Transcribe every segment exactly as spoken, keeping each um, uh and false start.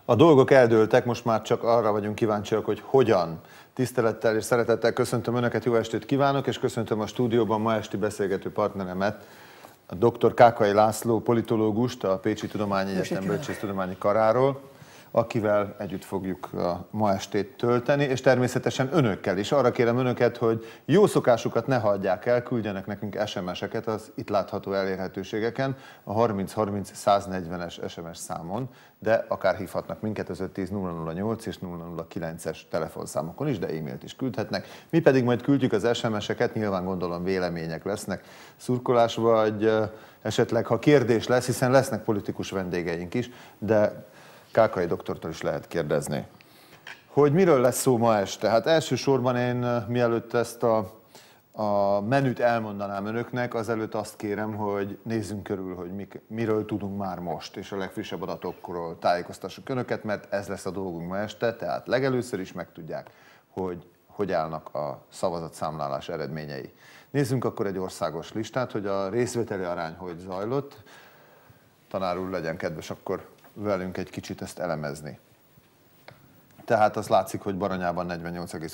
A dolgok eldőltek, most már csak arra vagyunk kíváncsiak, hogy hogyan. Tisztelettel és szeretettel köszöntöm Önöket, jó estét kívánok, és köszöntöm a stúdióban ma esti beszélgető partneremet, a dr. Kákai László politológust, a Pécsi Tudományegyetem Bölcsésztudományi Karáról, akivel együtt fogjuk a ma estét tölteni, és természetesen önökkel is. Arra kérem önöket, hogy jó szokásukat ne hagyják el, küldjenek nekünk es em es-eket az itt látható elérhetőségeken, a harminc harminc száznegyvenes es em es számon, de akár hívhatnak minket az öt tíz nulla nulla nyolc és nulla nulla kilences telefonszámokon is, de e-mailt is küldhetnek. Mi pedig majd küldjük az es em es-eket, nyilván gondolom vélemények lesznek, szurkolás vagy esetleg, ha kérdés lesz, hiszen lesznek politikus vendégeink is, de Kákai doktortól is lehet kérdezni. Hogy miről lesz szó ma este? Hát elsősorban én, mielőtt ezt a, a menüt elmondanám önöknek, azelőtt azt kérem, hogy nézzünk körül, hogy mik, miről tudunk már most, és a legfrissebb adatokról tájékoztassuk önöket, mert ez lesz a dolgunk ma este, tehát legelőször is megtudják, hogy hogy állnak a szavazatszámlálás eredményei. Nézzünk akkor egy országos listát, hogy a részvételi arány hogy zajlott. Tanár úr, legyen kedves, akkor velünk egy kicsit ezt elemezni. Tehát az látszik, hogy Baranyában negyvennyolc egész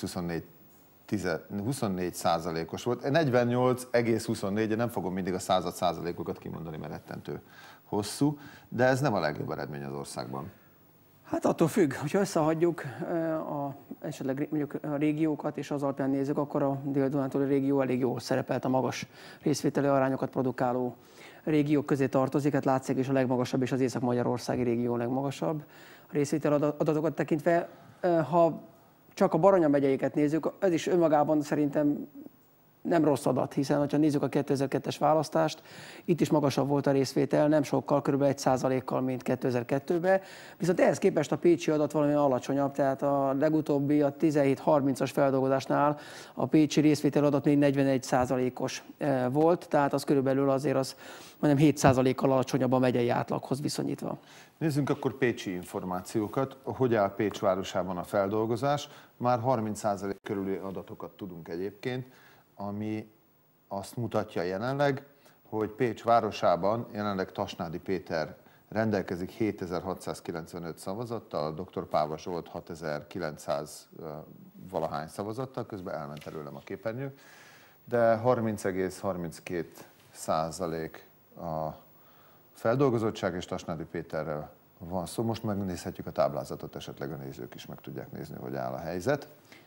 huszonnégy százalékos volt. negyvennyolc egész huszonnégy, nem fogom mindig a század százalékokat kimondani, mert rettentő hosszú, de ez nem a legjobb eredmény az országban. Hát attól függ, hogyha összehagyjuk a, esetleg mondjuk a régiókat, és az alapján nézzük, akkor a Dél-Dunántúli régió elég jól szerepelt, a magas részvételi arányokat produkáló régiók közé tartozik, hát látszik is a legmagasabb, és az észak-magyarországi régió a legmagasabb. A részvétel adatokat tekintve, ha csak a Baranya megyeiket nézzük, ez is önmagában szerintem nem rossz adat, hiszen ha nézzük a kétezer-kettes választást, itt is magasabb volt a részvétel, nem sokkal, kb. egy százalékkal, mint kétezer-kettőben. Viszont ehhez képest a pécsi adat valami alacsonyabb, tehát a legutóbbi, a tizenhét harmincas feldolgozásnál a pécsi részvétel adat még negyvenegy százalékos volt, tehát az körülbelül azért az majdnem hét százalékkal alacsonyabb a megyei átlaghoz viszonyítva. Nézzünk akkor pécsi információkat. Hogy áll Pécs városában a feldolgozás? Már harminc százalék körüli adatokat tudunk egyébként, ami azt mutatja jelenleg, hogy Pécs városában jelenleg Tasnádi Péter rendelkezik hétezer-hatszázkilencvenöt szavazattal, a doktor Páva Zsolt hatezer-kilencszáz valahány szavazattal, közben elment előlem a képernyő, de harminc egész harminckét százalék a feldolgozottság, és Tasnádi Péterrel van szó. Most megnézhetjük a táblázatot, esetleg a nézők is meg tudják nézni, hogy áll a helyzet.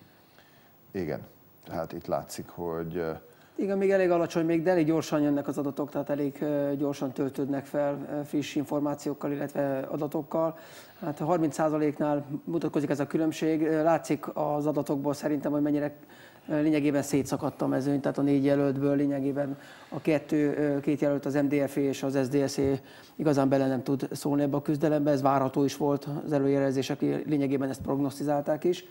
Igen. Tehát itt látszik, hogy... Igen, még elég alacsony, még, de elég gyorsan jönnek az adatok, tehát elég gyorsan töltődnek fel friss információkkal, illetve adatokkal. Hát a harminc százaléknál mutatkozik ez a különbség. Látszik az adatokból szerintem, hogy mennyire lényegében szétszakadt a mezőny, tehát a négy jelöltből lényegében a kettő, két jelölt, az em dé ef és az es dé es é igazán bele nem tud szólni ebbe a küzdelembe. Ez várható is volt, az előjelzések lényegében ezt prognosztizálták is.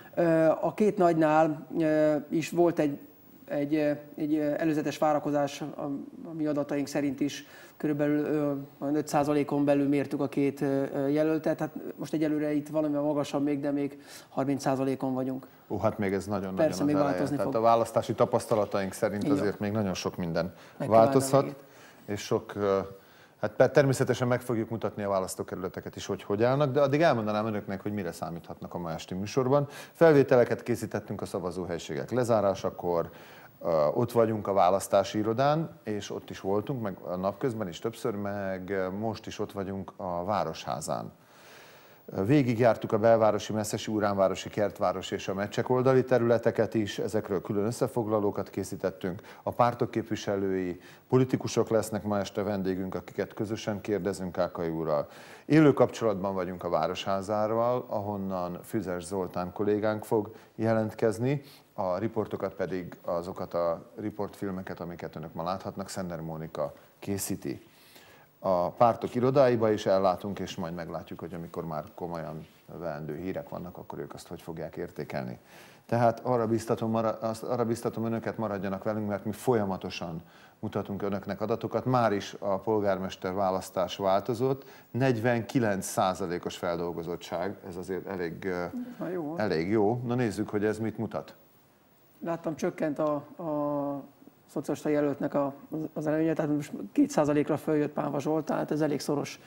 A két nagynál is volt egy, egy, egy előzetes várakozás, a mi adataink szerint is körülbelül öt százalékon belül mértük a két jelöltet. Hát most egyelőre itt valami magasabb még, de még harminc százalékon vagyunk. Ó, hát még ez nagyon-nagyon az eleje. Tehát a választási tapasztalataink szerint Igen. Azért még nagyon sok minden meg változhat, és sok... Hát természetesen meg fogjuk mutatni a választókerületeket is, hogy hogy állnak, de addig elmondanám önöknek, hogy mire számíthatnak a ma esti műsorban. Felvételeket készítettünk a szavazóhelységek lezárásakor, ott vagyunk a választási irodán, és ott is voltunk, meg a napközben is többször, meg most is ott vagyunk a Városházán. Végigjártuk a belvárosi, Messzesi, Uránvárosi, Kertvárosi és a Mecsek oldali területeket is, ezekről külön összefoglalókat készítettünk. A pártok képviselői, politikusok lesznek ma este vendégünk, akiket közösen kérdezünk Kákai úrral. Élő kapcsolatban vagyunk a Városházával, ahonnan Füzes Zoltán kollégánk fog jelentkezni, a riportokat pedig, azokat a riportfilmeket, amiket önök ma láthatnak, Szender Mónika készíti. A pártok irodáiba is ellátunk, és majd meglátjuk, hogy amikor már komolyan veendő hírek vannak, akkor ők azt hogy fogják értékelni. Tehát arra biztatom, arra biztatom önöket, maradjanak velünk, mert mi folyamatosan mutatunk önöknek adatokat. Már is a polgármester választás változott, negyvenkilenc százalékos feldolgozottság, ez azért elég, jó. elég jó. Na nézzük, hogy ez mit mutat. Láttam, csökkent a, a szocialista jelöltnek a, az előnye, tehát most két százalékra följött Páva Zsolt, tehát ez elég szoros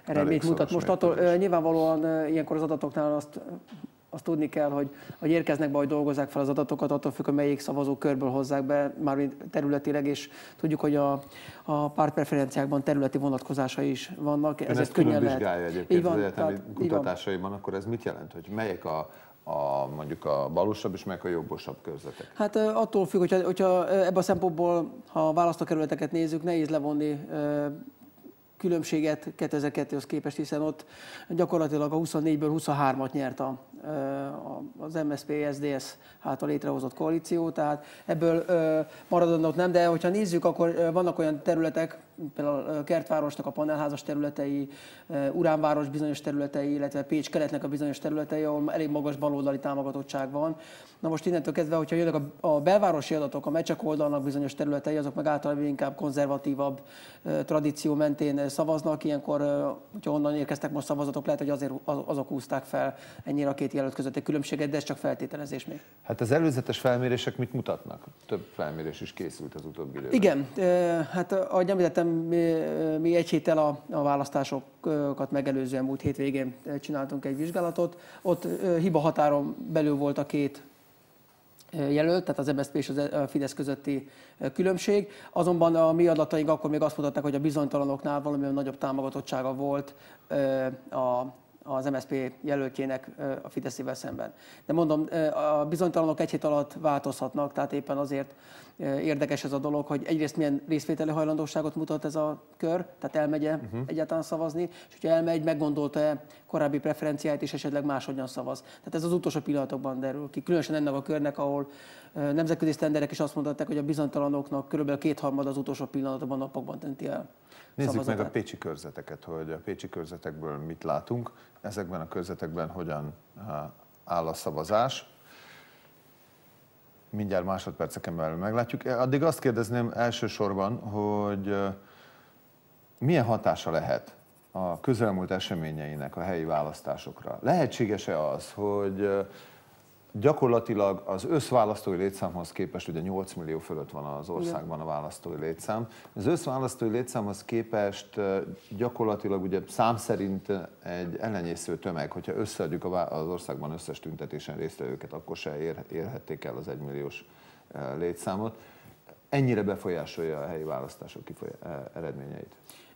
eredményt mutat. Most attól uh, nyilvánvalóan uh, ilyenkor az adatoknál azt, azt tudni kell, hogy, hogy érkeznek be, hogy dolgozzák fel az adatokat, attól függ, hogy melyik szavazókörből hozzák be, mármint területileg, és tudjuk, hogy a, a pártpreferenciákban területi vonatkozásai is vannak. Ön ezt könnyen lehet. Vizsgálja egyébként van, az egyetemi kutatásaiban, akkor ez mit jelent? Hogy melyek a A, mondjuk a balosabb és meg a jobbosabb körzetek? Hát attól függ, hogyha, hogyha ebben a szempontból, ha a választókerületeket nézzük, nehéz levonni különbséget kétezer-kettőhöz képest, hiszen ott gyakorlatilag a huszonnégyből huszonhármat nyert a, az em es zé pé es zé dé es által létrehozott koalíció, tehát ebből maradandót nem, de hogyha nézzük, akkor vannak olyan területek, például Kertvárosnak a panelházas területei, Uránváros bizonyos területei, illetve Pécs keletnek a bizonyos területei, ahol elég magas baloldali támogatottság van. Na most innentől kezdve, hogyha jönnek a, a belvárosi adatok, a Mecsek oldalnak bizonyos területei, azok meg általában inkább konzervatívabb tradíció mentén szavaznak. Ilyenkor, hogyha onnan érkeztek most szavazatok, lehet, hogy azért azok húzták fel ennyire a két jelölt közötti különbséget, de ez csak feltételezés még. Hát az előzetes felmérések mit mutatnak? Több felmérés is készült az utóbbi időben. Igen, hát ahogy említettem, mi, mi egy héttel a, a választásokat megelőzően múlt hétvégén csináltunk egy vizsgálatot. Ott hiba határon belül volt a két jelölt, tehát az em es zé pé és a Fidesz közötti különbség. Azonban a mi adataink akkor még azt mutatták, hogy a bizonytalanoknál valamilyen nagyobb támogatottsága volt a az em es zé pé jelöltjének a Fideszével szemben. De mondom, a bizonytalanok egy hét alatt változhatnak, tehát éppen azért érdekes ez a dolog, hogy egyrészt milyen részvételi hajlandóságot mutat ez a kör, tehát elmegye uh-huh. egyáltalán szavazni, és hogyha elmegy, meggondolta-e korábbi preferenciáit, és esetleg máshogyan szavaz. Tehát ez az utolsó pillanatokban derül ki, különösen ennek a körnek, ahol nemzetközi sztenderek is azt mondták, hogy a bizonytalanoknak körülbelül kétharmad az utolsó pillanatokban, napokban dönti el. Nézzük szavazatát. meg a pécsi körzeteket, hogy a pécsi körzetekből mit látunk, ezekben a körzetekben hogyan áll a szavazás. Mindjárt másodperceken belül meglátjuk. Addig azt kérdezném elsősorban, hogy milyen hatása lehet a közelmúlt eseményeinek a helyi választásokra. Lehetséges-e az, hogy gyakorlatilag az összválasztói létszámhoz képest, ugye nyolc millió fölött van az országban a választói létszám, az összválasztói létszámhoz képest gyakorlatilag ugye szám szerint egy ellenyésző tömeg, hogyha összeadjuk az országban összes tüntetésen résztvevőket, akkor se ér, érhették el az egymilliós létszámot. Ennyire befolyásolja a helyi választások eredményeit?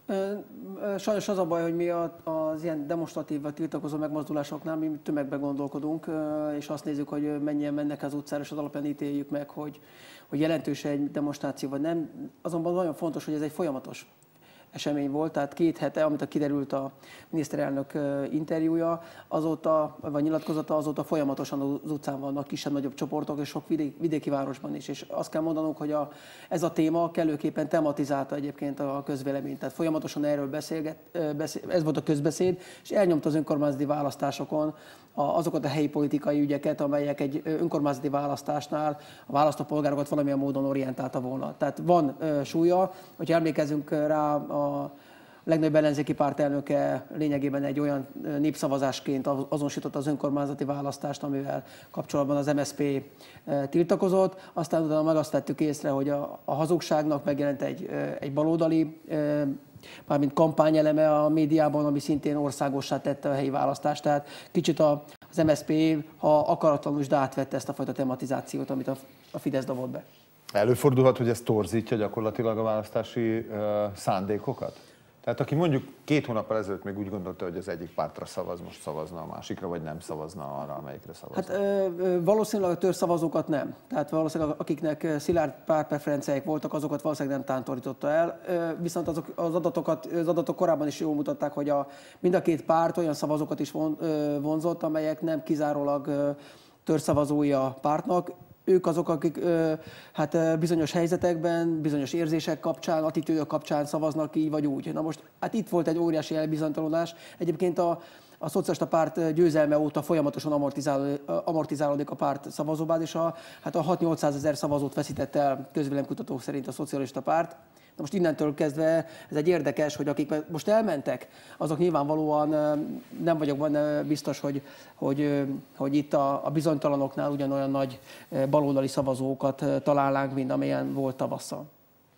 Sajnos az a baj, hogy mi az ilyen demonstratív vagy tiltakozó megmozdulásoknál mi tömegbe gondolkodunk, és azt nézzük, hogy mennyien mennek az utcára, és az alapján ítéljük meg, hogy, hogy jelentős egy demonstráció vagy nem. Azonban nagyon fontos, hogy ez egy folyamatos esemény volt, tehát két hete, amit a kiderült a miniszterelnök interjúja, azóta, vagy nyilatkozata, azóta folyamatosan az utcán vannak kisebb-nagyobb csoportok, és sok vidéki, vidéki városban is. És azt kell mondanunk, hogy a, ez a téma kellőképpen tematizálta egyébként a közvéleményt. Tehát folyamatosan erről beszélget, beszél, ez volt a közbeszéd, és elnyomta az önkormányzati választásokon azokat a helyi politikai ügyeket, amelyek egy önkormányzati választásnál a választópolgárokat valamilyen módon orientálta volna. Tehát van súlya, hogyha emlékezünk rá, a legnagyobb ellenzéki párt elnöke lényegében egy olyan népszavazásként azonosította az önkormányzati választást, amivel kapcsolatban az em es zé pé tiltakozott. Aztán utána meg azt vettük észre, hogy a, a hazugságnak megjelent egy, egy baloldali, mármint kampányeleme a médiában, ami szintén országossá tette a helyi választást. Tehát kicsit a, az em es zé pé, ha akaratlanul is, de átvette ezt a fajta tematizációt, amit a, a Fidesz dobott be. Előfordulhat, hogy ez torzítja gyakorlatilag a választási uh, szándékokat? Tehát aki mondjuk két hónappal ezelőtt még úgy gondolta, hogy az egyik pártra szavaz, most szavazna a másikra, vagy nem szavazna arra, amelyikre szavazna? Hát ö, valószínűleg a törzszavazókat nem. Tehát valószínűleg akiknek szilárd pártpreferenciáik voltak, azokat valószínűleg nem tántorította el. Ö, viszont azok, az, adatokat, az adatok korábban is jól mutatták, hogy a, mind a két párt olyan szavazókat is von, ö, vonzott, amelyek nem kizárólag ö, törzszavazói a pártnak. Ők azok, akik ö, hát bizonyos helyzetekben, bizonyos érzések kapcsán, attitűdök kapcsán szavaznak így vagy úgy. Na most, hát itt volt egy óriási elbizonytalanodás. Egyébként a, a szocialista párt győzelme óta folyamatosan amortizálódik, amortizálódik a párt szavazóbázisa. Hát a hat-nyolcszázezer szavazót veszített el közvéleménykutatók szerint a szocialista párt. Na most innentől kezdve ez egy érdekes, hogy akik most elmentek, azok nyilvánvalóan nem vagyok benne biztos, hogy, hogy, hogy itt a, a bizonytalanoknál ugyanolyan nagy baloldali szavazókat találnánk, mint amilyen volt tavasszal.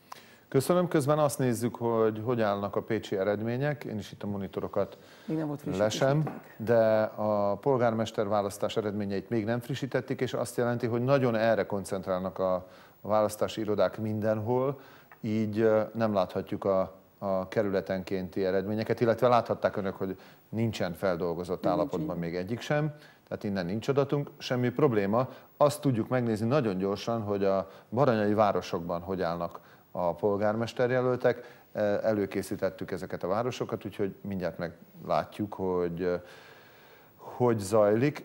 Köszönöm, közben azt nézzük, hogy hogy állnak a pécsi eredmények. Én is itt a monitorokat még nem volt lesem, de a polgármester választás eredményeit még nem frissítették, és azt jelenti, hogy nagyon erre koncentrálnak a, a választási irodák mindenhol, így nem láthatjuk a, a kerületenkénti eredményeket, illetve láthatták önök, hogy nincsen feldolgozott nincs állapotban így. Még egyik sem, tehát innen nincs adatunk, semmi probléma. Azt tudjuk megnézni nagyon gyorsan, hogy a baranyai városokban hogy állnak a polgármesterjelöltek. Előkészítettük ezeket a városokat, úgyhogy mindjárt meglátjuk, hogy hogy zajlik.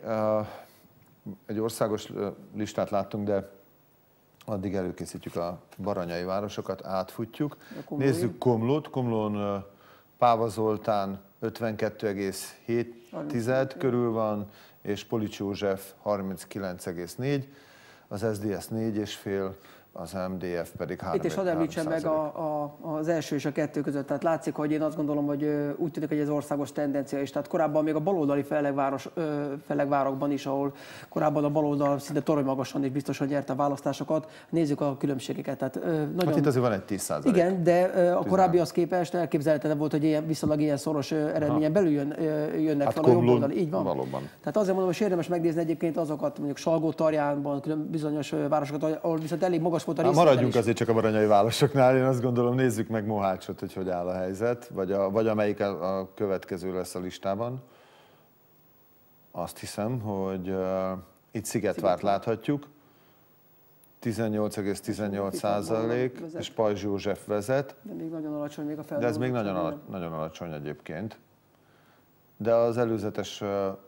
Egy országos listát láttunk, de addig előkészítjük a baranyai városokat, átfutjuk. Nézzük Komlót. Komlón Páva Zoltán ötvenkettő egész hét körül van, és Polics József harminckilenc egész négy, az es zé dé es négy egész öt, az em dé ef pedig három. Itt is hadd említsem meg a, a, az első és a kettő között. Tehát látszik, hogy én azt gondolom, hogy úgy tűnik, hogy ez országos tendencia is. Tehát korábban még a baloldali felegváros, felegvárokban is, ahol korábban a baloldal szinte torony is biztosan nyerte a választásokat. Nézzük a különbségeket. Tehát, nagyon... hát itt azért van egy tíz százalék. Igen, de a korábbihoz képest elképzelhetetlen volt, hogy ilyen, viszonylag ilyen szoros eredményen belül jön, jönnek hát fel a jobb oldal. Így van. Valóban. Tehát azért mondom, hogy érdemes megnézni egyébként azokat, mondjuk Salgó-Tarjánban, bizonyos városokat, ahol viszont elég magas volt a részvétel. Maradjunk azért csak a baranyai városoknál, én azt gondolom, nézzük meg Mohácsot, hogy hogy áll a helyzet, vagy, a, vagy amelyik a, a következő lesz a listában. Azt hiszem, hogy uh, itt Szigetvárt láthatjuk, tizennyolc egész tizennyolc százalék, és Pajzs József vezet. De még nagyon alacsony még a De ez még nagyon, ala, nagyon alacsony egyébként. De az előzetes,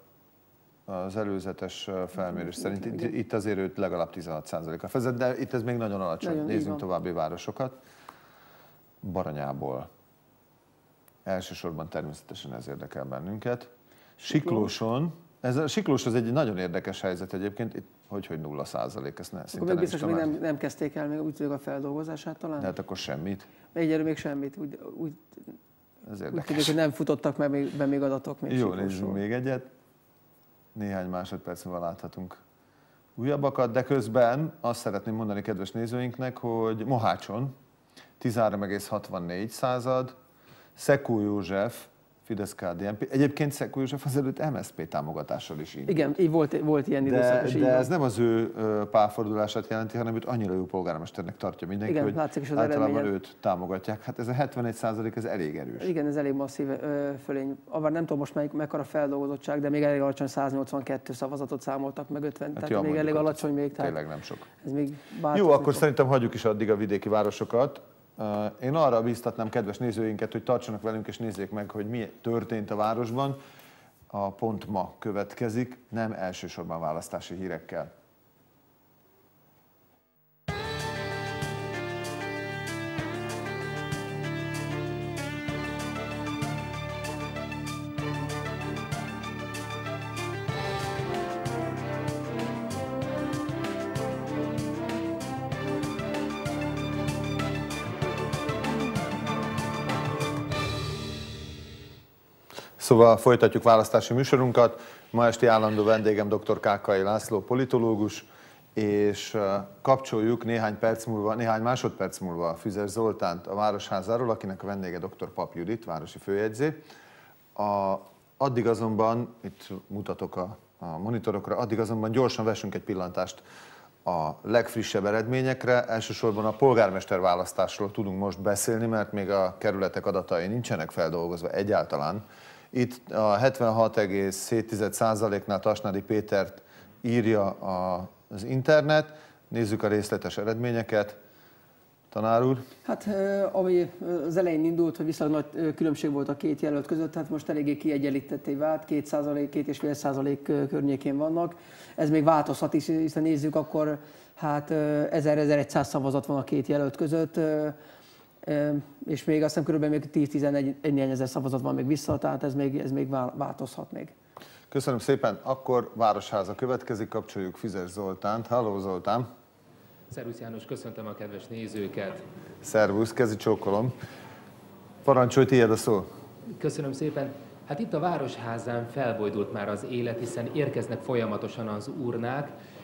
az előzetes felmérés szerint itt, itt azért őt legalább tizenhat százaléka vezet, de itt ez még nagyon alacsony. Nagyon, nézzünk további városokat. Baranyából. Elsősorban természetesen ez érdekel bennünket. Siklóson, ez a Siklós az egy nagyon érdekes helyzet egyébként, itt hogy, hogy nulla százalék, ezt ne, szinte nem biztos, hogy nem, nem kezdték el még úgy a feldolgozását talán? De hát akkor semmit. Egyelőre még semmit, úgy, úgy, ez úgy tudjuk, hogy nem futottak be még, be még adatok. Még jó, nézzünk még egyet. Néhány másodperc múlva láthatunk újabbakat, de közben azt szeretném mondani kedves nézőinknek, hogy Mohácson tizenhárom egész hatvannégy század, Szekó József, Fidesz-ká dé en pé. Egyébként Szekó József azelőtt em es zé pé támogatással is indult. Igen, így volt, volt ilyen időszak. De, de ez nem az ő pálfordulását jelenti, hanem őt annyira jó polgármesternek tartja mindenki, igen, hogy látszik is az általában eredményen. Őt támogatják. Hát ez a hetvenegy százalék, ez elég erős. Igen, ez elég masszív ö, fölény. Abban nem tudom most melyik, mekkora feldolgozottság, de még elég alacsony, száznyolcvankettő szavazatot számoltak meg ötven. Hát tehát jó, még elég alacsony még. Tehát tényleg nem sok. Ez még jó, akkor fog. Szerintem hagyjuk is addig a vidéki városokat. Én arra bíztatnám kedves nézőinket, hogy tartsanak velünk és nézzék meg, hogy mi történt a városban. A Pont ma következik, nem elsősorban választási hírekkel. Szóval folytatjuk választási műsorunkat. Ma esti állandó vendégem dr. Kákai László, politológus, és kapcsoljuk néhány perc múlva, néhány másodperc múlva Füzes Zoltánt a Városházáról, akinek a vendége dr. Pap Judit, városi főjegyző. A, addig azonban, itt mutatok a, a monitorokra, addig azonban gyorsan vessünk egy pillantást a legfrissebb eredményekre. Elsősorban a polgármester választásról tudunk most beszélni, mert még a kerületek adatai nincsenek feldolgozva egyáltalán. Itt a hetvenhat egész hét százaléknál Tasnádi Pétert írja az internet. Nézzük a részletes eredményeket. Tanár úr? Hát ami az elején indult, hogy viszonylag nagy különbség volt a két jelölt között, hát most eléggé kiegyenlítetté vált, két százalék, két és fél százalék környékén vannak. Ez még változhat is, hiszen nézzük, akkor hát ezer-ezerszáz szavazat van a két jelölt között, és még azt hiszem körülbelül még tíz-tizenegy ezer szavazat van még vissza, tehát ez még, ez még változhat még. Köszönöm szépen, akkor Városháza következik, kapcsoljuk Füzes Zoltánt. Halló Zoltán! Szervusz János, köszöntöm a kedves nézőket! Szervusz, kezi csókolom! Parancsolj, tiéd a szó! Köszönöm szépen! Hát itt a Városházán felbojdult már az élet, hiszen érkeznek folyamatosan az urnák,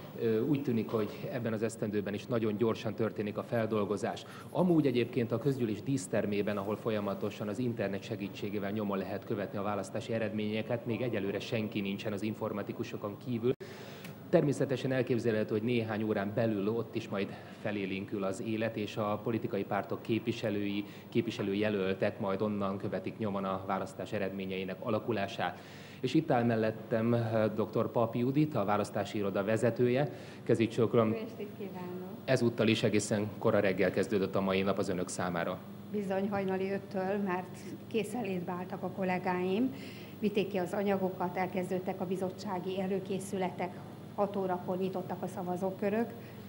Úgy tűnik, hogy ebben az esztendőben is nagyon gyorsan történik a feldolgozás. Amúgy egyébként a közgyűlés dísztermében, ahol folyamatosan az internet segítségével nyomon lehet követni a választási eredményeket, még egyelőre senki nincsen az informatikusokon kívül. Természetesen elképzelhető, hogy néhány órán belül ott is majd felélénkül az élet, és a politikai pártok képviselői, képviselőjelöltek majd onnan követik nyomon a választás eredményeinek alakulását. És itt áll mellettem dr. Pap Judit, a választási iroda vezetője. Kezét csókolom. Jó estét kívánok! Ezúttal is egészen kora reggel kezdődött a mai nap az önök számára. Bizony hajnali öttől, mert készenlétbe álltak a kollégáim, vitték ki az anyagokat, elkezdődtek a bizottsági előkészületek, hat órakor nyitottak a szavazókörök.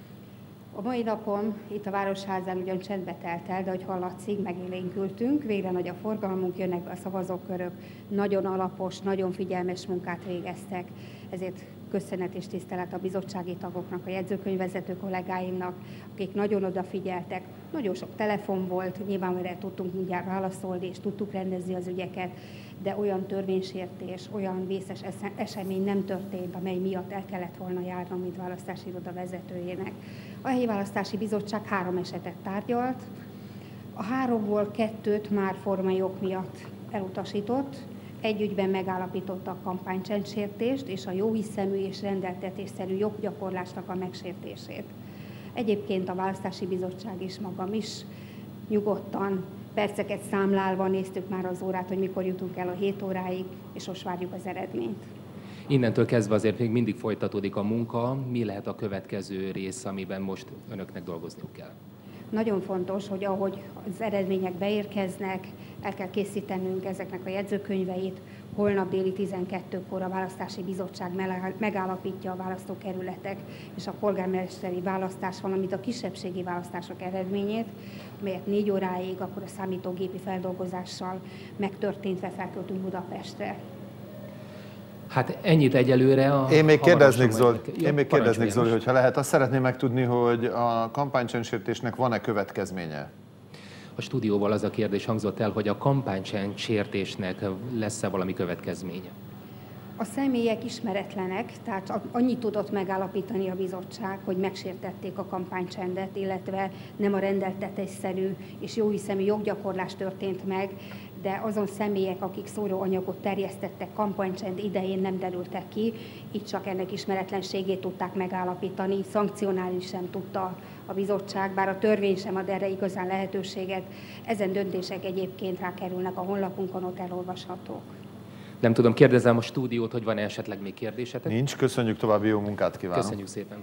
A mai napon itt a Városházán ugyan csendbe telt el, de hogy hallatszik, megélénkültünk, végre nagy a forgalmunk, jönnek be a szavazókörök, nagyon alapos, nagyon figyelmes munkát végeztek, ezért köszönet és tisztelet a bizottsági tagoknak, a jegyzőkönyvvezető kollégáimnak, akik nagyon odafigyeltek. Nagyon sok telefon volt, nyilván erre tudtunk mindjárt válaszolni, és tudtuk rendezni az ügyeket, de olyan törvénysértés, olyan vészes esemény nem történt, amely miatt el kellett volna járnom, mint választási iroda vezetőjének. A helyi választási bizottság három esetet tárgyalt, a háromból kettőt már formai ok miatt elutasított, egy ügyben megállapította a kampánycsendsértést és a jóhiszemű és rendeltetésszerű joggyakorlásnak a megsértését. Egyébként a választási bizottság is, magam is nyugodtan, perceket számlálva néztük már az órát, hogy mikor jutunk el a hét óráig, és most várjuk az eredményt. Innentől kezdve azért még mindig folytatódik a munka. Mi lehet a következő rész, amiben most önöknek dolgozniuk kell? Nagyon fontos, hogy ahogy az eredmények beérkeznek, el kell készítenünk ezeknek a jegyzőkönyveit. Holnap déli tizenkettőkor a választási bizottság megállapítja a választókerületek és a polgármesteri választás, valamint a kisebbségi választások eredményét, amelyet négy óráig akkor a számítógépi feldolgozással megtörténtve felköltünk Budapestre. Hát ennyit egyelőre a... Én még kérdeznék, Zoli, Jó, én még kérdeznék Zoli, most. hogyha lehet, azt szeretném megtudni, hogy a kampánycsendsértésnek van-e következménye? A stúdióval az a kérdés hangzott el, hogy a kampánycsendsértésnek lesz-e valami következménye? A személyek ismeretlenek, tehát annyit tudott megállapítani a bizottság, hogy megsértették a kampánycsendet, illetve nem a rendeltetésszerű és jóhiszemű joggyakorlás történt meg, de azon személyek, akik szóróanyagot terjesztettek kampánycsend idején, nem derültek ki, így csak ennek ismeretlenségét tudták megállapítani, szankcionálni sem tudta a bizottság, bár a törvény sem ad erre igazán lehetőséget. Ezen döntések egyébként rákerülnek a honlapunkon, ott elolvashatók. Nem tudom, kérdezem a stúdiót, hogy van-e esetleg még kérdésetek? Nincs, köszönjük, további jó munkát kívánok. Köszönjük szépen.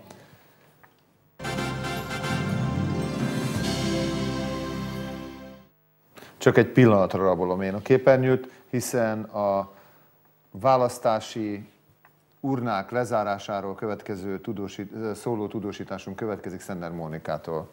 Csak egy pillanatra rabolom én a képernyőt, hiszen a választási urnák lezárásáról következő tudósít, szóló tudósításunk következik Szender Mónikától.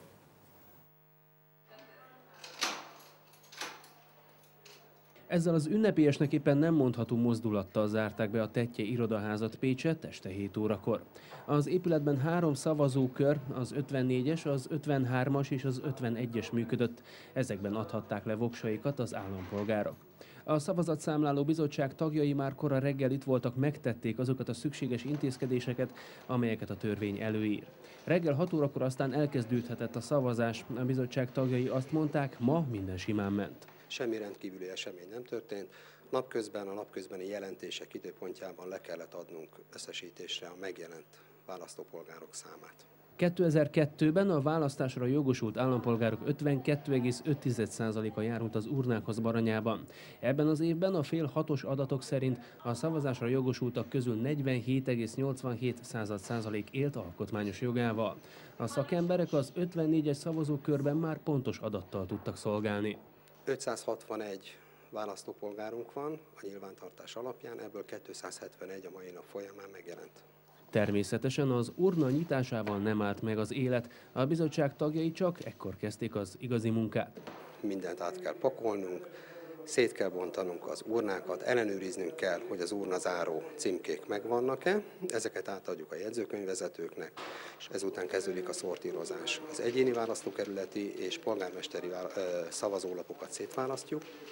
Ezzel az ünnepélyesnek éppen nem mondható mozdulattal zárták be a Tettye irodaházat Pécset este hét órakor. Az épületben három szavazókör, az ötvennégyes, az ötvenhármas és az ötvenegyes működött. Ezekben adhatták le voksaikat az állampolgárok. A szavazatszámláló bizottság tagjai már kora reggel itt voltak, megtették azokat a szükséges intézkedéseket, amelyeket a törvény előír. Reggel hat órakor aztán elkezdődhetett a szavazás. A bizottság tagjai azt mondták, ma minden simán ment. Semmi rendkívüli esemény nem történt. Napközben, a napközbeni jelentések időpontjában le kellett adnunk összesítésre a megjelent választópolgárok számát. kétezer-kettőben a választásra jogosult állampolgárok ötvenkettő egész öt százaléka járult az urnákhoz Baranyában. Ebben az évben a fél hatos adatok szerint a szavazásra jogosultak közül negyvenhét egész nyolcvanhét százalék élt alkotmányos jogával. A szakemberek az ötvennégyes szavazókörben már pontos adattal tudtak szolgálni. ötszázhatvanegy választópolgárunk van a nyilvántartás alapján, ebből kétszázhetvenegy a mai nap folyamán megjelent. Természetesen az urna nyitásával nem állt meg az élet, a bizottság tagjai csak ekkor kezdték az igazi munkát. Mindent át kell pakolnunk, szét kell bontanunk az urnákat, ellenőriznünk kell, hogy az urnazáró címkék megvannak-e, ezeket átadjuk a jegyzőkönyvvezetőknek, és ezután kezdődik a szortírozás. Az egyéni választókerületi és polgármesteri szavazólapokat szétválasztjuk,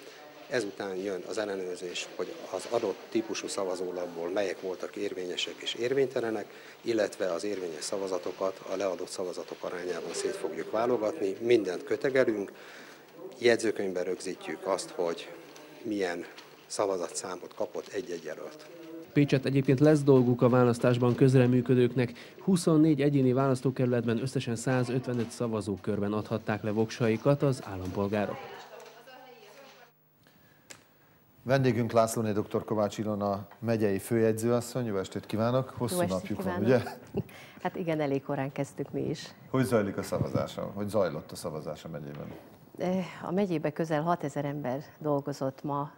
ezután jön az ellenőrzés, hogy az adott típusú szavazólapból melyek voltak érvényesek és érvénytelenek, illetve az érvényes szavazatokat a leadott szavazatok arányában szét fogjuk válogatni, mindent kötegelünk, jegyzőkönyvben rögzítjük azt, hogy milyen szavazatszámot kapott egy-egy jelölt. Pécsett egyébként lesz dolguk a választásban közreműködőknek. huszonnégy egyéni választókerületben összesen százötvenöt szavazókörben adhatták le voksaikat az állampolgárok. Vendégünk Lászlóné dr. Kovács Ilona megyei főjegyzőasszony. Jó estét kívánok! Hosszú napjuk van, ugye? Hát igen, elég korán kezdtük mi is. Hogy zajlik a szavazása? Hogy zajlott a szavazás a megyében? A megyében közel hatezer ember dolgozott ma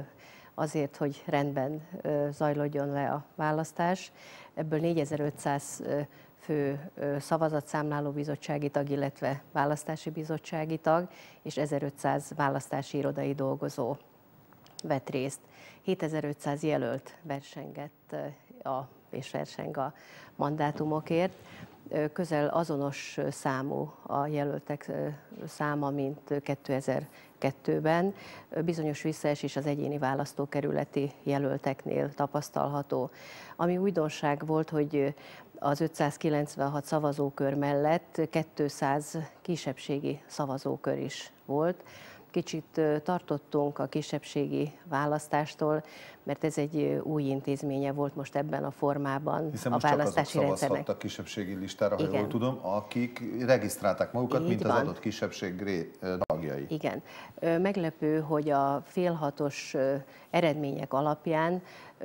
azért, hogy rendben zajlódjon le a választás. Ebből négyezer-ötszáz fő szavazatszámláló bizottsági tag, illetve választási bizottsági tag, és ezerötszáz választási irodai dolgozó vett részt. hétezer-ötszáz jelölt versengett a, és verseng a mandátumokért. Közel azonos számú a jelöltek száma, mint kétezer-kettőben. Bizonyos visszaesés az egyéni választókerületi jelölteknél tapasztalható. Ami újdonság volt, hogy az ötszázkilencvenhat szavazókör mellett kétszáz kisebbségi szavazókör is volt. Kicsit tartottunk a kisebbségi választástól, mert ez egy új intézménye volt most ebben a formában. Hiszen a most választási csak azok rendszernek. szavazhattak kisebbségi listára, ha Igen. jól tudom, akik regisztrálták magukat, Így mint van. az adott kisebbség tagjai. Igen. Meglepő, hogy a félhatos eredmények alapján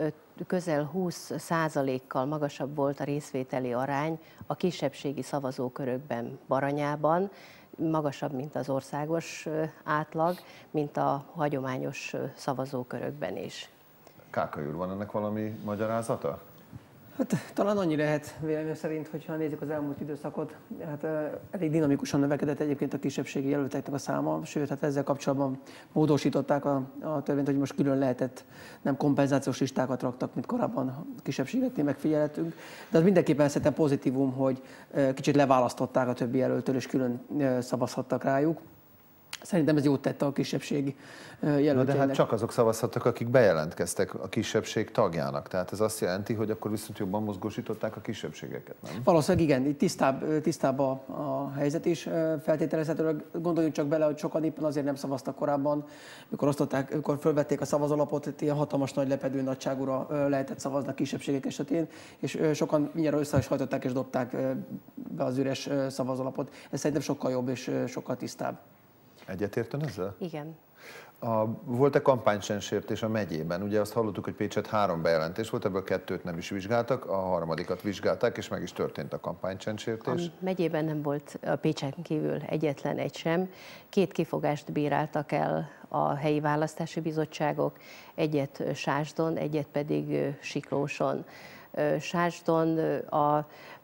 közel húsz százalékkal magasabb volt a részvételi arány a kisebbségi szavazókörökben Baranyában, magasabb, mint az országos átlag, mint a hagyományos szavazókörökben is. Kákai úr, van ennek valami magyarázata? Hát talán annyi lehet vélemény szerint, hogyha nézzük az elmúlt időszakot, hát elég dinamikusan növekedett egyébként a kisebbségi jelölteknek a száma, sőt, hát ezzel kapcsolatban módosították a, a törvényt, hogy most külön lehetett, nem kompenzációs listákat raktak, mint korábban a kisebbségeknél megfigyelhetünk. De az mindenképpen szerintem pozitívum, hogy kicsit leválasztották a többi jelöltől, és külön szavazhattak rájuk. Szerintem ez jót tette a kisebbség jelöltjeinek. Na de hát csak azok szavazhattak, akik bejelentkeztek a kisebbség tagjának. Tehát ez azt jelenti, hogy akkor viszont jobban mozgósították a kisebbségeket, nem? Valószínűleg igen, itt tisztább, tisztább a, a helyzet is feltételezhetőleg. Gondoljunk csak bele, hogy sokan éppen azért nem szavaztak korábban, mikor osztották, mikor fölvették a szavazólapot, itt ilyen hatalmas nagy lepedő nagyságúra lehetett szavazni a kisebbségek esetén, és sokan mindjárt össze is hajtották és dobták be az üres szavazólapot. Ez szerintem sokkal jobb és sokkal tisztább. Egyetérten ezzel? Igen. A, volt-e kampánysensértés a megyében? Ugye azt hallottuk, hogy Pécsett három bejelentés volt, ebből kettőt nem is vizsgáltak, a harmadikat vizsgálták, és meg is történt a kampánysensértés. A megyében nem volt a Pécsen kívül egyetlen egy sem. Két kifogást bíráltak el a helyi választási bizottságok, egyet Sásdon, egyet pedig Siklóson. Sásdon a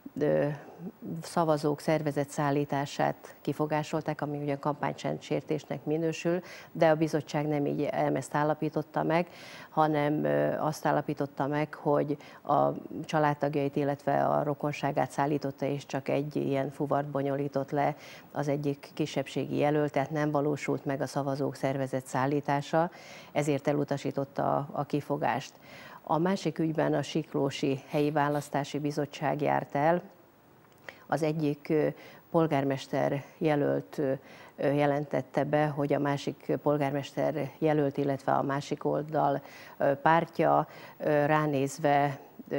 szavazók szervezett szállítását kifogásolták, ami ugye kampánysértésnek minősül, de a bizottság nem így ezt állapította meg, hanem azt állapította meg, hogy a családtagjait, illetve a rokonságát szállította, és csak egy ilyen fuvart bonyolított le az egyik kisebbségi jelölt, tehát nem valósult meg a szavazók szervezett szállítása, ezért elutasította a kifogást. A másik ügyben a Siklósi helyi választási bizottság járt el. Az egyik polgármester jelölt jelentette be, hogy a másik polgármester jelölt, illetve a másik oldal pártja ránézve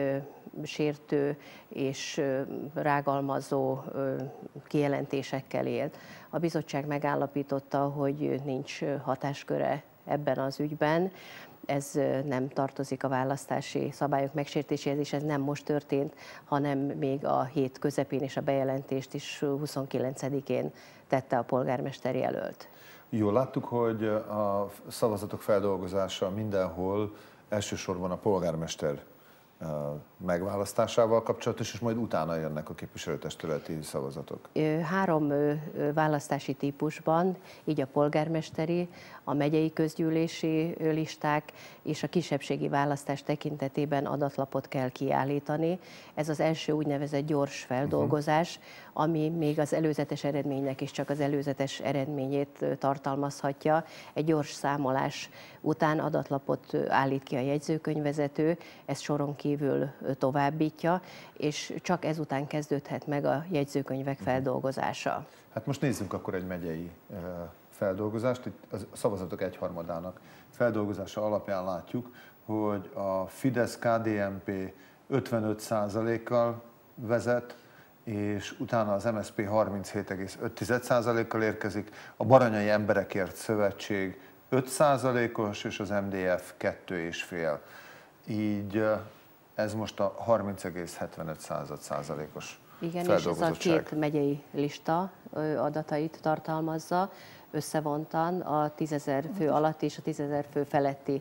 sértő és rágalmazó kijelentésekkel élt. A bizottság megállapította, hogy nincs hatásköre ebben az ügyben. Ez nem tartozik a választási szabályok megsértéséhez, és ez nem most történt, hanem még a hét közepén, és a bejelentést is huszonkilencedikén tette a polgármester jelölt. Jól láttuk, hogy a szavazatok feldolgozása mindenhol elsősorban a polgármester megválasztásával kapcsolatos, és majd utána jönnek a képviselőtestületi szavazatok? Három választási típusban, így a polgármesteri, a megyei közgyűlési listák és a kisebbségi választás tekintetében adatlapot kell kiállítani. Ez az első úgynevezett gyors feldolgozás, ami még az előzetes eredménynek is csak az előzetes eredményét tartalmazhatja. Egy gyors számolás után adatlapot állít ki a jegyzőkönyvvezető, ezt soron kívül továbbítja, és csak ezután kezdődhet meg a jegyzőkönyvek feldolgozása. Hát most nézzünk akkor egy megyei feldolgozást. Itt a szavazatok egyharmadának feldolgozása alapján látjuk, hogy a Fidesz-ká dé en pé ötvenöt százalékkal vezet, és utána az em es zé pé harminchét egész öt százalékkal érkezik, a Baranyai Emberekért Szövetség öt százalékos, és az em dé ef kettő egész öt. Így ez most a harminc egész hetvenöt százalékos Igen, és ez a két megyei lista adatait tartalmazza, összevontan a tízezer fő alatti és a tízezer fő feletti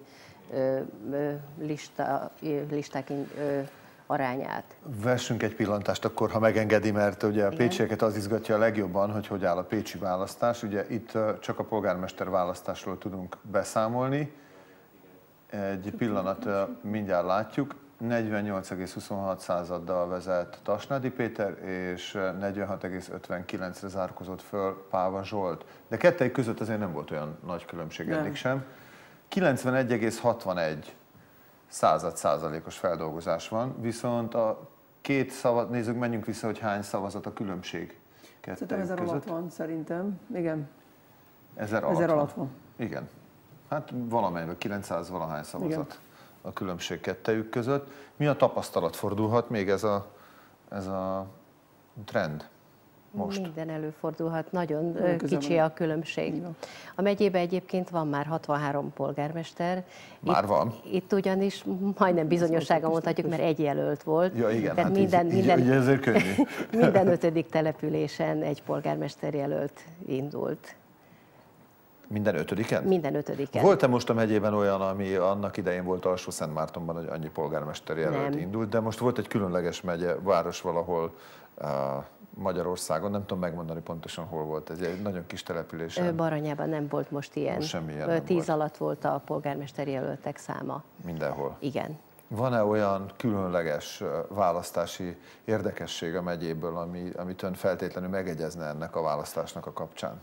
lista, listák arányát. Vessünk egy pillantást akkor, ha megengedi, mert ugye a pécsieket az izgatja a legjobban, hogy hogy áll a pécsi választás. Ugye itt csak a polgármester választásról tudunk beszámolni. Egy pillanat, mindjárt látjuk. negyvennyolc egész huszonhat századdal vezet Tasnádi Péter, és negyvenhat egész ötvenkilencre zárkozott föl Páva Zsolt. De kettőjük között azért nem volt olyan nagy különbség eddig sem. kilencvenegy egész hatvanegy század százalékos feldolgozás van, viszont a két szavazat, nézzük, menjünk vissza, hogy hány szavazat a különbség kettőjük között. Ezer alatt van szerintem, igen. Ezer alatt, alatt van. van. Igen. Hát valamelyben kilencszáz valahány szavazat. Igen. A különbség kettejük között. Mi a tapasztalat, fordulhat még ez a, ez a trend most? Minden előfordulhat, nagyon Nagyon kicsi a különbség. Igen. A megyében egyébként van már hatvanhárom polgármester. Már itt, van? Itt ugyanis majdnem bizonyossága mondhatjuk, mert egy jelölt volt. Ja, igen, Tehát hát minden, így, minden, így, így ezért könnyű. minden ötödik településen egy polgármester jelölt indult. Minden ötödiken? Minden ötödiken. Volt-e most a megyében olyan, ami annak idején volt Alsó-Szentmártonban, hogy annyi polgármester jelölt nem. indult, de most volt egy különleges megye, város valahol uh, Magyarországon, nem tudom megmondani pontosan hol volt, ez egy nagyon kis településen. Baranyában nem volt most ilyen. Most semmi ilyen nem Tíz volt. alatt volt a polgármester jelöltek száma. Mindenhol? Igen. Van-e olyan különleges választási érdekesség a megyéből, ami, amit ön feltétlenül megegyezne ennek a választásnak a kapcsán?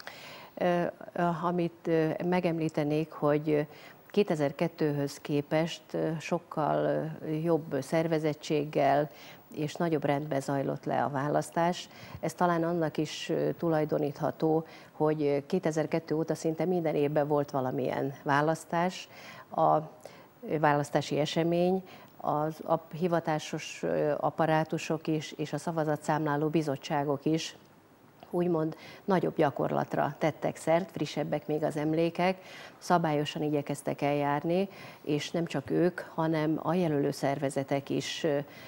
Amit megemlítenék, hogy kétezer-kettőhöz képest sokkal jobb szervezettséggel és nagyobb rendben zajlott le a választás. Ez talán annak is tulajdonítható, hogy kétezer-kettő óta szinte minden évben volt valamilyen választás, a választási esemény, az a hivatásos apparátusok is és a szavazatszámláló bizottságok is úgymond nagyobb gyakorlatra tettek szert, frissebbek még az emlékek, szabályosan igyekeztek eljárni, és nem csak ők, hanem a jelölő szervezetek is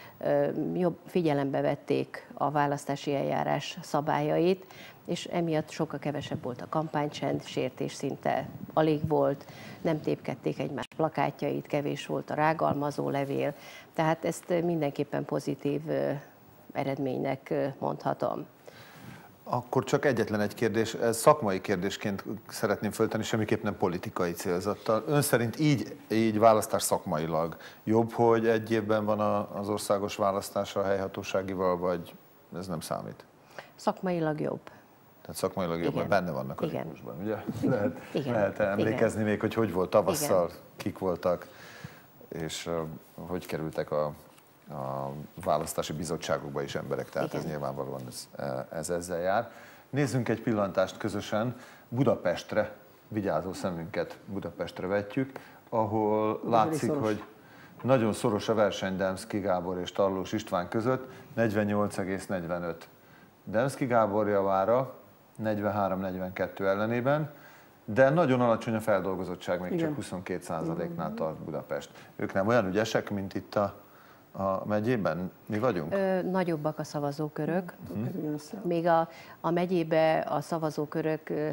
jobb figyelembe vették a választási eljárás szabályait, és emiatt sokkal kevesebb volt a kampánycsend, sértés szinte alig volt, nem tépkedték egymás plakátjait, kevés volt a rágalmazó levél, tehát ezt mindenképpen pozitív eredménynek mondhatom. Akkor csak egyetlen egy kérdés, ez szakmai kérdésként szeretném föltenni, semmiképp nem politikai célzattal. Ön szerint így, így választás szakmailag jobb, hogy egy évben van az országos választás a helyhatóságival, vagy ez nem számít? Szakmailag jobb. Tehát szakmailag jobb, mert benne vannak a Igen. ritmusban, ugye? Lehet, Igen. lehet emlékezni Igen. még, hogy hogy volt tavasszal, Igen. kik voltak, és uh, hogy kerültek a a választási bizottságokba is emberek, tehát Igen. ez nyilvánvalóan ez, ez ezzel jár. Nézzünk egy pillantást közösen Budapestre, vigyázó szemünket Budapestre vetjük, ahol látszik, hogy nagyon szoros a verseny Demszky Gábor és Tarlós István között, negyvennyolc egész negyvenöt Demszky Gábor javára, negyvenhárom negyvenkettő ellenében, de nagyon alacsony a feldolgozottság, még Igen. csak huszonkét százaléknál tart Budapest. Ők nem olyan ügyesek, mint itt a A megyében? Mi vagyunk? Ö, nagyobbak a szavazókörök. Mm. Még a, a megyébe a szavazókörök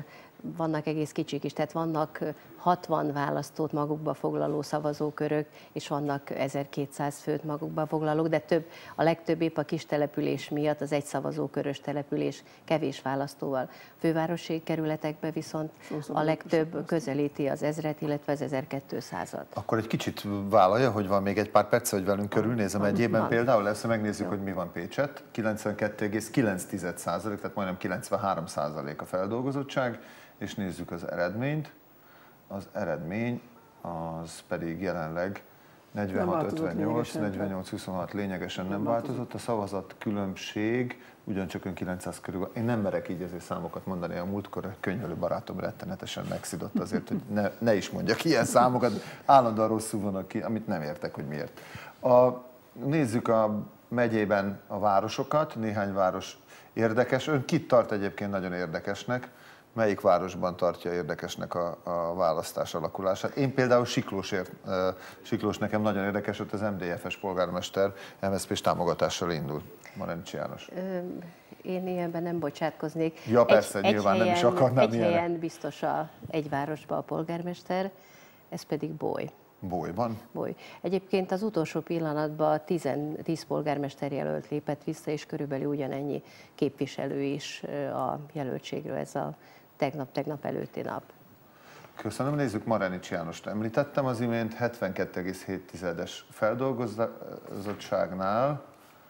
vannak egész kicsik is, tehát vannak hatvan választót magukba foglaló szavazókörök, és vannak ezerkétszáz főt magukba foglalók, de több, a legtöbb épp a kis település miatt az egy szavazókörös település kevés választóval. Fővárosi kerületekben viszont a legtöbb közelíti az ezret, illetve az ezerkétszázat. Akkor egy kicsit vállalja, hogy van még egy pár perc, hogy velünk körülnézem egyében például, lesz, megnézzük, hogy mi van Pécset. kilencvenkettő egész kilenc százalék, tehát majdnem kilencvenhárom százalék a feldolgozottság, és nézzük az eredményt. Az eredmény az pedig jelenleg negyvenhat ötvennyolc, negyvennyolc huszonhat lényegesen nem változott. A szavazat különbség ugyancsak ön kilencszáz körül. Én nem merek így ezért számokat mondani, a múltkor a könyvelő barátom rettenetesen megszidott azért, hogy ne, ne is mondjak ilyen számokat, állandóan rosszul vannak ki, amit nem értek, hogy miért. A, nézzük a megyében a városokat, néhány város érdekes. Ön kit tart egyébként nagyon érdekesnek? Melyik városban tartja érdekesnek a, a választás alakulását? Én például Siklósért, Siklós nekem nagyon érdekes, ott az em dé ef es polgármester em es zé pés támogatással indul. Marenicsi János. Én ilyenben nem bocsátkoznék. Ja persze, egy, nyilván egy helyen, nem is akarnám Egy ilyenek. helyen biztos a, egy városban a polgármester, ez pedig Bóly. Bólyban? Bóly. Egyébként az utolsó pillanatban tíz polgármester jelölt lépett vissza, és körülbelül ugyanennyi képviselő is a jelöltségről, ez a tegnap-tegnap előtti nap. Köszönöm, nézzük, Marenicsi Jánost említettem az imént, hetvenkettő egész hét feldolgozottságnál.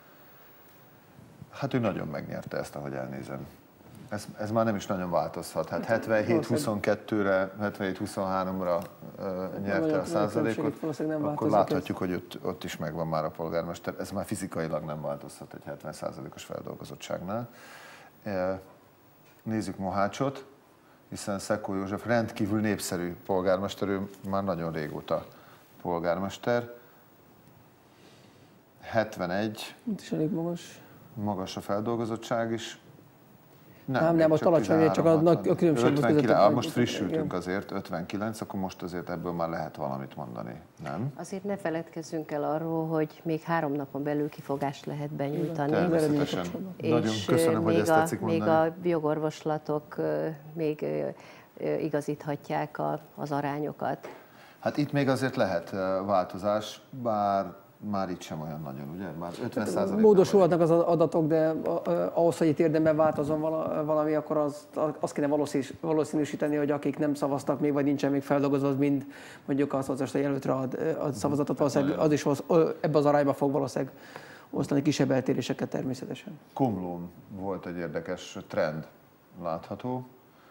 Hát ő nagyon megnyerte ezt, ahogy elnézem. Ez, ez már nem is nagyon változhat. Hát hetvenhét huszonkettőre, hetvenhét huszonháromra uh, nyerte a százalékot, akkor láthatjuk, hogy ott, ott is megvan már a polgármester. Ez már fizikailag nem változhat egy hetven százalékos feldolgozottságnál. Uh, nézzük Mohácsot, hiszen Szekó József rendkívül népszerű polgármester, ő már nagyon régóta polgármester. hetvenegy. Itt is elég magas. Magas a feldolgozottság is. Nem, nem, nem most alacsony, csak a, a különbség között. Most frissültünk azért, ötvenkilenc, akkor most azért ebből már lehet valamit mondani, nem? Azért ne feledkezzünk el arról, hogy még három napon belül kifogást lehet benyújtani. Természetesen. Nagyon köszönöm, hogy ezt a, tetszik mondani. Még a jogorvoslatok még igazíthatják a, az arányokat. Hát itt még azért lehet változás, bár már itt sem olyan nagyon, ugye? Már ötven százalék. Módosulhatnak az adatok, de ahhoz, hogy itt érdemben változon valami, akkor az, azt kéne valószínűsíteni, hogy akik nem szavaztak még, vagy nincsen még feldolgozva, az mind mondjuk a szocialista jelöltre ad, ad szavazatot, valószínűleg az is ebbe az arányba fog valószínűleg osztani kisebb eltéréseket természetesen. Komlón volt egy érdekes trend látható.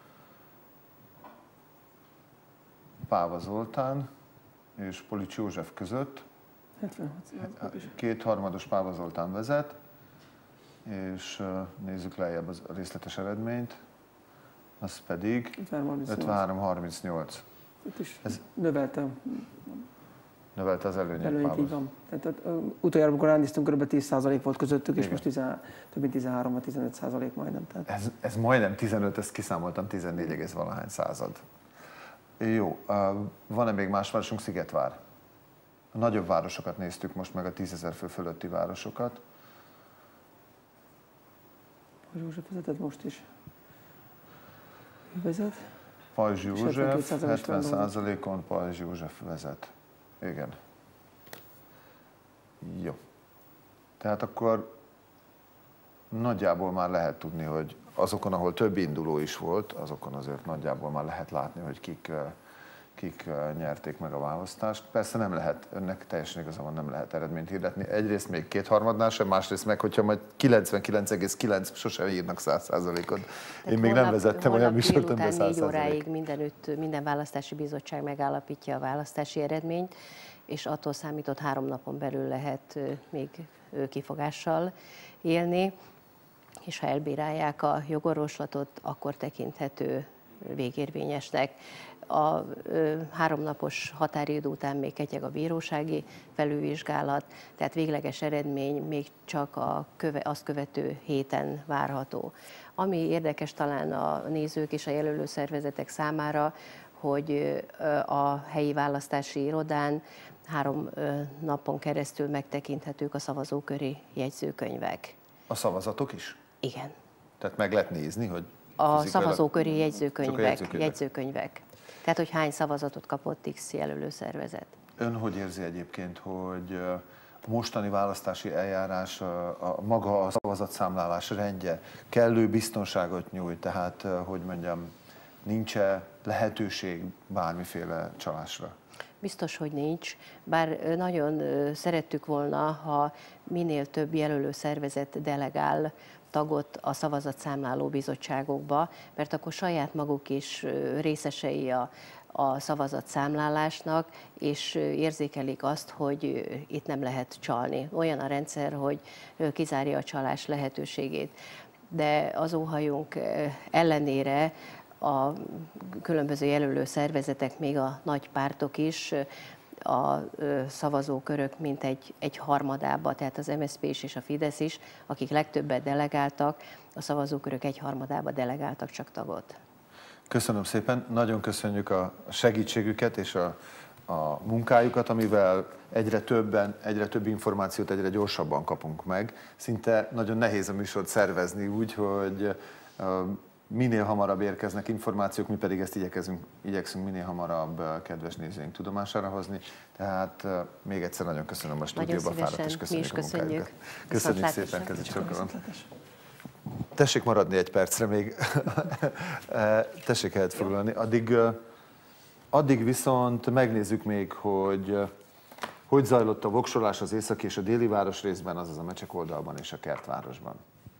Páva Zoltán és Polics József között kétharmados Páva Zoltán vezet, és nézzük lejjebb az részletes eredményt, az pedig ötvenhárom harmincnyolc. Itt is ez növelte. Növelte az előnyét. Előnyét, így van. Tehát, utoljára, amikor ránéztünk, kb. tíz százalék volt közöttük, és igen. Most tizen, több mint tizenhárom vagy tizenöt százalék majdnem. Tehát. Ez, ez majdnem tizenöt, ezt kiszámoltam, tizennégy egész valahány század. Jó, van-e még más városunk? Szigetvár. A nagyobb városokat néztük most meg, a tízezer fő fölötti városokat. Pajzs József vezetett most is. Ő vezet? Pajzs József, hetven százalékon Pajzs József vezet. Igen. Jó. Tehát akkor nagyjából már lehet tudni, hogy azokon, ahol több induló is volt, azokon azért nagyjából már lehet látni, hogy kik, kik nyerték meg a választást. Persze nem lehet, önnek teljesen igaza van, nem lehet eredményt hirdetni. Egyrészt még kétharmadnál sem, másrészt meg, hogyha majd kilencvenkilenc egész kilenc sosem írnak száz százalékot. Én még nem vezettem olyan műsort, amiben száz százalék. négy óráig mindenütt, minden választási bizottság megállapítja a választási eredményt, és attól számított három napon belül lehet még kifogással élni, és ha elbírálják a jogorvoslatot, akkor tekinthető végérvényesnek. A ö, háromnapos határidő után még ketyeg a bírósági felülvizsgálat, tehát végleges eredmény még csak a köve, azt követő héten várható. Ami érdekes talán a nézők és a jelölő szervezetek számára, hogy a helyi választási irodán három napon keresztül megtekinthetők a szavazóköri jegyzőkönyvek. A szavazatok is? Igen. Tehát meg lehet nézni, hogy A szavazóköri jegyzőkönyvek, jegyzőkönyvek. jegyzőkönyvek. Tehát, hogy hány szavazatot kapott X jelölőszervezet. Ön hogy érzi egyébként, hogy a mostani választási eljárás, a, a maga a szavazatszámlálás rendje kellő biztonságot nyújt, tehát, hogy mondjam, nincs-e lehetőség bármiféle csalásra? Biztos, hogy nincs, bár nagyon szerettük volna, ha minél több jelölő szervezet delegál tagot a szavazatszámláló bizottságokba, mert akkor saját maguk is részesei a, a szavazatszámlálásnak, és érzékelik azt, hogy itt nem lehet csalni. Olyan a rendszer, hogy kizárja a csalás lehetőségét. De az óhajunk ellenére a különböző jelölő szervezetek, még a nagy pártok is a szavazókörök mint egy, egy harmadába, tehát az em es zé pé is és a Fidesz is, akik legtöbbet delegáltak, a szavazókörök egy harmadába delegáltak csak tagot. Köszönöm szépen, nagyon köszönjük a segítségüket és a, a munkájukat, amivel egyre többen, egyre több információt egyre gyorsabban kapunk meg. Szinte nagyon nehéz a műsort szervezni úgy, hogy minél hamarabb érkeznek információk, mi pedig ezt igyekezünk, igyekszünk minél hamarabb kedves nézőink tudomására hozni. Tehát még egyszer nagyon köszönöm a stúdióba fáradt, és köszönjük a munkájukat. Köszönjük szépen, kezicsokolom. Tessék maradni egy percre még, tessék helyet foglalni. Addig, addig viszont megnézzük még, hogy hogy zajlott a voksolás az északi és a déli városrészben, azaz a Mecsekoldalban és a Kertvárosban.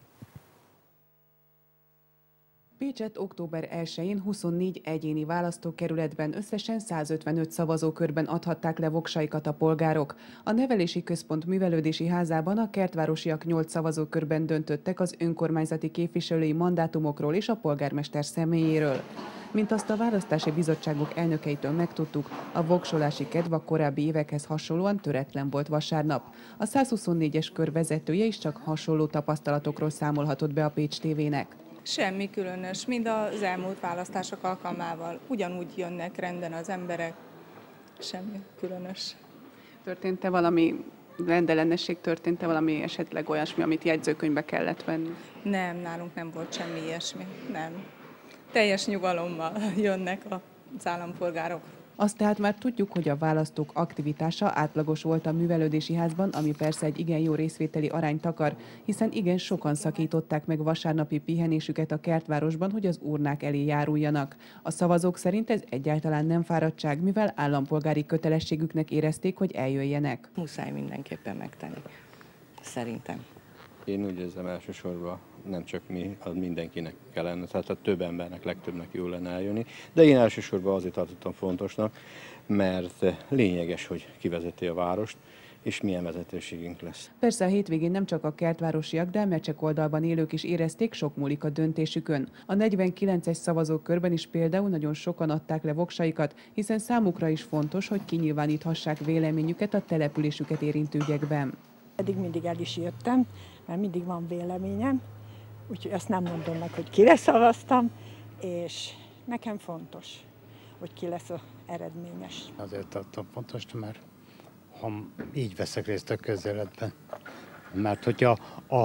Pécsett október elsején huszonnégy egyéni választókerületben összesen százötvenöt szavazókörben adhatták le voksaikat a polgárok. A Nevelési Központ művelődési házában a kertvárosiak nyolc szavazókörben döntöttek az önkormányzati képviselői mandátumokról és a polgármester személyéről. Mint azt a választási bizottságok elnökeitől megtudtuk, a voksolási kedv a korábbi évekhez hasonlóan töretlen volt vasárnap. A százhuszonnégyes kör vezetője is csak hasonló tapasztalatokról számolhatott be a Pécs tévének. Semmi különös, mind az elmúlt választások alkalmával. Ugyanúgy jönnek renden az emberek, semmi különös. Történt-e valami rendellenesség, történt-e valami esetleg olyasmi, amit jegyzőkönyvbe kellett venni? Nem, nálunk nem volt semmi ilyesmi, nem. Teljes nyugalommal jönnek az állampolgárok. Azt tehát már tudjuk, hogy a választók aktivitása átlagos volt a művelődési házban, ami persze egy igen jó részvételi arányt akar, hiszen igen sokan szakították meg vasárnapi pihenésüket a Kertvárosban, hogy az urnák elé járuljanak. A szavazók szerint ez egyáltalán nem fáradtság, mivel állampolgári kötelességüknek érezték, hogy eljöjjenek. Muszáj mindenképpen megtenni, szerintem. Én úgy érzem, elsősorban nem csak mi, az mindenkinek kellene, tehát a több embernek, legtöbbnek jól lenne eljönni. De én elsősorban azért tartottam fontosnak, mert lényeges, hogy kivezeti a várost, és milyen vezetőségünk lesz. Persze a hétvégén nem csak a kertvárosiak, de a Mecsekoldalban élők is érezték, sok múlik a döntésükön. A negyvenkilences szavazókörben is például nagyon sokan adták le voksaikat, hiszen számukra is fontos, hogy kinyilváníthassák véleményüket a településüket érintő ügyekben. Eddig mindig el is jöttem, mert mindig van véleményem, úgyhogy ezt nem mondom meg, hogy kire szavaztam, és nekem fontos, hogy ki lesz az eredményes. Azért tartom fontos, mert ha így veszek részt a közéletben, mert hogyha a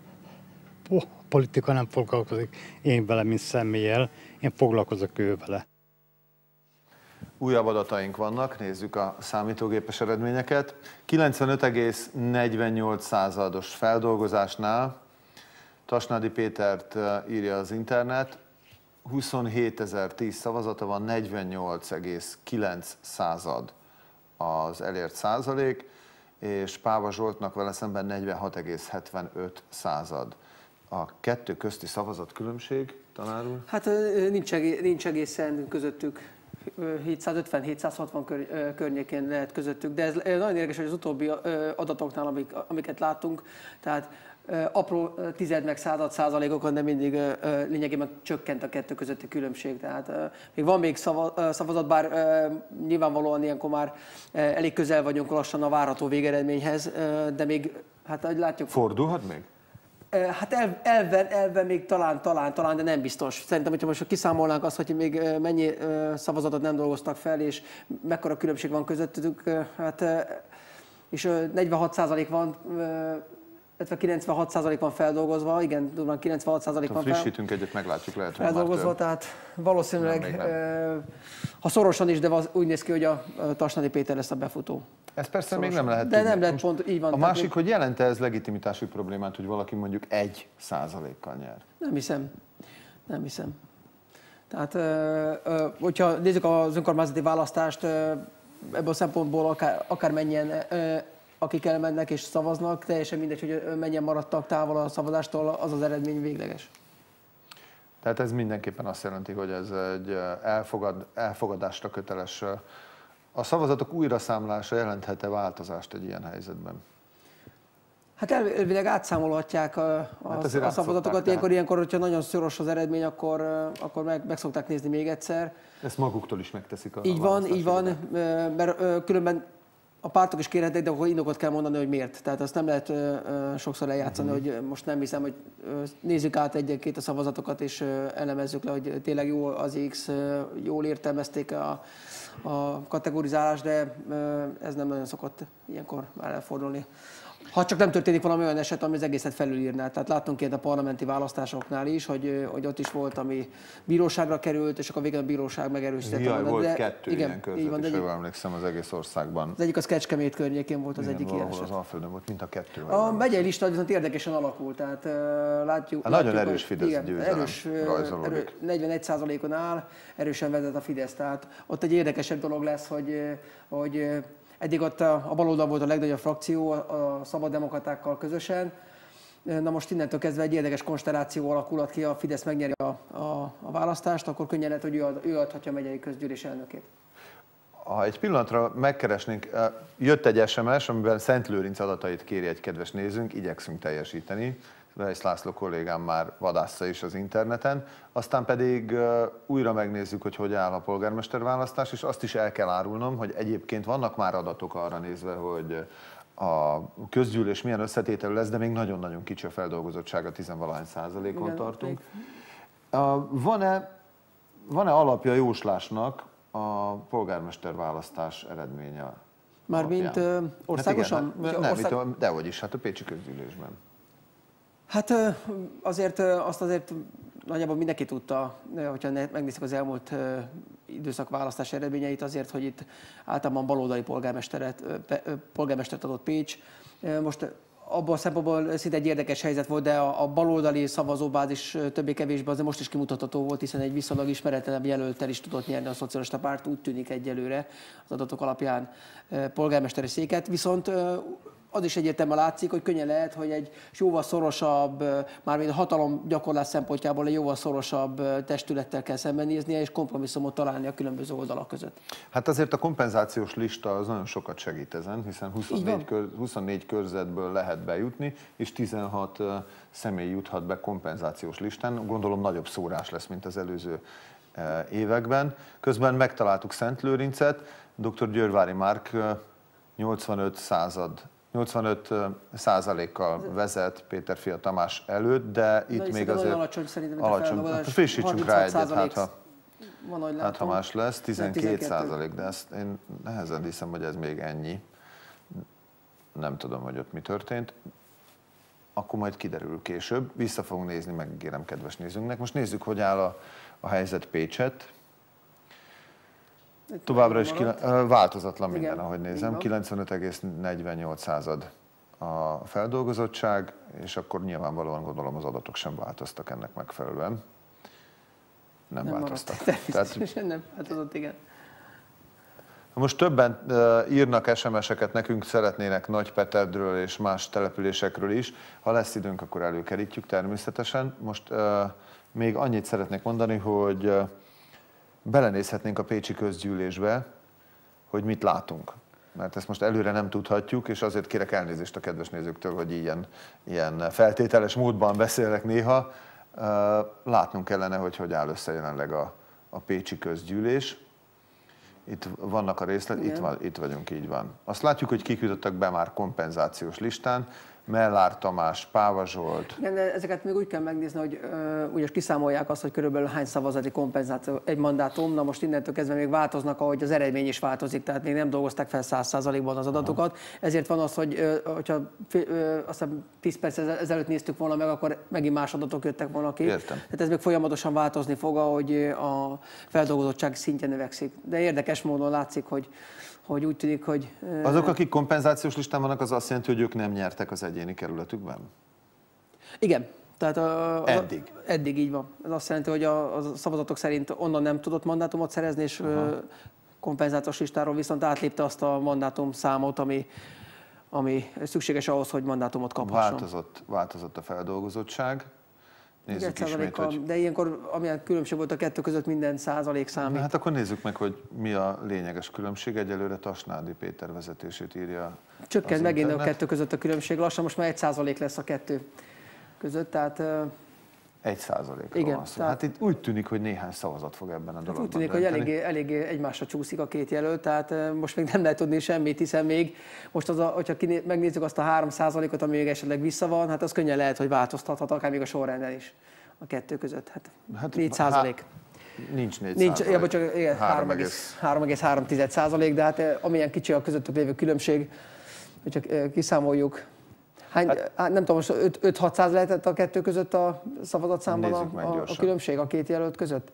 politika nem foglalkozik én vele, mint személlyel, én foglalkozok ő vele. Újabb adataink vannak, nézzük a számítógépes eredményeket. kilencvenöt egész negyvennyolc százados feldolgozásnál Tasnádi Pétert írja az internet, huszonhétezer-tíz szavazata van, negyvennyolc egész kilenc század az elért százalék, és Páva Zsoltnak vele szemben negyvenhat egész hetvenöt század. A kettő közti szavazatkülönbség, tanár úr? Hát nincs, egész, nincs egészen közöttük. hétszázötven-hétszázhatvan kör, környékén lehet közöttük, de ez nagyon érdekes, hogy az utóbbi adatoknál, amik, amiket láttunk, tehát apró tized meg század százalékokon, de mindig lényegében csökkent a kettő közötti különbség. Tehát még van még szavazat, bár nyilvánvalóan ilyenkor már elég közel vagyunk lassan a várható végeredményhez, de még, hát ahogy látjuk... Fordulhat még? Hát el, elven, elven még talán, talán, talán, de nem biztos. Szerintem, hogyha most kiszámolnánk azt, hogy még mennyi szavazatot nem dolgoztak fel, és mekkora különbség van közöttük, hát, és negyvenhat százalék van, kilencvenhat százalék van feldolgozva, igen, durván kilencvenhat százalék van fel, frissítünk egyet, meglátjuk, lehet, hogy feldolgozva, tehát valószínűleg, ha szorosan is, de úgy néz ki, hogy a Tasnadi Péter lesz a befutó. Ez persze szorosan. még nem lehet De tudni. nem lehet pont, így van. A másik, még... hogy jelente ez legitimitási problémát, hogy valaki mondjuk egy százalékkal nyer? Nem hiszem. Nem hiszem. Tehát, hogyha nézzük az önkormányzati választást, ebből a szempontból akár, akár mennyien, akik elmennek és szavaznak, teljesen mindegy, hogy mennyien maradtak távol a szavazástól, az az eredmény végleges. Tehát ez mindenképpen azt jelenti, hogy ez egy elfogad, elfogadásra köteles. A szavazatok újraszámlása jelenthet-e változást egy ilyen helyzetben? Hát elvileg átszámolhatják a, a, hát a szavazatokat. Ilyenkor, ilyenkor, hogyha nagyon szoros az eredmény, akkor, akkor meg, meg szokták nézni még egyszer. Ezt maguktól is megteszik a Így van, így van, mert különben a pártok is kérhetik, de akkor indokot kell mondani, hogy miért. Tehát azt nem lehet sokszor eljátszani, uh-huh. hogy most nem hiszem, hogy nézzük át egy-két a szavazatokat, és elemezzük le, hogy tényleg jó az X, jól értelmezték a, a kategorizálást, de ez nem nagyon szokott ilyenkor elfordulni. Ha csak nem történik valami olyan eset, ami az egészet felülírná. Tehát láttunk ilyet a parlamenti választásoknál is, hogy, hogy ott is volt, ami bíróságra került, és akkor végén a bíróság megerősítette. Jaj, volt de, kettő igen, ilyen körzet van, is, de jól emlékszem, az egész országban. Az egyik az Kecskemét környékén volt az igen, egyik ilyen eset. Az Alföldön volt, mint a kettő. A megyei lista viszont érdekesen alakult, tehát uh, látjuk... Hát látjuk nagyon erős Fidesz igen, győzelem erős, rajzolódik. Erő, negyvenegy százalékon áll, erősen vezet a Fidesz, tehát ott egy érdekesebb dolog lesz, hogy, hogy eddig ott a baloldal volt a legnagyobb frakció a szabaddemokratákkal közösen. Na most innentől kezdve egy érdekes konstelláció alakulhat ki, a Fidesz megnyeri a, a, a választást, akkor könnyen lehet, hogy ő, ad, ő adhatja a megyei közgyűlés elnökét. Ha egy pillanatra megkeresnénk, jött egy es em es, amiben Szent Lőrinc adatait kéri egy kedves nézőnk, igyekszünk teljesíteni. Weisz László kollégám már vadásza is az interneten. Aztán pedig újra megnézzük, hogy hogy áll a polgármesterválasztás, és azt is el kell árulnom, hogy egyébként vannak már adatok arra nézve, hogy a közgyűlés milyen összetételű lesz, de még nagyon-nagyon kicsi a feldolgozottsága, tizenvalahány százalékon igen, tartunk. Van-e, van-e alapja jóslásnak a polgármesterválasztás eredménye? Mármint országosan? Hát igen, nem, ország... nem, dehogy is, hát a pécsi közgyűlésben. Hát azért azt azért nagyjából mindenki tudta, hogyha megnézzük az elmúlt időszak választási eredményeit, azért, hogy itt általában baloldali polgármesteret, polgármestert adott Pécs. Most abban a szempontból szinte egy érdekes helyzet volt, de a baloldali szavazóbázis többé-kevésbé azért most is kimutatható volt, hiszen egy viszonylag ismeretlenebb jelölttel is tudott nyerni a szocialista párt, úgy tűnik egyelőre az adatok alapján polgármesteri széket. Viszont az is egyértelműen látszik, hogy könnyen lehet, hogy egy jóval szorosabb, mármint a hatalom gyakorlás szempontjából egy jóval szorosabb testülettel kell szembenéznie, és kompromisszumot találni a különböző oldalak között. Hát azért a kompenzációs lista az nagyon sokat segít ezen, hiszen huszonnégy, kör, huszonnégy körzetből lehet bejutni, és tizenhat személy juthat be kompenzációs listán. Gondolom nagyobb szórás lesz, mint az előző években. Közben megtaláltuk Szent Lőrincet, dr. Győrvári Márk nyolcvanöt század nyolcvanöt százalékkal vezet Péterfia Tamás előtt, de itt de még azért alacsony szerintem, alacsony. Hát frissítsünk rá egyet, hát ha, van, hát, ha más lesz, tizenkét százalék, de ezt én nehezen hiszem, hogy ez még ennyi. Nem tudom, hogy ott mi történt. Akkor majd kiderül később. Vissza fogunk nézni, megígérem kedves nézőnknek. Most nézzük, hogy áll a, a helyzet Pécset. Továbbra is kila, változatlan minden, igen, ahogy nézem, kilencvenöt egész negyvennyolc század a feldolgozottság, és akkor nyilvánvalóan gondolom az adatok sem változtak ennek megfelelően. Nem, nem változtak. Természetesen Tehát, nem változott, igen. Most többen uh, írnak es em es-eket nekünk, szeretnének Nagypeterdről és más településekről is. Ha lesz időnk, akkor előkerítjük természetesen. Most uh, még annyit szeretnék mondani, hogy uh, belenézhetnénk a pécsi közgyűlésbe, hogy mit látunk. Mert ezt most előre nem tudhatjuk, és azért kérek elnézést a kedves nézőktől, hogy ilyen, ilyen feltételes módban beszélek néha. Látnunk kellene, hogy hogy áll össze jelenleg a, a pécsi közgyűlés. Itt vannak a részletek, itt, itt vagyunk, így van. Azt látjuk, hogy kik jutottak be már kompenzációs listán. Mellár Tamás, Páva Zsolt. Igen, de ezeket még úgy kell megnézni, hogy uh, ugye kiszámolják azt, hogy körülbelül hány szavazati kompenzáció egy mandátum. Na most innentől kezdve még változnak, ahogy az eredmény is változik, tehát még nem dolgozták fel száz százalékban az adatokat. Aha. Ezért van az, hogy uh, hogyha uh, azt hiszem tíz perc ezelőtt néztük volna meg, akkor megint más adatok jöttek volna ki. Értem. Tehát ez még folyamatosan változni fog, ahogy a feldolgozottság szintje növekszik. De érdekes módon látszik, hogy hogy úgy tűnik, hogy... Azok, akik kompenzációs listán vannak, az azt jelenti, hogy ők nem nyertek az egyéni kerületükben? Igen. Tehát a, eddig? A, eddig így van. Ez azt jelenti, hogy a, a szavazatok szerint onnan nem tudott mandátumot szerezni, és Aha. kompenzációs listáról viszont átlépte azt a mandátum számot, ami, ami szükséges ahhoz, hogy mandátumot kaphasson. Változott, változott a feldolgozottság. Nézzük ismét, hogy... De ilyenkor, amilyen különbség volt a kettő között, minden százalék számít. Hát akkor nézzük meg, hogy mi a lényeges különbség. Egyelőre Tasnádi Péter vezetését írja. Csökkent megint a kettő között a különbség. Lassan most már egy százalék lesz a kettő között, tehát... Egy százalékról van szó. Tehát... Hát itt úgy tűnik, hogy néhány szavazat fog ebben a dologban Úgy tűnik, dönteni. hogy eléggé, eléggé egymásra csúszik a két jelölt, tehát most még nem lehet tudni semmit, hiszen még most, az a, hogyha kiné, megnézzük azt a három százalékot, ami még esetleg vissza van, hát az könnyen lehet, hogy változtathat, akár még a sorrenden is a kettő között. Hát, hát négy százalék. Há... Nincs négy Nincs, százalék. Ja, csak igen, három egész három százalék, de hát amilyen kicsi a közöttük lévő különbség, hogyha kiszámoljuk. Hány, hát, nem tudom, most öt-hatszáz lehetett a kettő között a szavazatszámban a, a, a különbség a két jelölt között?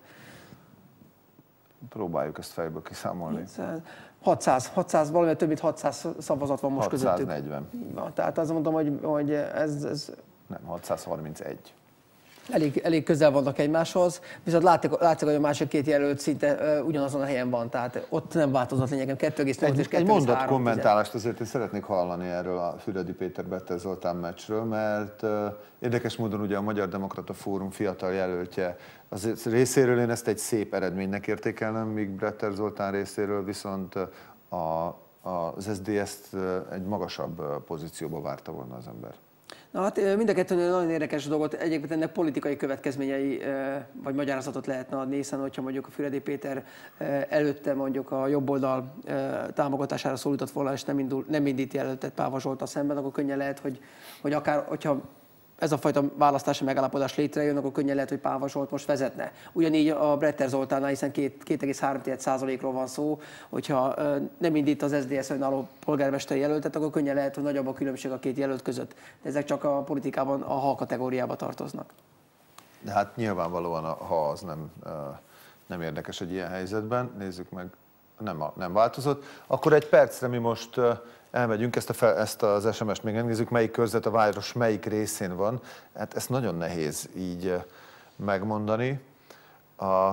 Próbáljuk ezt fejből kiszámolni. hatszáz, hatszáz, valami több mint hatszáz szavazat van most közöttük. hatszáznegyven. Van, tehát azt mondom, hogy, hogy ez, ez... Nem, hatszázharmincegy. Elég, elég közel vannak egymáshoz, viszont látszik, látszik, hogy a másik két jelölt szinte uh, ugyanazon a helyen van, tehát ott nem változott lényegem, kettő egész nyolc és kettő egész három. Egy mondat kommentálást azért én szeretnék hallani erről a Füredi Péter Bretter Zoltán meccsről, mert uh, érdekes módon ugye a Magyar Demokrata Fórum fiatal jelöltje az részéről én ezt egy szép eredménynek értékelnem, míg Bretter Zoltán részéről viszont a, a, az es zé dé es-t egy magasabb pozícióba várta volna az ember. Na hát mind a kettő nagyon érdekes dolgot, egyébként ennek politikai következményei vagy magyarázatot lehetne adni, hiszen hogyha mondjuk a Füredi Péter előtte mondjuk a jobboldal támogatására szólított volna, és nem, indul, nem indít jelöltet Páva Zsolttal szemben, akkor könnyen lehet, hogy, hogy akár, hogyha ez a fajta választási megállapodás létrejön, akkor könnyen lehet, hogy Páva Zsolt most vezetne. Ugyanígy a Bretter Zoltánnál, hiszen két egész három százalékról van szó, hogyha nem indít az es zé dé es önálló polgármesteri jelöltet, akkor könnyen lehet, hogy nagyobb a különbség a két jelölt között. De ezek csak a politikában a ha kategóriába tartoznak. De hát nyilvánvalóan a ha az nem, nem érdekes egy ilyen helyzetben. Nézzük meg, nem, nem változott. Akkor egy percre mi most elmegyünk, ezt, a fel, ezt az es em es-t még megnézzük, melyik körzet a város melyik részén van. Hát ezt nagyon nehéz így megmondani. A...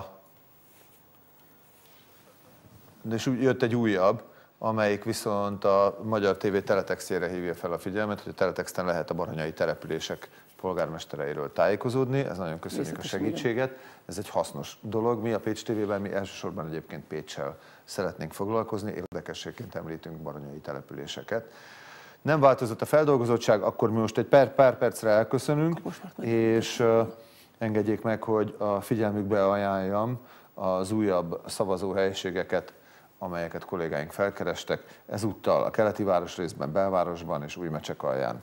De és jött egy újabb, amelyik viszont a Magyar té vé teletextjére hívja fel a figyelmet, hogy a teletexten lehet a baranyai települések polgármestereiről tájékozódni. Ez nagyon köszönjük a segítséget. Ez egy hasznos dolog. Mi a Pécs té vében, mi elsősorban egyébként Péccsel szeretnénk foglalkozni, érdekességként említünk baranyai településeket. Nem változott a feldolgozottság, akkor mi most egy pár, pár percre elköszönünk, és uh, engedjék meg, hogy a figyelmükbe ajánljam az újabb szavazóhelyiségeket, amelyeket kollégáink felkerestek, ezúttal a keleti városrészben, belvárosban és Újmecsekalján.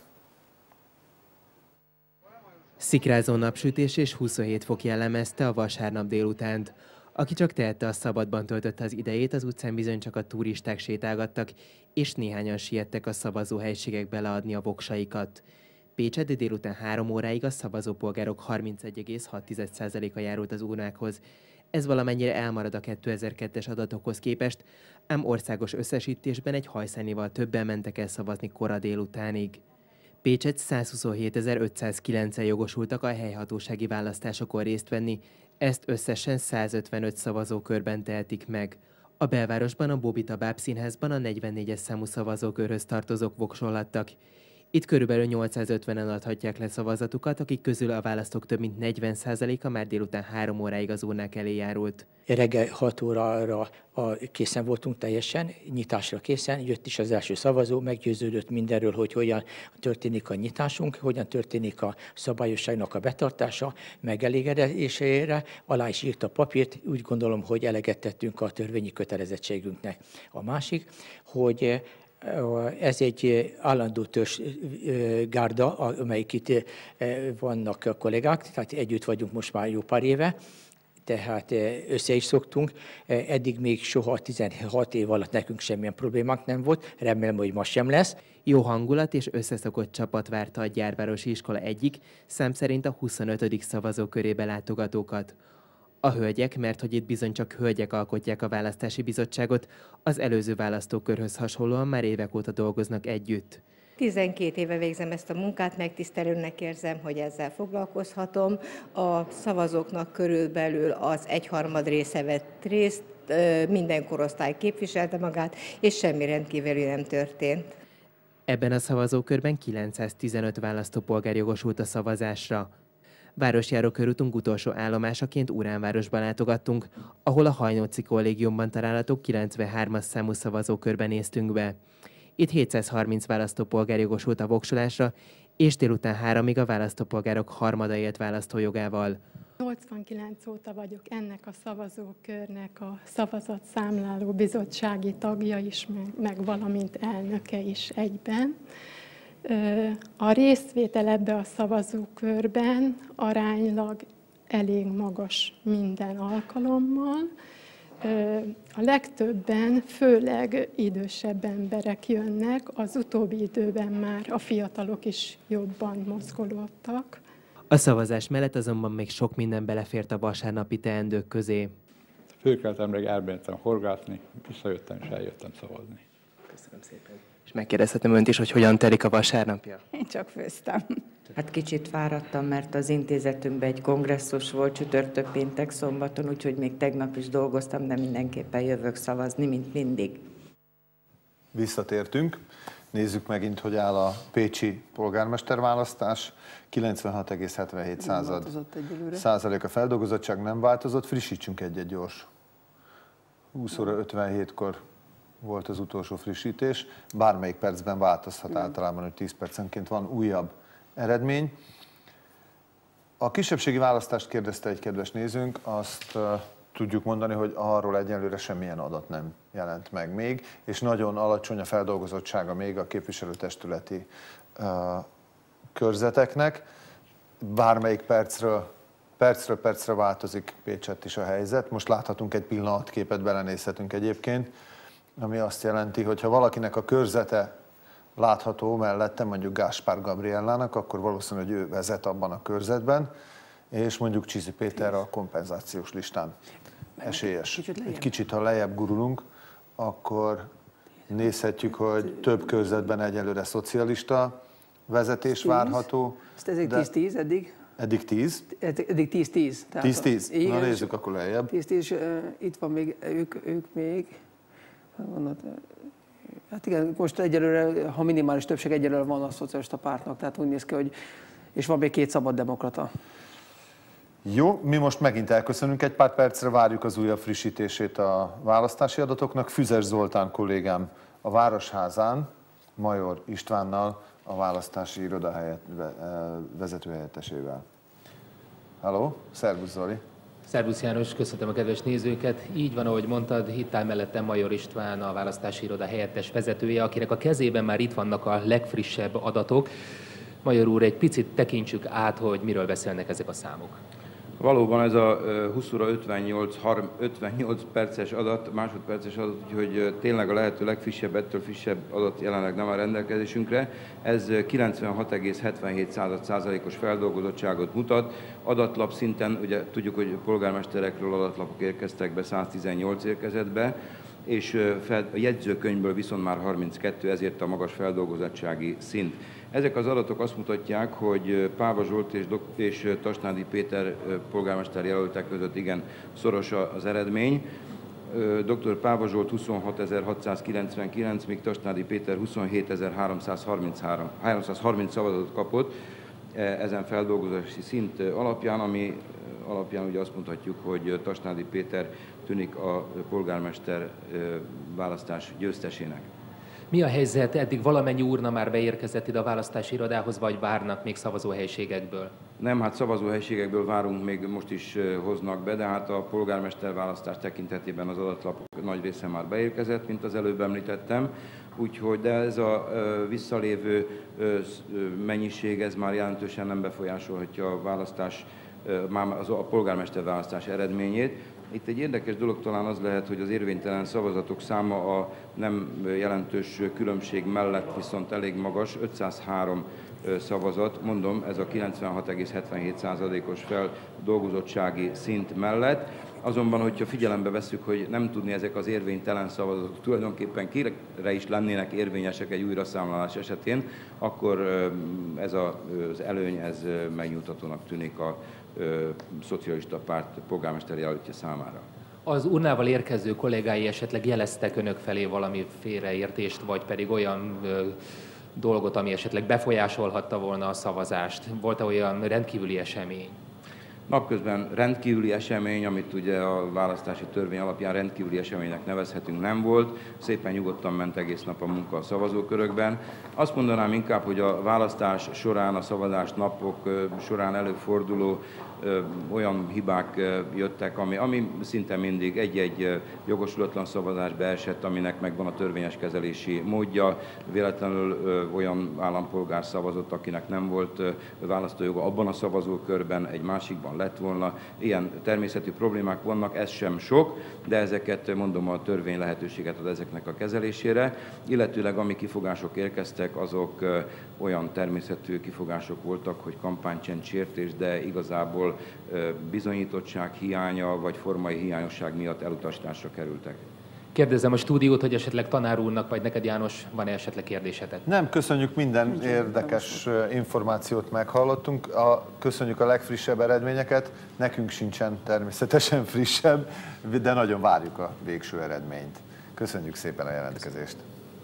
Szikrázó napsütés és huszonhét fok jellemezte a vasárnap délutánt. Aki csak tehette, a szabadban töltötte az idejét, az utcán bizony csak a turisták sétálgattak, és néhányan siettek a szavazóhelyiségekbe leadni a voksaikat. Pécset délután három óráig a szavazópolgárok harmincegy egész hat százaléka járult az urnákhoz. Ez valamennyire elmarad a kétezer-kettes adatokhoz képest, ám országos összesítésben egy hajszánival többen mentek el szavazni kora délutánig. Pécset százhuszonhétezer-ötszázkilencen jogosultak a helyhatósági választásokon részt venni, ezt összesen százötvenöt szavazókörben tehetik meg. A belvárosban a Bóbita Bábszínházban a negyvennégyes számú szavazókörhöz tartozók voksolhattak. Itt körülbelül nyolcszázötvenen adhatják le szavazatukat, akik közül a választók több mint negyven százaléka már délután három óráig az urnák elé járult. Reggel hat órára a, készen voltunk teljesen, nyitásra készen, jött is az első szavazó, meggyőződött mindenről, hogy hogyan történik a nyitásunk, hogyan történik a szabályosságnak a betartása, megelégedésére, alá is írt a papírt, úgy gondolom, hogy eleget tettünk a törvényi kötelezettségünknek. A másik, hogy Ez egy állandó törzsgárda, amelyik itt vannak a kollégák, tehát együtt vagyunk most már jó pár éve, tehát össze is szoktunk. Eddig még soha tizenhat év alatt nekünk semmilyen problémánk nem volt, remélem, hogy ma sem lesz. Jó hangulat és összeszokott csapat várta a Gyárvárosi Iskola egyik, szám szerint a huszonötödik szavazókörébe látogatókat. A hölgyek, mert hogy itt bizony csak hölgyek alkotják a választási bizottságot, az előző választókörhöz hasonlóan már évek óta dolgoznak együtt. tizenkét éve végzem ezt a munkát, megtisztelőnek érzem, hogy ezzel foglalkozhatom. A szavazóknak körülbelül az egyharmad része vett részt, minden korosztály képviselte magát, és semmi rendkívüli nem történt. Ebben a szavazókörben kilencszáztizenöt választópolgár jogosult a szavazásra. Városjáró körútunk utolsó állomásaként Uránvárosban látogattunk, ahol a Hajnóci Kollégiumban található kilencvenhármas számú szavazókörben néztünk be. Itt hétszázharminc választópolgár jogosult a voksolásra, és délután háromig a választópolgárok harmada élt választójogával. nyolcvankilenc óta vagyok ennek a szavazókörnek a szavazatszámláló bizottsági tagja is, meg, meg valamint elnöke is egyben. A részvétel ebbe a szavazókörben aránylag elég magas minden alkalommal. A legtöbben, főleg idősebb emberek jönnek, az utóbbi időben már a fiatalok is jobban mozgolódtak. A szavazás mellett azonban még sok minden belefért a vasárnapi teendők közé. Fölkeltem, meg elmentem horgászni, visszajöttem és eljöttem szavazni. Köszönöm szépen. És megkérdezhetem önt is, hogy hogyan telik a vasárnapja? Én csak főztem. Hát kicsit fáradtam, mert az intézetünkben egy kongresszus volt csütörtök, péntek, szombaton, úgyhogy még tegnap is dolgoztam, de mindenképpen jövök szavazni, mint mindig. Visszatértünk. Nézzük megint, hogy áll a pécsi polgármesterválasztás. kilencvenhat egész hetvenhét százalék a feldolgozottság, nem változott. Frissítsünk egy-egy gyors. húsz óra ötvenhétkor volt az utolsó frissítés. Bármelyik percben változhat általában, hogy tíz percenként van újabb eredmény. A kisebbségi választást kérdezte egy kedves nézőnk, azt uh, tudjuk mondani, hogy arról egyelőre semmilyen adat nem jelent meg még, és nagyon alacsony a feldolgozottsága még a képviselőtestületi uh, körzeteknek. Bármelyik percről, percről percre változik Pécsett is a helyzet. Most láthatunk egy pillanatképet, belenézhetünk egyébként, ami azt jelenti, hogy ha valakinek a körzete látható mellette, mondjuk Gáspár Gabriellának, akkor valószínűleg ő vezet abban a körzetben, és mondjuk Csizi Péter a kompenzációs listán esélyes. Egy kicsit, ha lejjebb gurulunk, akkor nézhetjük, hogy több körzetben egyelőre szocialista vezetés várható. Ezt eddig tíz-tíz eddig? Eddig tíz? Eddig tíz-tíz. tíz-tíz? Na nézzük akkor lejjebb. tíz-tíz, itt van még, ők, ők még. Hát igen, most egyelőre, ha minimális többség egyelőre van a szocialista pártnak, tehát úgy néz ki, hogy és van még két szabad demokrata. Jó, mi most megint elköszönünk egy pár percre, várjuk az újabb frissítését a választási adatoknak. Füzes Zoltán kollégám a Városházán, Major Istvánnal, a választási iroda helyett, vezetőhelyettesével. Halló, szervusz Zoli! Szervusz János, köszöntöm a kedves nézőket. Így van, ahogy mondtad, itt áll mellettem Major István, a választási iroda helyettes vezetője, akinek a kezében már itt vannak a legfrissebb adatok. Major úr, egy picit tekintsük át, hogy miről beszélnek ezek a számok. Valóban ez a húsz óra ötvennyolc perces adat, másodperces adat, úgyhogy tényleg a lehető legfrissebb, ettől frissebb adat jelenleg nem áll rendelkezésünkre. Ez kilencvenhat egész hetvenhét százalékos feldolgozottságot mutat. Adatlap szinten, ugye tudjuk, hogy polgármesterekről adatlapok érkeztek be, száztizennyolc érkezett be, és a jegyzőkönyvből viszont már harminckettő, ezért a magas feldolgozottsági szint. Ezek az adatok azt mutatják, hogy Páva Zsolt és, és Tasnádi Péter polgármester jelöltek között igen szoros az eredmény. dr. Páva Zsolt huszonhat ezer hatszázkilencvenkilenc, míg Tasnádi Péter huszonhét ezer háromszázharminc szavazatot kapott ezen feldolgozási szint alapján, ami alapján ugye azt mondhatjuk, hogy Tasnádi Péter tűnik a polgármester választás győztesének. Mi a helyzet? Eddig valamennyi urna már beérkezett ide a választási irodához, vagy várnak még szavazóhelyiségekből? Nem, hát szavazóhelyiségekből várunk, még most is hoznak be, de hát a polgármester választás tekintetében az adatlapok nagy része már beérkezett, mint az előbb említettem. Úgyhogy, de ez a visszalévő mennyiség, ez már jelentősen nem befolyásolhatja a választás, a polgármester választás eredményét. Itt egy érdekes dolog talán az lehet, hogy az érvénytelen szavazatok száma a nem jelentős különbség mellett viszont elég magas, ötszázhárom szavazat, mondom, ez a kilencvenhat egész hetvenhét százalékos feldolgozottsági szint mellett. Azonban, hogyha figyelembe vesszük, hogy nem tudni ezek az érvénytelen szavazatok tulajdonképpen kire is lennének érvényesek egy újraszámlálás esetén, akkor ez az előny ez megnyugtatónak tűnik a szocialista párt polgármester jelöltje számára. Az urnával érkező kollégái esetleg jeleztek önök felé valami félreértést, vagy pedig olyan ö, dolgot, ami esetleg befolyásolhatta volna a szavazást? Volt-e olyan rendkívüli esemény? Napközben rendkívüli esemény, amit ugye a választási törvény alapján rendkívüli eseménynek nevezhetünk, nem volt. Szépen nyugodtan ment egész nap a munka a szavazókörökben. Azt mondanám inkább, hogy a választás során, a szavazás napok során előforduló olyan hibák jöttek, ami, ami szinte mindig egy-egy jogosulatlan szavazás beesett, aminek megvan a törvényes kezelési módja. Véletlenül olyan állampolgár szavazott, akinek nem volt választójoga abban a szavazókörben, egy másikban lett volna. Ilyen természetű problémák vannak, ez sem sok, de ezeket mondom, a törvény lehetőséget ad ezeknek a kezelésére. Illetőleg ami kifogások érkeztek, azok olyan természetű kifogások voltak, hogy kampánycsend sértés, de igazából bizonyítottság hiánya vagy formai hiányosság miatt elutasításra kerültek. Kérdezem a stúdiót, hogy esetleg tanár úrnak, vagy neked János, van-e esetleg kérdésetek? Nem, köszönjük, minden érdekes információt meghallottunk. A, köszönjük a legfrissebb eredményeket, nekünk sincsen természetesen frissebb, de nagyon várjuk a végső eredményt. Köszönjük szépen a jelentkezést.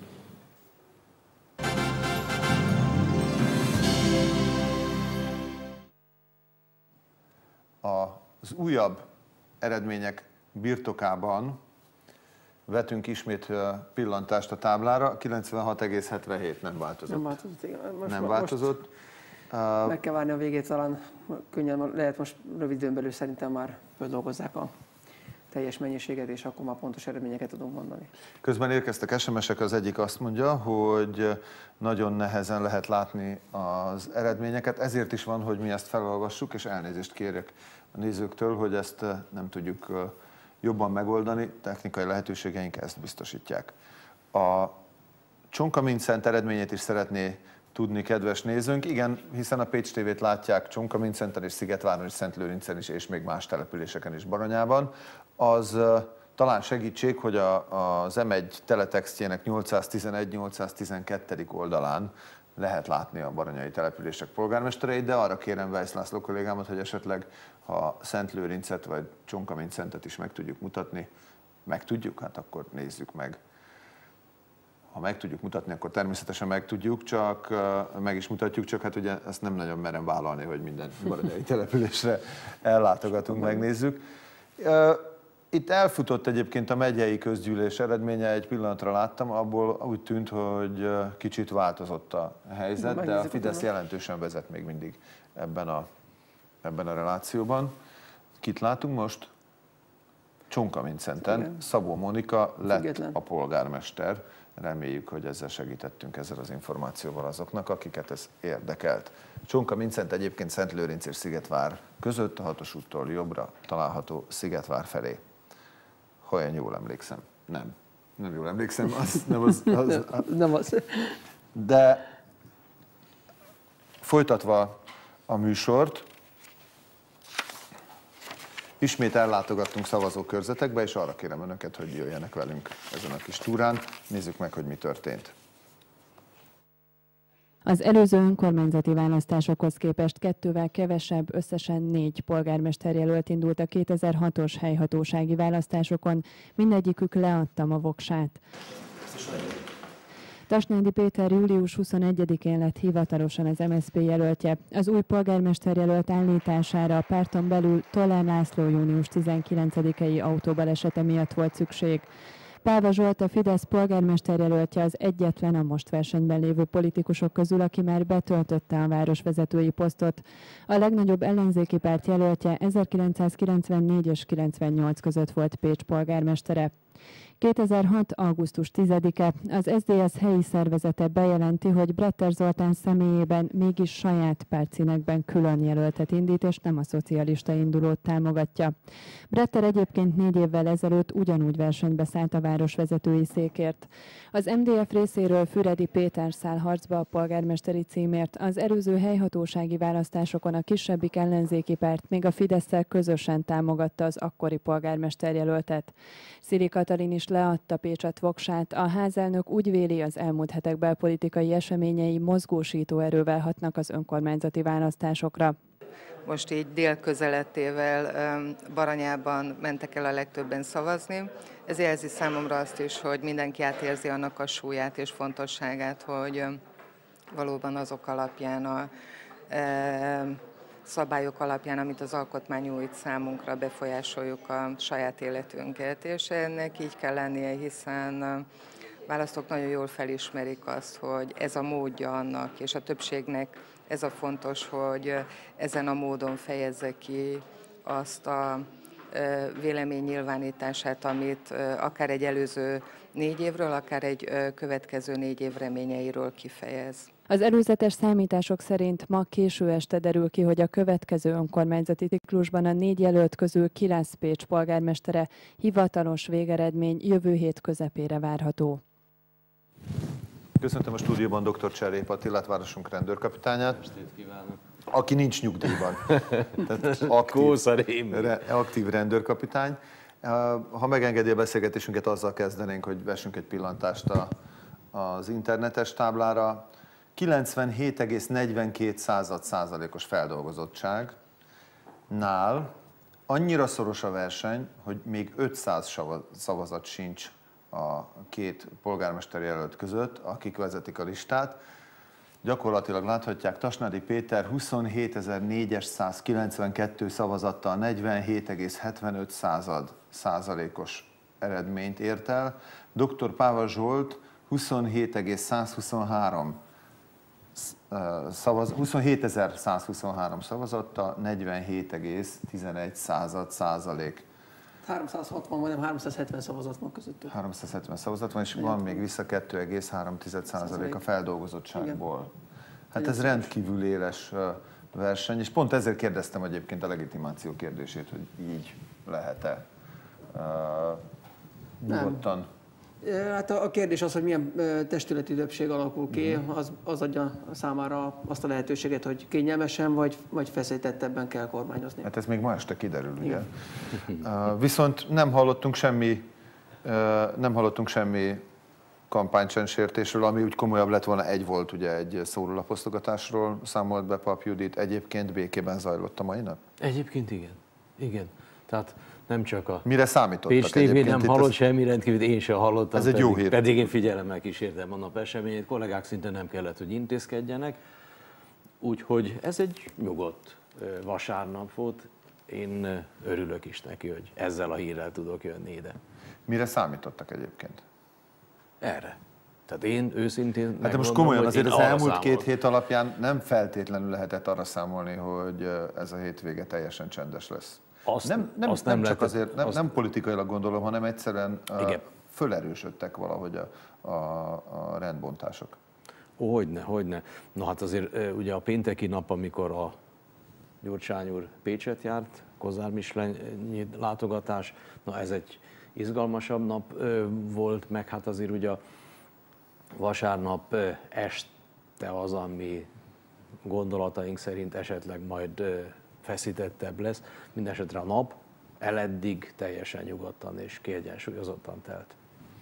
Az újabb eredmények birtokában vetünk ismét pillantást a táblára, kilencvenhat egész hetvenhét nem változott. Nem változott, igen. Most nem most változott. Meg kell várni a végét, talán könnyen lehet most rövid időn belül szerintem már földolgozzák a teljes mennyiséget, és akkor már pontos eredményeket tudunk mondani. Közben érkeztek es em es-ek, az egyik azt mondja, hogy nagyon nehezen lehet látni az eredményeket, ezért is van, hogy mi ezt felolvassuk, és elnézést kérek a nézőktől, hogy ezt nem tudjuk jobban megoldani, technikai lehetőségeink ezt biztosítják. A Csonka Mindszenty eredményét is szeretné tudni, kedves nézőnk. Igen, hiszen a Pécs té vét látják Csonka Mindszentyen és Szigetváron és Szentlőrincen is, és még más településeken is Baranyában. Az uh, talán segítség, hogy a, az em egy teletextjének nyolcszáztizenegy nyolcszáztizenkettő oldalán lehet látni a baranyai települések polgármestereit, de arra kérem Weisz László kollégámat, hogy esetleg, ha Szentlőrincet vagy Csonka Mindszentyet is meg tudjuk mutatni, meg tudjuk, hát akkor nézzük meg. Ha meg tudjuk mutatni, akkor természetesen meg tudjuk, csak meg is mutatjuk, csak hát ugye ezt nem nagyon merem vállalni, hogy minden baranyai településre ellátogatunk, megnézzük. Itt elfutott egyébként a megyei közgyűlés eredménye, egy pillanatra láttam, abból úgy tűnt, hogy kicsit változott a helyzet, de a Fidesz jelentősen vezet még mindig ebben a, ebben a relációban. Kit látunk most? Csonka Mindszentyen Szabó Mónika lett Független. a polgármester. Reméljük, hogy ezzel segítettünk ezzel az információval azoknak, akiket ez érdekelt. Csonka Mindszenty egyébként Szentlőrinc és Szigetvár között, a hatos úttól jobbra található Szigetvár felé. Ha olyan jól emlékszem. Nem. Nem jól emlékszem. Az, nem, az, az, az. nem az. De folytatva a műsort, ismét ellátogattunk szavazókörzetekbe, és arra kérem önöket, hogy jöjjenek velünk ezen a kis túrán. Nézzük meg, hogy mi történt. Az előző önkormányzati választásokhoz képest kettővel kevesebb, összesen négy polgármesterjelölt indult a kétezer-hatos helyhatósági választásokon, mindegyikük leadta a voksát. Tasnádi Péter július huszonegyedikén lett hivatalosan az em es zé pé jelöltje. Az új polgármesterjelölt állítására a párton belül Toller László június tizenkilencedikei autóbalesete miatt volt szükség. Páva Zsolt, a Fidesz polgármesterjelöltje az egyetlen a most versenyben lévő politikusok közül, aki már betöltötte a városvezetői posztot. A legnagyobb ellenzéki párt jelöltje ezerkilencszázkilencvennégy és kilencvennyolc között volt Pécs polgármestere. kétezer-hat. augusztus tizedike az es zé es helyi szervezete bejelenti, hogy Bretter Zoltán személyében mégis saját pártszínekben külön jelöltet indít, és nem a szocialista indulót támogatja. Bretter egyébként négy évvel ezelőtt ugyanúgy versenybe szállt a városvezetői székért. Az em dé ef részéről Füredi Péter száll harcba a polgármesteri címért. Az előző helyhatósági választásokon a kisebbik ellenzéki párt még a Fidesszel közösen támogatta az akkori polgármesterjelöltet. Szili Katalin is leadta Pécset voksát. A házelnök úgy véli, az elmúlt hetek belpolitikai eseményei mozgósító erővel hatnak az önkormányzati választásokra. Most így dél közelettével Baranyában mentek el a legtöbben szavazni. Ez jelzi számomra azt is, hogy mindenki átérzi annak a súlyát és fontosságát, hogy valóban azok alapján a szabályok alapján, amit az alkotmány nyújt számunkra, befolyásoljuk a saját életünket, és ennek így kell lennie, hiszen választók nagyon jól felismerik azt, hogy ez a módja annak, és a többségnek ez a fontos, hogy ezen a módon fejezze ki azt a véleménynyilvánítását, amit akár egy előző négy évről, akár egy következő négy év reményeiről kifejez. Az előzetes számítások szerint ma késő este derül ki, hogy a következő önkormányzati ciklusban a négy jelölt közül ki lesz Pécs polgármestere. Hivatalos végeredmény jövő hét közepére várható. Köszöntöm a stúdióban dr. Cserép Attilát, városunk rendőrkapitányát. Estét kívánok! Aki nincs nyugdíjban. Tehát aktív, re, aktív rendőrkapitány. Ha megengedi a beszélgetésünket, azzal kezdenénk, hogy vessünk egy pillantást a, az internetes táblára. kilencvenhét egész negyvenkét százalékos feldolgozottságnál annyira szoros a verseny, hogy még ötszáz szavazat sincs a két polgármester jelölt között, akik vezetik a listát. Gyakorlatilag láthatják, Tasnádi Péter huszonhétezer-négyszázkilencvenkettő szavazattal negyvenhét egész hetvenöt százalékos eredményt ért el, dr. Páva Zsolt huszonhét egész százhuszonhárom szavaz, huszonhétezer-százhuszonhárom szavazattal negyvenhét egész tizenegy százalék. háromszázhatvan, majdnem háromszázhetven szavazat van közöttük. háromszázhetven szavazat van, és van még vissza kettő egész három százalék a feldolgozottságból. Hát ez rendkívül éles verseny, és pont ezért kérdeztem egyébként a legitimáció kérdését, hogy így lehet-e uh, nyugodtan. Hát a kérdés az, hogy milyen testületi többség alakul ki, az, az adja számára azt a lehetőséget, hogy kényelmesen vagy, vagy feszítettebben kell kormányozni. Hát ez még ma este kiderül, ugye? Uh, viszont nem hallottunk semmi, uh, nem hallottunk semmi kampánycsendsértésről, ami úgy komolyabb lett volna. Egy volt, ugye egy szórólaposztogatásról számolt be Pap Judit. Egyébként békében zajlott a mai nap? Egyébként igen. Igen. Tehát nem csak a Mire számítottak Pécs té vé nem hallott az... semmi rendkívül, én sem hallottam. Ez egy pedig, jó hír. Pedig én figyelemmel kísértem a nap eseményét, kollégák szinte nem kellett, hogy intézkedjenek. Úgyhogy ez egy nyugodt vasárnap volt. Én örülök is neki, hogy ezzel a hírrel tudok jönni ide. Mire számítottak egyébként? Erre. Tehát én őszintén Hát de most komolyan azért az elmúlt két hét alapján nem feltétlenül lehetett arra számolni, hogy ez a hétvége teljesen csendes lesz. Azt, nem, nem, azt nem, nem csak lehet, azért, nem, azt... nem politikailag gondolom, hanem egyszerűen Igen. fölerősödtek valahogy a, a, a rendbontások. Ó, hogyne, hogyne. Na hát azért ugye a pénteki nap, amikor a Gyurcsány úr Pécset járt, Kozár Mislenyi látogatás, na ez egy izgalmasabb nap volt, meg hát azért ugye a vasárnap este az, ami gondolataink szerint esetleg majd feszítettebb lesz. Mindenesetre a nap eleddig teljesen nyugodtan és kiegyensúlyozottan telt.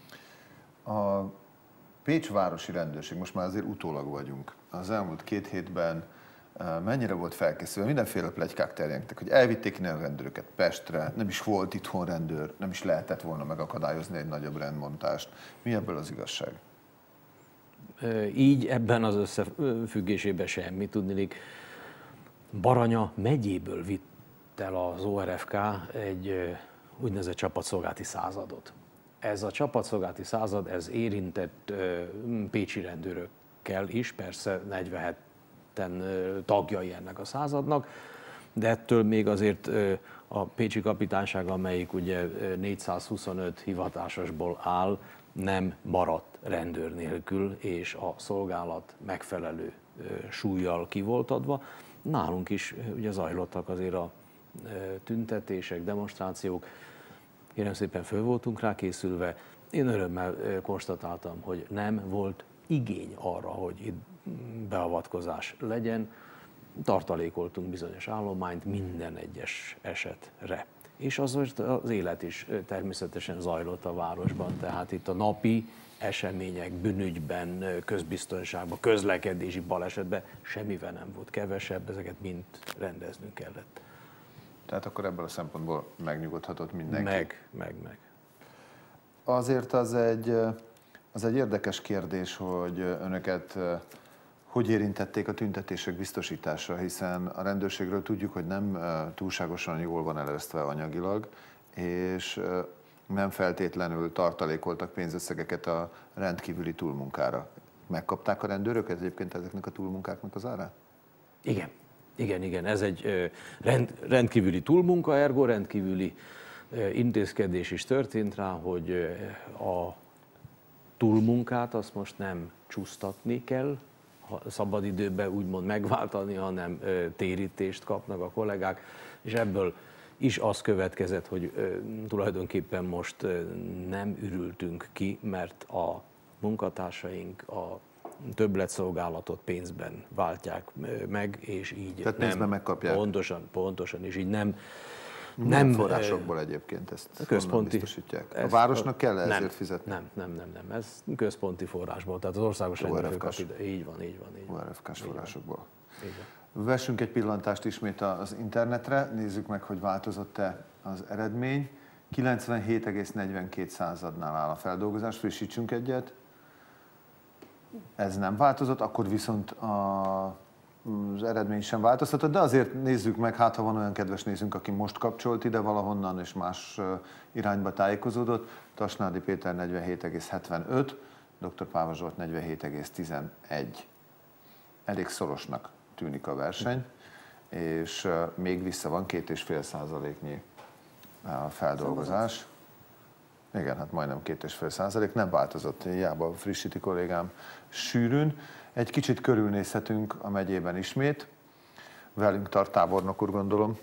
A Pécs városi rendőrség, most már azért utólag vagyunk, az elmúlt két hétben mennyire volt felkészülve? Mindenféle pletykák terjengtek, hogy elvitték innen a rendőröket Pestre, nem is volt itthon rendőr, nem is lehetett volna megakadályozni egy nagyobb rendbontást. Mi ebből az igazság? Így ebben az összefüggésében semmi tudnilik. Baranya megyéből vitt el az o er ef ká egy úgynevezett csapatszolgálati századot. ez a csapatszolgálati század, ez érintett pécsi rendőrökkel is, persze negyvenheten tagjai ennek a századnak, de ettől még azért a pécsi kapitányság, amelyik ugye négyszázhuszonöt hivatásosból áll, nem maradt rendőr nélkül, és a szolgálat megfelelő súllyal ki volt adva. Nálunk is ugye zajlottak azért a tüntetések, demonstrációk, kérem szépen föl voltunk rá készülve. Én örömmel konstatáltam, hogy nem volt igény arra, hogy itt beavatkozás legyen. Tartalékoltunk bizonyos állományt minden egyes esetre. És az, az élet is természetesen zajlott a városban, tehát itt a napi események, bűnügyben, közbiztonságban, közlekedési balesetben semmivel nem volt kevesebb, ezeket mind rendeznünk kellett. Tehát akkor ebből a szempontból megnyugodhatott mindenki? Meg, meg, meg. Azért az egy, az egy érdekes kérdés, hogy önöket hogy érintették a tüntetések biztosítása, hiszen a rendőrségről tudjuk, hogy nem túlságosan jól van előztve anyagilag, és nem feltétlenül tartalékoltak pénzösszegeket a rendkívüli túlmunkára. Megkapták a rendőrök egyébként ezeknek a túlmunkáknak az árát? Igen, igen, igen. Ez egy rend, rendkívüli túlmunka, ergo rendkívüli intézkedés is történt rá, hogy a túlmunkát azt most nem csúsztatni kell, szabadidőben úgymond megváltani, hanem térítést kapnak a kollégák, és ebből is az következett, hogy tulajdonképpen most nem ürültünk ki, mert a munkatársaink a többletszolgálatot pénzben váltják meg, és így Tehát nem pénzben megkapják. Pontosan, pontosan, és így nem Nem forrásokból egyébként ezt központi biztosítják. A városnak kell ezért nem, fizetni? Nem, nem, nem, nem. Ez központi forrásból, tehát az országos rendőrök kap ide. Így van, így van. Így O R F K-s forrásokból. Így van. Vessünk egy pillantást ismét az internetre, nézzük meg, hogy változott-e az eredmény. kilencvenhét egész negyvenkét századnál áll a feldolgozás, frissítsünk egyet. Ez nem változott, akkor viszont a az eredmény sem változtatott, de azért nézzük meg, hát ha van olyan kedves nézőnk, aki most kapcsolt ide valahonnan, és más irányba tájékozódott. Tasnádi Péter negyvenhét egész hetvenöt, dr. Páva Zsolt negyvenhét egész tizenegy. Elég szorosnak tűnik a verseny, és még vissza van két és fél százaléknyi feldolgozás. Igen, hát majdnem két és fél százalék, nem változott, hiába frissíti kollégám sűrűn. Egy kicsit körülnézhetünk a megyében ismét. Velünk tart tábornok úr, gondolom.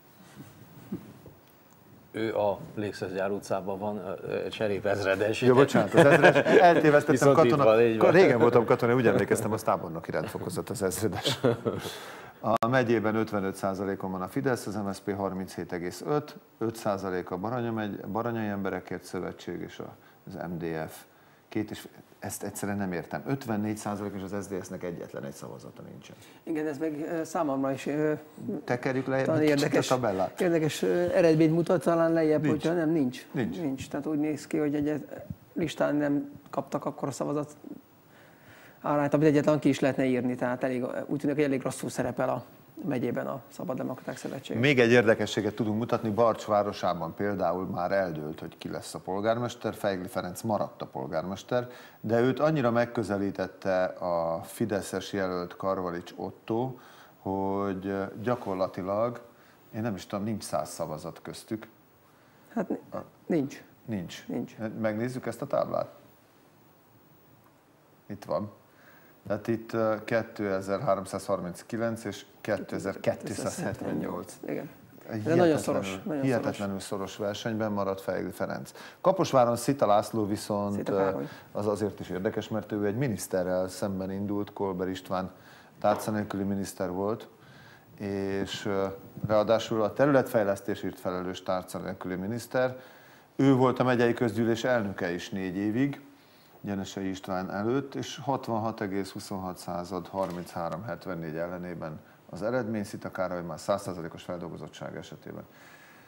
Ő a Légszözgyár utcában van, Cserép ezredes. Jó, bocsánat, az ezredes. Eltévesztettem katona. Van, régen voltam katona, úgy emlékeztem, az tábornoki rendfokozat az ezredes. A megyében ötvenöt százalékon van a Fidesz, az em es zé pé harminchét egész öt, öt százalék a Baranya megy, Baranyai Emberekért Szövetség és az em dé ef. Két és ezt egyszerűen nem értem. ötvennégy százalék és az es zé dé es-nek egyetlen egy szavazata nincsen. Igen, ez meg számomra is tekerjük lejjebb érdekes, a tabellát. Érdekes eredményt mutat, talán lejjebb, nincs. hogyha nem, nincs. nincs. Nincs. Tehát úgy néz ki, hogy egy listán nem kaptak akkor a szavazat arányt, amit egyetlen ki is lehetne írni. Tehát elég, úgy tűnik, hogy elég rosszul szerepel a megyében a Szabaddemokraták Szövetség. Még egy érdekességet tudunk mutatni, Barcs városában például már eldőlt, hogy ki lesz a polgármester, Fejgli Ferenc maradt a polgármester, de őt annyira megközelítette a fideszes jelölt Karvalics Ottó, hogy gyakorlatilag, én nem is tudom, nincs száz szavazat köztük. Hát nincs. Nincs. nincs. Megnézzük ezt a táblát? Itt van. Tehát itt kétezer-háromszázharminckilenc és kétezer-kétszázhetvennyolc. Igen. Hihetetlenül, nagyon szoros, nagyon hihetetlenül szoros. szoros versenyben maradt Fejgli Ferenc. Kaposváron Szita László viszont Szita az azért is érdekes, mert ő egy miniszterrel szemben indult, Kolber István tárca nélküli miniszter volt, és ráadásul a területfejlesztésért felelős tárca nélküli miniszter. Ő volt a megyei közgyűlés elnöke is négy évig, Gyenesei István előtt, és hatvanhat egész huszonhat század harminchárom hetvennégy ellenében az eredmény, Szita Károly már száz százalékos feldolgozottság esetében.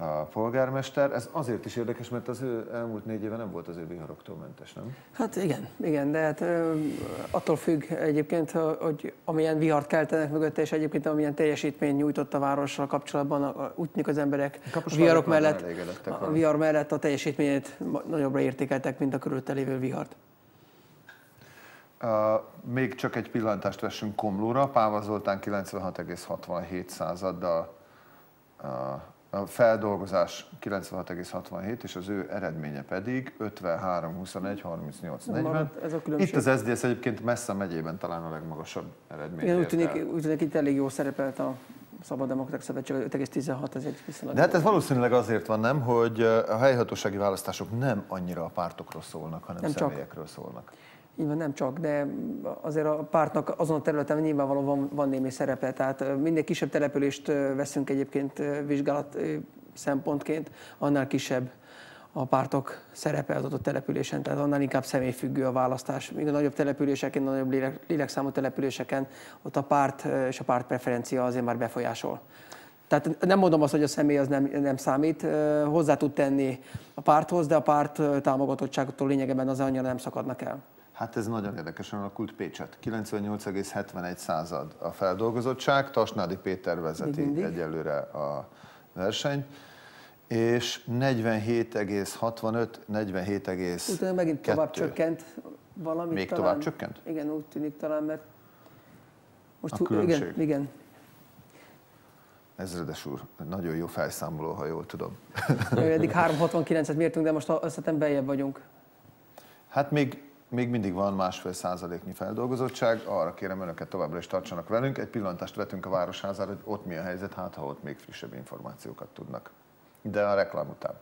a polgármester. Ez azért is érdekes, mert az ő elmúlt négy éve nem volt azért viharoktól mentes, nem? Hát igen, igen, de hát ö, attól függ egyébként, hogy amilyen vihart keltenek mögötte, és egyébként amilyen teljesítmény nyújtott a várossal kapcsolatban, úgy tűnik az emberek a viharok mellett, a vihar mellett a teljesítményét nagyobbra értékeltek, mint a körülötte lévő vihart. Uh, még csak egy pillantást vessünk Komlóra. Páva Zoltán kilencvenhat egész hatvanhét századdal, uh, a feldolgozás kilencvenhat egész hatvanhét, és az ő eredménye pedig ötvenhárom huszonegy harmincnyolc negyven. Itt az es dé es egyébként messze a megyében talán a legmagasabb eredmény. Igen, úgy tűnik, úgy tűnik, itt elég jól szerepelt a Szabaddemokraták Szövetség, öt egész tizenhat, ez egy viszonylag... De hát ez valószínűleg azért van, nem, hogy a helyhatósági választások nem annyira a pártokról szólnak, hanem nem személyekről csak. szólnak. Így van, nem csak, de azért a pártnak azon a területen nyilvánvalóan van, van némi szerepe. Tehát minél kisebb települést veszünk egyébként vizsgálat szempontként, annál kisebb a pártok szerepe az adott településen, tehát annál inkább személyfüggő a választás. Míg a nagyobb településeken, a nagyobb lélek, lélekszámú településeken ott a párt és a párt preferencia azért már befolyásol. Tehát nem mondom azt, hogy a személy az nem, nem számít, hozzá tud tenni a párthoz, de a párt támogatottságtól lényegében az annyira nem szakadnak el. Hát ez nagyon érdekesen alakult Pécset. kilencvennyolc egész hetvenegy század a feldolgozottság, Tasnádi Péter vezeti egyelőre a versenyt, és negyvenhét egész hatvanöt, negyvenhét egész kettő. Utána megint tovább csökkent valamit. Még talán, tovább csökkent? Igen, úgy tűnik talán, mert most a különbség. Igen, igen. Ezredes úr, nagyon jó fejszámoló, ha jól tudom. Eddig három hatvankilencet mértünk, de most azt hiszem beljebb vagyunk. Hát még Még mindig van másfél százaléknyi feldolgozottság, arra kérem önöket továbbra is tartsanak velünk. Egy pillantást vetünk a Városházára, hogy ott mi a helyzet, hát ha ott még frissebb információkat tudnak. De a reklám után.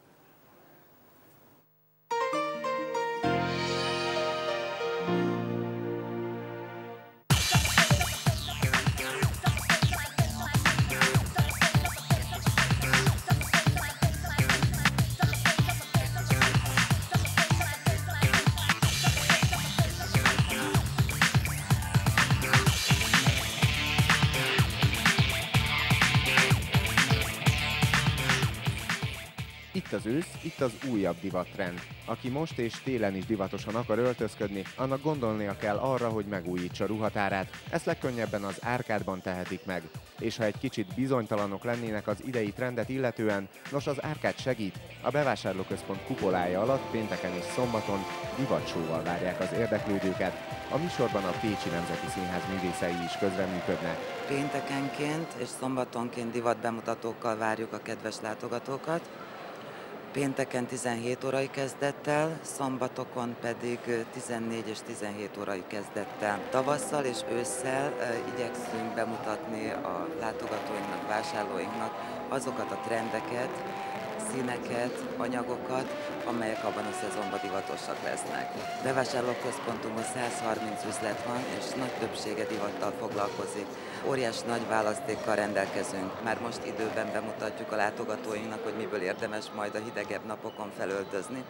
Itt az ősz, itt az újabb divattrend. Aki most és télen is divatosan akar öltözködni, annak gondolnia kell arra, hogy megújítsa ruhatárát. Ezt legkönnyebben az Árkádban tehetik meg. És ha egy kicsit bizonytalanok lennének az idei trendet illetően, nos, az Árkád segít. A bevásárlóközpont kupolája alatt pénteken és szombaton divatsóval várják az érdeklődőket. A műsorban a Pécsi Nemzeti Színház művészei is közreműködnek. Péntekenként és szombatonként divatbemutatókkal várjuk a kedves látogatókat. Pénteken tizenhét órai kezdettel, szombatokon pedig tizennégy és tizenhét órai kezdettel. Tavasszal és ősszel igyekszünk bemutatni a látogatóinknak, vásárlóinknak azokat a trendeket, színeket, anyagokat, amelyek abban a szezonban divatosak lesznek. Bevásárlóközpontunkban száz harminc üzlet van, és nagy többsége divattal foglalkozik. Óriási nagy választékkal rendelkezünk. Már most időben bemutatjuk a látogatóinknak, hogy miből érdemes majd a hidegebb napokon felöltözni.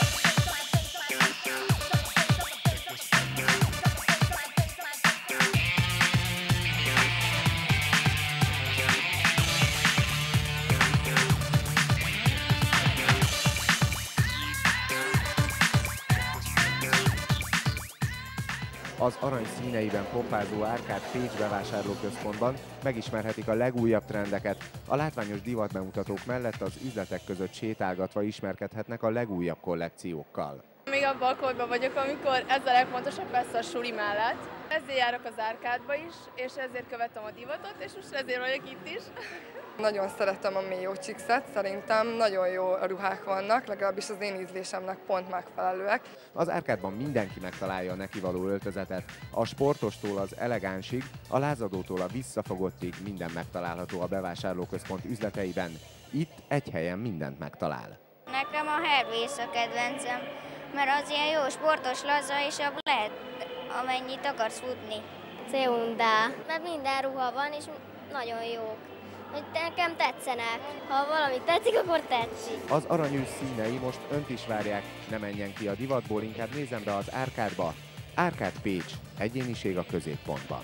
Az arany színeiben pompázó Árkád Pécs bevásárlóközpontban megismerhetik a legújabb trendeket. A látványos divatbemutatók mellett az üzletek között sétálgatva ismerkedhetnek a legújabb kollekciókkal. Még abban a korban vagyok, amikor ez a legfontosabb persze a suli mellett. Ezért járok az Árkádba is, és ezért követem a divatot, és most ezért vagyok itt is. Nagyon szeretem a Mayo Chicks-et, szerintem nagyon jó ruhák vannak, legalábbis az én ízlésemnek pont megfelelőek. Az Árkádban mindenki megtalálja a nekivaló öltözetet. A sportostól az elegánsig, a lázadótól a visszafogottig minden megtalálható a bevásárlóközpont üzleteiben. Itt egy helyen mindent megtalál. Nekem a Hervész a kedvencem, mert az ilyen jó sportos, laza, és abban lehet, amennyit akarsz futni. Ceunda, mert minden ruha van, és nagyon jók. Hogy nekem tetszenek. Ha valami tetszik, akkor tetszik. Az aranyűz színei most önt is várják, ne menjen ki a divatból, inkább nézzen be az Árkádba. Árkád Pécs, egyéniség a középpontban.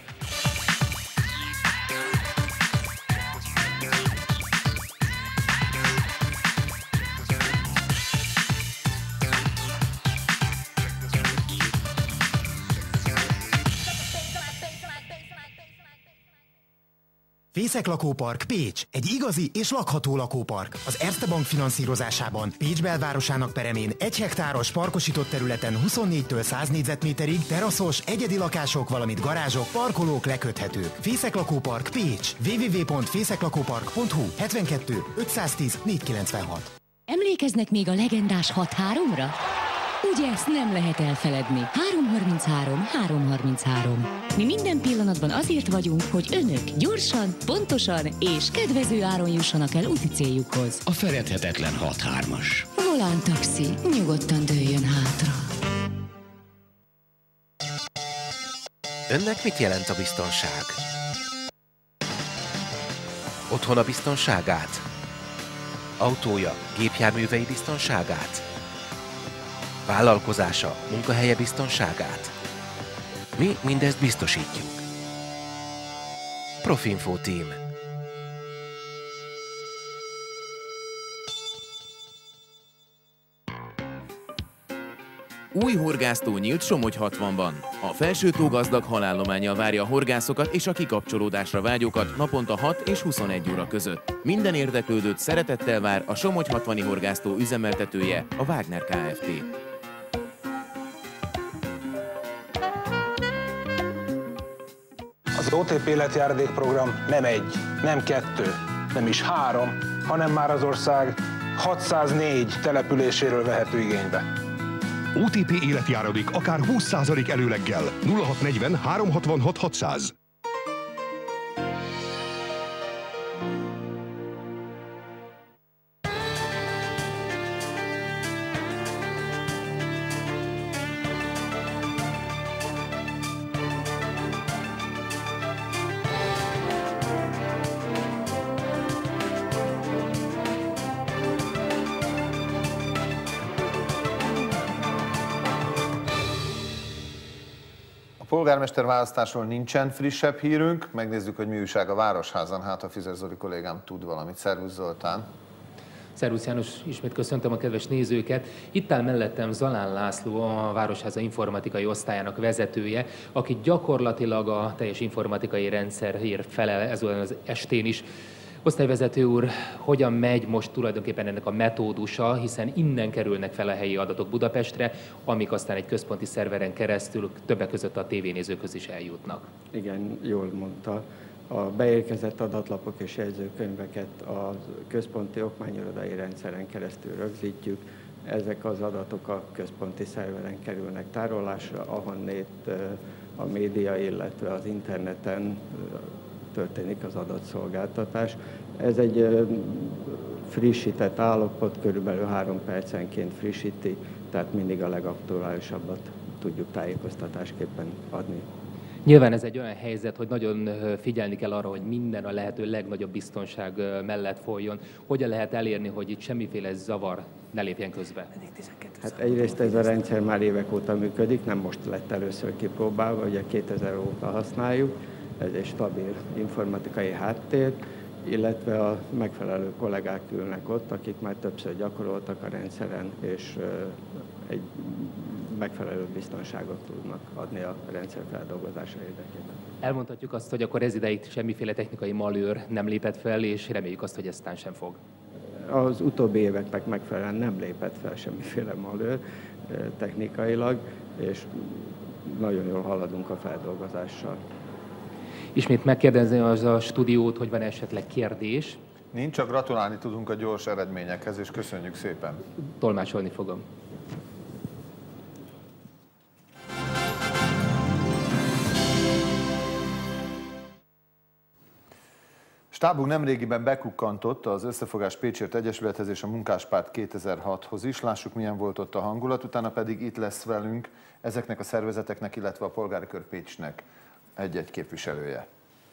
Fészek Lakópark Pécs, egy igazi és lakható lakópark. Az Erste Bank finanszírozásában Pécs belvárosának peremén egy hektáros parkosított területen huszonnégytől száz négyzetméterig teraszos, egyedi lakások, valamint garázsok, parkolók leköthetők. Fészek Lakópark Pécs, double-u double-u double-u pont fészeklakópark pont hu, hetvenkettő ötszáztíz négyszázkilencvenhat. Emlékeznek még a legendás hat háromra? Ugye ezt nem lehet elfeledni. három harminchárom, három harminchárom. Mi minden pillanatban azért vagyunk, hogy önök gyorsan, pontosan és kedvező áron jussanak el úti céljukhoz. A feledhetetlen hat hármas. Volán taxi, nyugodtan dőljön hátra. Önnek mit jelent a biztonság? Otthona biztonságát? Autója, gépjárművei biztonságát? Vállalkozása, munkahelye biztonságát? Mi mindezt biztosítjuk. Profinfo Team. Új horgásztó nyílt Somogy hatvanban. A Felsőtó gazdag halállománnyal várja a horgászokat és a kikapcsolódásra vágyókat naponta hat és huszonegy óra között. Minden érdeklődőt szeretettel vár a Somogy hatvani horgásztó üzemeltetője, a Wagner Kft. Az o té pé életjáradékprogram nem egy, nem kettő, nem is három, hanem már az ország hatszáznégy településéről vehető igénybe. o té pé életjáradék akár húsz százalék előleggel. nulla hat negyven, három hatvanhat, hatszáz. Polgármester választásról nincsen frissebb hírünk, megnézzük, hogy mi újság a Városházan, hát a Fizer Zoli kollégám tud valamit. Szervusz Zoltán! Szervusz János, ismét köszöntöm a kedves nézőket. Itt áll mellettem Zalán László, a Városháza informatikai osztályának vezetője, aki gyakorlatilag a teljes informatikai rendszerért felel ezen az estén is. Osztályvezető úr, hogyan megy most tulajdonképpen ennek a metódusa, hiszen innen kerülnek fel a helyi adatok Budapestre, amik aztán egy központi szerveren keresztül többek között a tévénézőkhöz is eljutnak? Igen, jól mondta. A beérkezett adatlapok és jegyzőkönyveket a központi okmányirodai rendszeren keresztül rögzítjük. Ezek az adatok a központi szerveren kerülnek tárolásra, ahonnét a média, illetve az interneten történik az adatszolgáltatás. Ez egy frissített állapot, körülbelül három percenként frissíti, tehát mindig a legaktuálisabbat tudjuk tájékoztatásképpen adni. Nyilván ez egy olyan helyzet, hogy nagyon figyelni kell arra, hogy minden a lehető legnagyobb biztonság mellett folyjon. Hogyan lehet elérni, hogy itt semmiféle zavar ne lépjen közbe? Hát egyrészt ez a rendszer már évek óta működik, nem most lett először kipróbálva, ugye kétezer óta használjuk. Ez egy stabil informatikai háttér, illetve a megfelelő kollégák ülnek ott, akik már többször gyakoroltak a rendszeren, és egy megfelelő biztonságot tudnak adni a rendszer feldolgozása érdekében. Elmondhatjuk azt, hogy akkor ez ideig semmiféle technikai malőr nem lépett fel, és reméljük azt, hogy eztán sem fog. Az utóbbi éveknek megfelelően nem lépett fel semmiféle malőr technikailag, és nagyon jól haladunk a feldolgozással. Ismét megkérdezni az a stúdiót, hogy van esetleg kérdés. Nincs, csak gratulálni tudunk a gyors eredményekhez, és köszönjük szépen. Tolmácsolni fogom. Stábunk nemrégiben bekukkantott az Összefogás Pécsért Egyesülethez és a Munkáspárt kétezer-hathoz is. Lássuk, milyen volt ott a hangulat, utána pedig itt lesz velünk ezeknek a szervezeteknek, illetve a Polgári Kör Pécsnek egy-egy képviselője.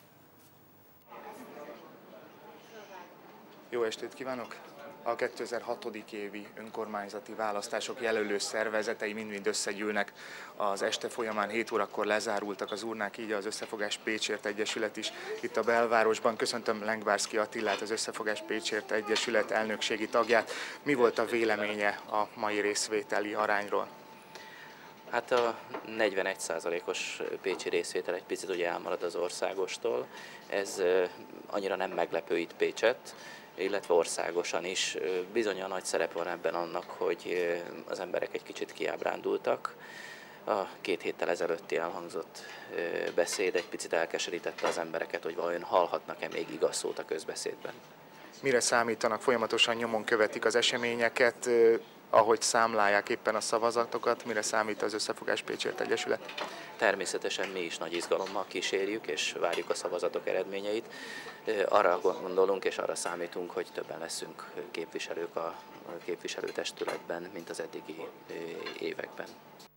Jó estét kívánok! A kétezer-hatodik évi önkormányzati választások jelölő szervezetei mind-mind összegyűlnek. Az este folyamán hét órakor lezárultak az urnák, így az Összefogás Pécsért Egyesület is itt a belvárosban. Köszöntöm Lengvárszky Attilát, az Összefogás Pécsért Egyesület elnökségi tagját. Mi volt a véleménye a mai részvételi arányról? Hát a negyvenegy százalékos pécsi részvétel egy picit ugye elmarad az országostól. Ez annyira nem meglepő itt Pécsett, illetve országosan is. Bizonyan nagy szerep van ebben annak, hogy az emberek egy kicsit kiábrándultak. A két héttel ezelőtti elhangzott beszéd egy picit elkeserítette az embereket, hogy vajon hallhatnak-e még igaz szót a közbeszédben. Mire számítanak? Folyamatosan nyomon követik az eseményeket, ahogy számlálják éppen a szavazatokat, mire számít az Összefogás Pécsért Egyesület? Természetesen mi is nagy izgalommal kísérjük és várjuk a szavazatok eredményeit. Arra gondolunk és arra számítunk, hogy többen leszünk képviselők a képviselőtestületben, mint az eddigi években.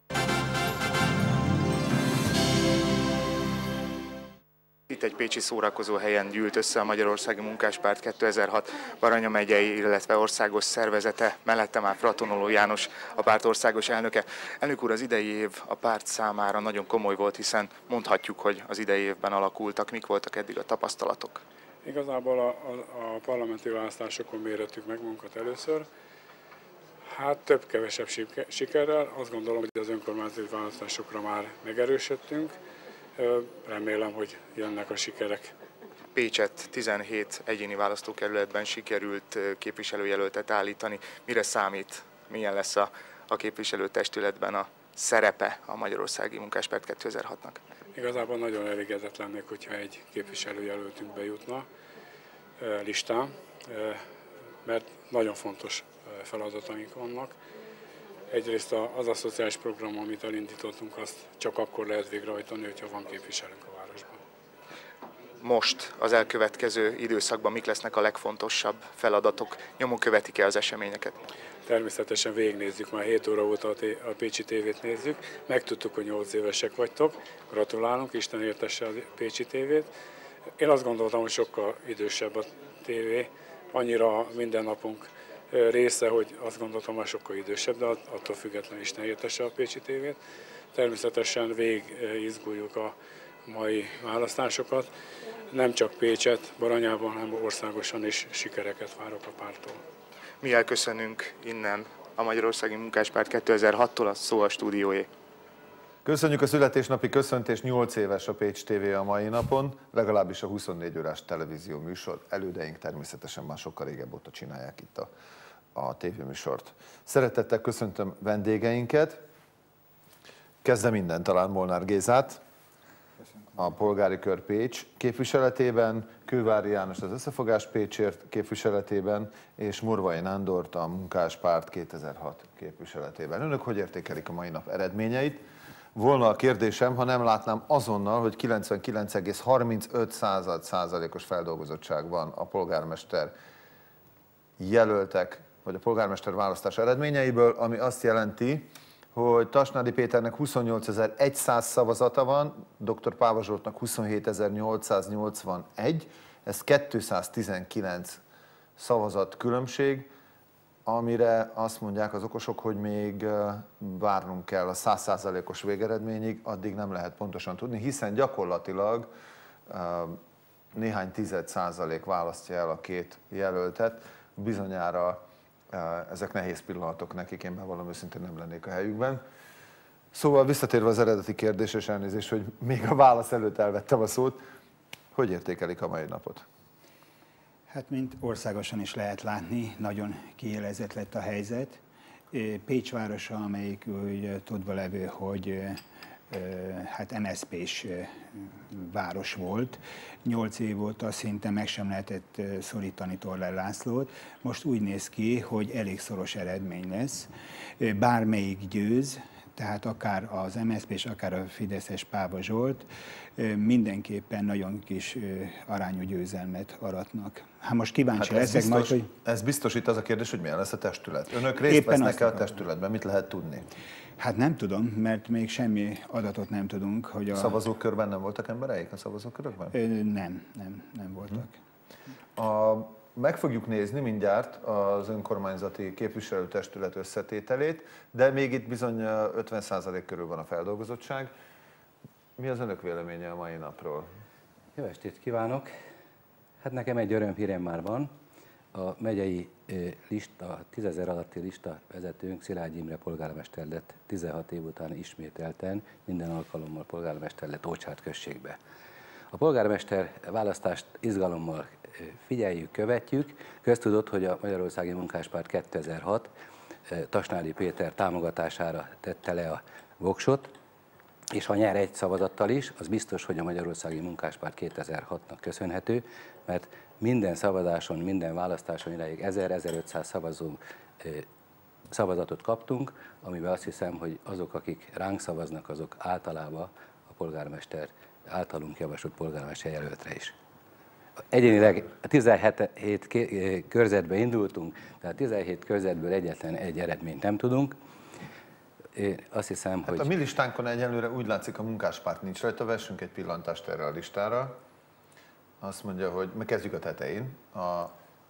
Itt egy pécsi szórakozóhelyen gyűlt össze a Magyarországi Munkáspárt kétezer-hat Baranya megyei, illetve országos szervezete, mellette már Fratonoló János, a párt országos elnöke. Elnök úr, az idei év a párt számára nagyon komoly volt, hiszen mondhatjuk, hogy az idei évben alakultak. Mik voltak eddig a tapasztalatok? Igazából a, a, a parlamenti választásokon mérettük meg magunkat először. Hát több-kevesebb sikerrel. Azt gondolom, hogy az önkormányzati választásokra már megerősödtünk. Remélem, hogy jönnek a sikerek. Pécsett tizenhét egyéni választókerületben sikerült képviselőjelöltet állítani. Mire számít? Milyen lesz a, a képviselőtestületben a szerepe a Magyarországi Munkáspárt kétezer-hatnak? Igazából nagyon elégedett lennék, hogyha egy képviselőjelöltünk bejutna listán, mert nagyon fontos feladataink vannak. Egyrészt az a szociális program, amit elindítottunk, azt csak akkor lehet végrehajtani, hogyha van képviselőnk a városban. Most az elkövetkező időszakban mik lesznek a legfontosabb feladatok? Nyomon követik-e az eseményeket? Természetesen végignézzük, már hét óra óta a Pécsi tévét nézzük. Megtudtuk, hogy nyolc évesek vagytok. Gratulálunk, Isten értesse a Pécsi tévét. Én azt gondoltam, hogy sokkal idősebb a tévé, annyira minden napunk része, hogy azt gondoltam, hogy sokkal idősebb, de attól függetlenül Isten értesse a Pécsi tévét. Természetesen végig izguljuk a mai választásokat. Nem csak Pécset, Baranyában, hanem országosan is sikereket várok a pártól. Mi elköszönünk innen a Magyarországi Munkáspárt kétezer-hattól, a szó a stúdióé. Köszönjük a születésnapi köszöntést, nyolc éves a Pécs té vé a mai napon, legalábbis a huszonnégy órás televízió műsor. Elődeink természetesen már sokkal régebb óta csinálják itt a, a tévéműsort. Szeretettel köszöntöm vendégeinket. Kezdem innen talán Molnár Gézát, a Polgári Kör Pécs képviseletében, Kővári János az Összefogás Pécsért képviseletében, és Morvai Nándort a Munkáspárt kétezer-hat képviseletében. Önök hogy értékelik a mai nap eredményeit? Volna a kérdésem, ha nem látnám azonnal, hogy kilencvenkilenc egész harmincöt százalékos feldolgozottság van a polgármester jelöltek, vagy a polgármester választás eredményeiből, ami azt jelenti, hogy Tasnádi Péternek huszonnyolcezer-száz szavazata van, dr. Páva Zsoltnak huszonhétezer-nyolcszáznyolcvanegy, ez kétszáztizenkilenc szavazat különbség, amire azt mondják az okosok, hogy még várnunk kell a száz százalékos végeredményig, addig nem lehet pontosan tudni, hiszen gyakorlatilag néhány tized százalék választja el a két jelöltet, bizonyára ezek nehéz pillanatok nekik, én bevallom őszintén nem lennék a helyükben. Szóval visszatérve az eredeti kérdés, és elnézést, hogy még a válasz előtt elvettem a szót, hogy értékelik a mai napot? Hát, mint országosan is lehet látni, nagyon kiélezett lett a helyzet. Pécs városa, amelyik úgy tudva levő, hogy hát em es zé pés város volt. Nyolc év óta szinte meg sem lehetett szorítani Torler Lászlót. Most úgy néz ki, hogy elég szoros eredmény lesz. Bármelyik győz, tehát akár az em es zé pés, akár a fideszes Páva Zsolt mindenképpen nagyon kis arányú győzelmet aratnak. Hát most kíváncsi hát leszek biztos, majd, hogy... Ez biztosít az a kérdés, hogy milyen lesz a testület. Önök részt vesznek-e a testületben? Mit lehet tudni? Hát nem tudom, mert még semmi adatot nem tudunk, hogy a... Szavazókörben nem voltak embereik a szavazókörökben? Nem, nem, nem voltak. A, meg fogjuk nézni mindjárt az önkormányzati képviselőtestület összetételét, de még itt bizony ötven százalék körül van a feldolgozottság. Mi az önök véleménye a mai napról? Jó estét kívánok! Hát nekem egy örömhírem már van. A megyei lista, tízezer alatti lista vezetőnk Szilágyi Imre polgármester lett tizenhat év után ismételten, minden alkalommal polgármester lett Ócsárd községbe. A polgármester választást izgalommal figyeljük, követjük. Köztudott, hogy a Magyarországi Munkáspárt kétezer-hat Tasnádi Péter támogatására tette le a voksot, és ha nyer egy szavazattal is, az biztos, hogy a Magyarországi Munkáspárt kétezer-hatnak köszönhető, mert minden szavazáson, minden választáson idáig ezer-ezerötszáz szavazó szavazatot kaptunk, amiben azt hiszem, hogy azok, akik ránk szavaznak, azok általában a polgármester, általunk javasolt polgármester jelöltre is. Egyénileg tizenhét körzetbe indultunk, tehát tizenhét körzetből egyetlen egy eredményt nem tudunk. Én azt hiszem, hát hogy... a mi listánkon egyelőre úgy látszik, a Munkáspárt nincs rajta, vessünk egy pillantást erre a listára. Azt mondja, hogy meg kezdjük a tetején. A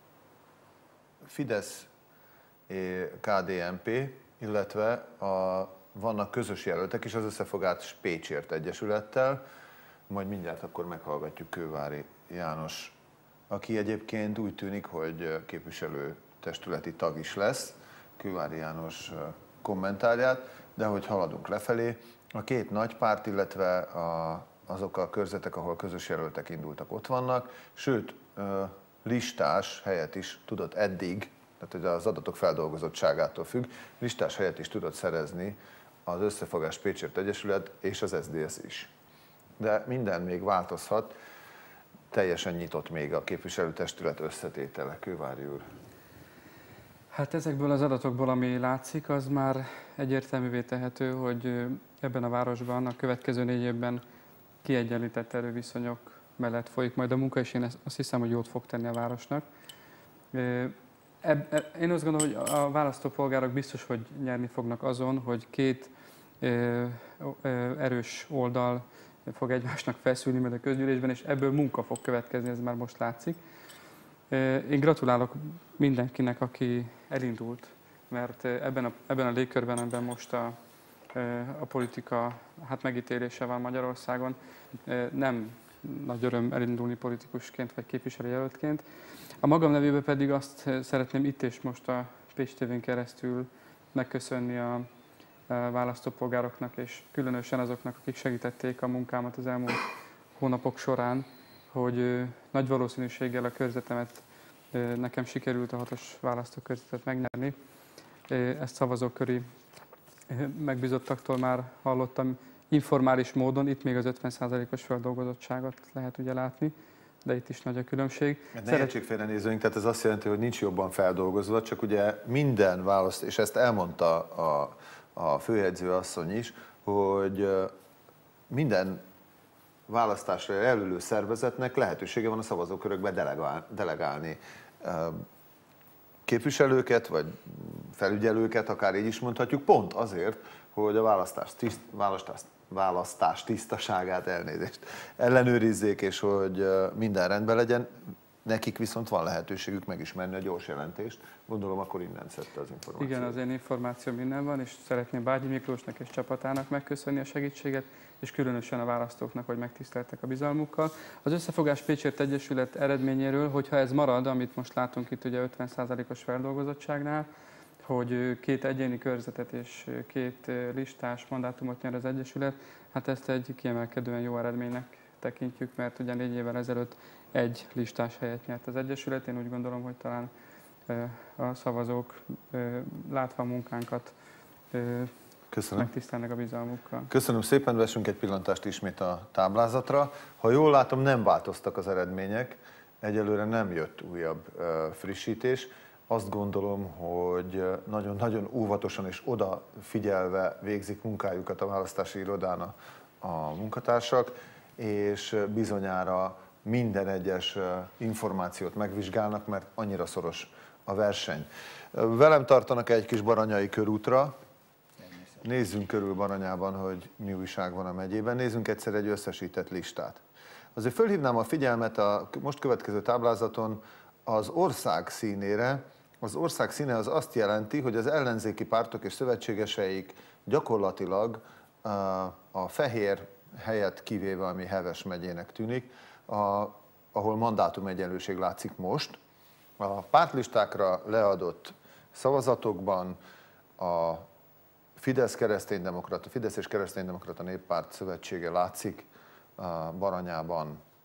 Fidesz, ká dé en pé, illetve a, vannak közös jelöltek is az Összefogás Pécsért Egyesülettel, majd mindjárt akkor meghallgatjuk Kővári János, aki egyébként úgy tűnik, hogy képviselőtestületi tag is lesz, Kővári János kommentárját, de hogy haladunk lefelé, a két nagy párt, illetve a, azok a körzetek, ahol közös jelöltek indultak, ott vannak, sőt, listás helyet is tudott eddig, tehát hogy az adatok feldolgozottságától függ, listás helyet is tudott szerezni az Összefogás Pécsért Egyesület és az es zé dé es is. De minden még változhat, teljesen nyitott még a képviselőtestület összetétele. Kővári úr. Hát ezekből az adatokból, ami látszik, az már egyértelművé tehető, hogy ebben a városban a következő négy évben kiegyenlített erőviszonyok mellett folyik majd a munka, és én azt hiszem, hogy jót fog tenni a városnak. Én azt gondolom, hogy a választópolgárok biztos, hogy nyerni fognak azon, hogy két erős oldal fog egymásnak feszülni majd a közgyűlésben, és ebből munka fog következni, ez már most látszik. Én gratulálok mindenkinek, aki elindult, mert ebben a, ebben a légkörben, ebben most a, a politika hát megítélése van Magyarországon. Nem nagy öröm elindulni politikusként vagy képviselőjelöltként. A magam nevében pedig azt szeretném itt és most a Pécs té vén keresztül megköszönni a választópolgároknak, és különösen azoknak, akik segítették a munkámat az elmúlt hónapok során, hogy nagy valószínűséggel a körzetemet nekem sikerült a hatos választókörzetet megnyerni. Ezt szavazóköri megbízottaktól már hallottam informális módon, itt még az ötven százalékos feldolgozottságot lehet ugye látni, de itt is nagy a különbség. Ne Szeret... értsék félrenézőink, tehát ez azt jelenti, hogy nincs jobban feldolgozva, csak ugye minden választ, és ezt elmondta a, a főjegyző asszony is, hogy minden választásra jelölő szervezetnek lehetősége van a szavazókörökbe delegál, delegálni képviselőket, vagy felügyelőket, akár így is mondhatjuk, pont azért, hogy a választás, tiszt, választás, választás tisztaságát, elnézést ellenőrizzék, és hogy minden rendben legyen. Nekik viszont van lehetőségük megismerni a gyors jelentést. Gondolom, akkor innen szedte az információt. Igen, az én információm minden van, és szeretném Bágyi Miklósnak és csapatának megköszönni a segítséget, és különösen a választóknak, hogy megtiszteltek a bizalmukkal. Az Összefogás Pécsért Egyesület eredményéről, hogyha ez marad, amit most látunk itt ugye ötven százalékos feldolgozottságnál, hogy két egyéni körzetet és két listás mandátumot nyer az Egyesület, hát ezt egy kiemelkedően jó eredménynek tekintjük, mert ugye négy évvel ezelőtt egy listás helyet nyert az Egyesület. Én úgy gondolom, hogy talán a szavazók látva a munkánkat Köszönöm. megtisztelnek a bizalmukkal. Köszönöm szépen, vessünk egy pillantást ismét a táblázatra. Ha jól látom, nem változtak az eredmények, egyelőre nem jött újabb frissítés. Azt gondolom, hogy nagyon-nagyon óvatosan és odafigyelve végzik munkájukat a választási irodán a, a munkatársak, és bizonyára minden egyes információt megvizsgálnak, mert annyira szoros a verseny. Velem tartanak egy kis Baranyai körútra. Nézzünk körül Baranyában, hogy mi újság van a megyében. Nézzünk egyszer egy összesített listát. Azért fölhívnám a figyelmet a most következő táblázaton az ország színére. Az ország színe az azt jelenti, hogy az ellenzéki pártok és szövetségeseik gyakorlatilag a fehér helyet kivéve, ami Heves megyének tűnik, a, ahol mandátumegyenlőség látszik most. A pártlistákra leadott szavazatokban a Fidesz kereszténydemokrata, Fidesz és kereszténydemokrata néppárt szövetsége látszik a Baranyában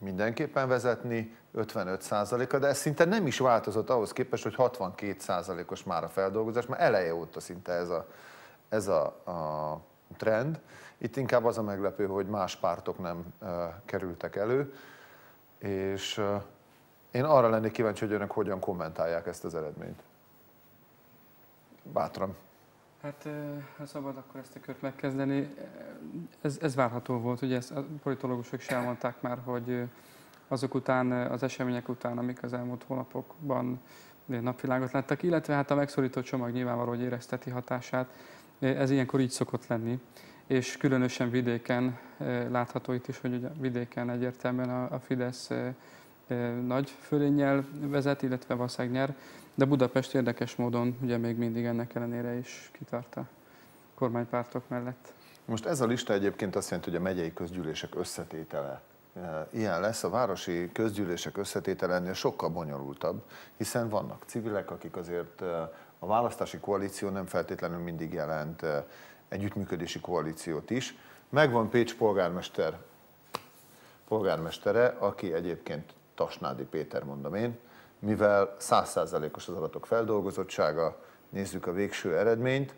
mindenképpen vezetni, ötvenöt százaléka, de ez szinte nem is változott ahhoz képest, hogy hatvankét százalékos már a feldolgozás, mert eleje óta szinte ez a, ez a, a trend. Itt inkább az a meglepő, hogy más pártok nem uh, kerültek elő, és uh, én arra lennék kíváncsi, hogy önök hogyan kommentálják ezt az eredményt. Bátran. Hát, ha szabad akkor ezt a kört megkezdeni, ez, ez várható volt, ugye ezt a politológusok is elmondták már, hogy azok után, az események után, amik az elmúlt hónapokban napvilágot láttak, illetve hát a megszorító csomag nyilvánvaló, hogy érezteti hatását, ez ilyenkor így szokott lenni, és különösen vidéken látható itt is, hogy ugye vidéken egyértelműen a, a Fidesz nagy fölénnyel vezet, illetve valószínűleg nyer, de Budapest érdekes módon ugye még mindig ennek ellenére is kitart a kormánypártok mellett. Most ez a lista egyébként azt jelenti, hogy a megyei közgyűlések összetétele ilyen lesz. A városi közgyűlések összetétele ennél sokkal bonyolultabb, hiszen vannak civilek, akik azért a választási koalíció nem feltétlenül mindig jelent együttműködési koalíciót is. Megvan Pécs polgármester, polgármestere, aki egyébként Tasnádi Péter, mondom én, mivel száz százalékos az adatok feldolgozottsága, nézzük a végső eredményt,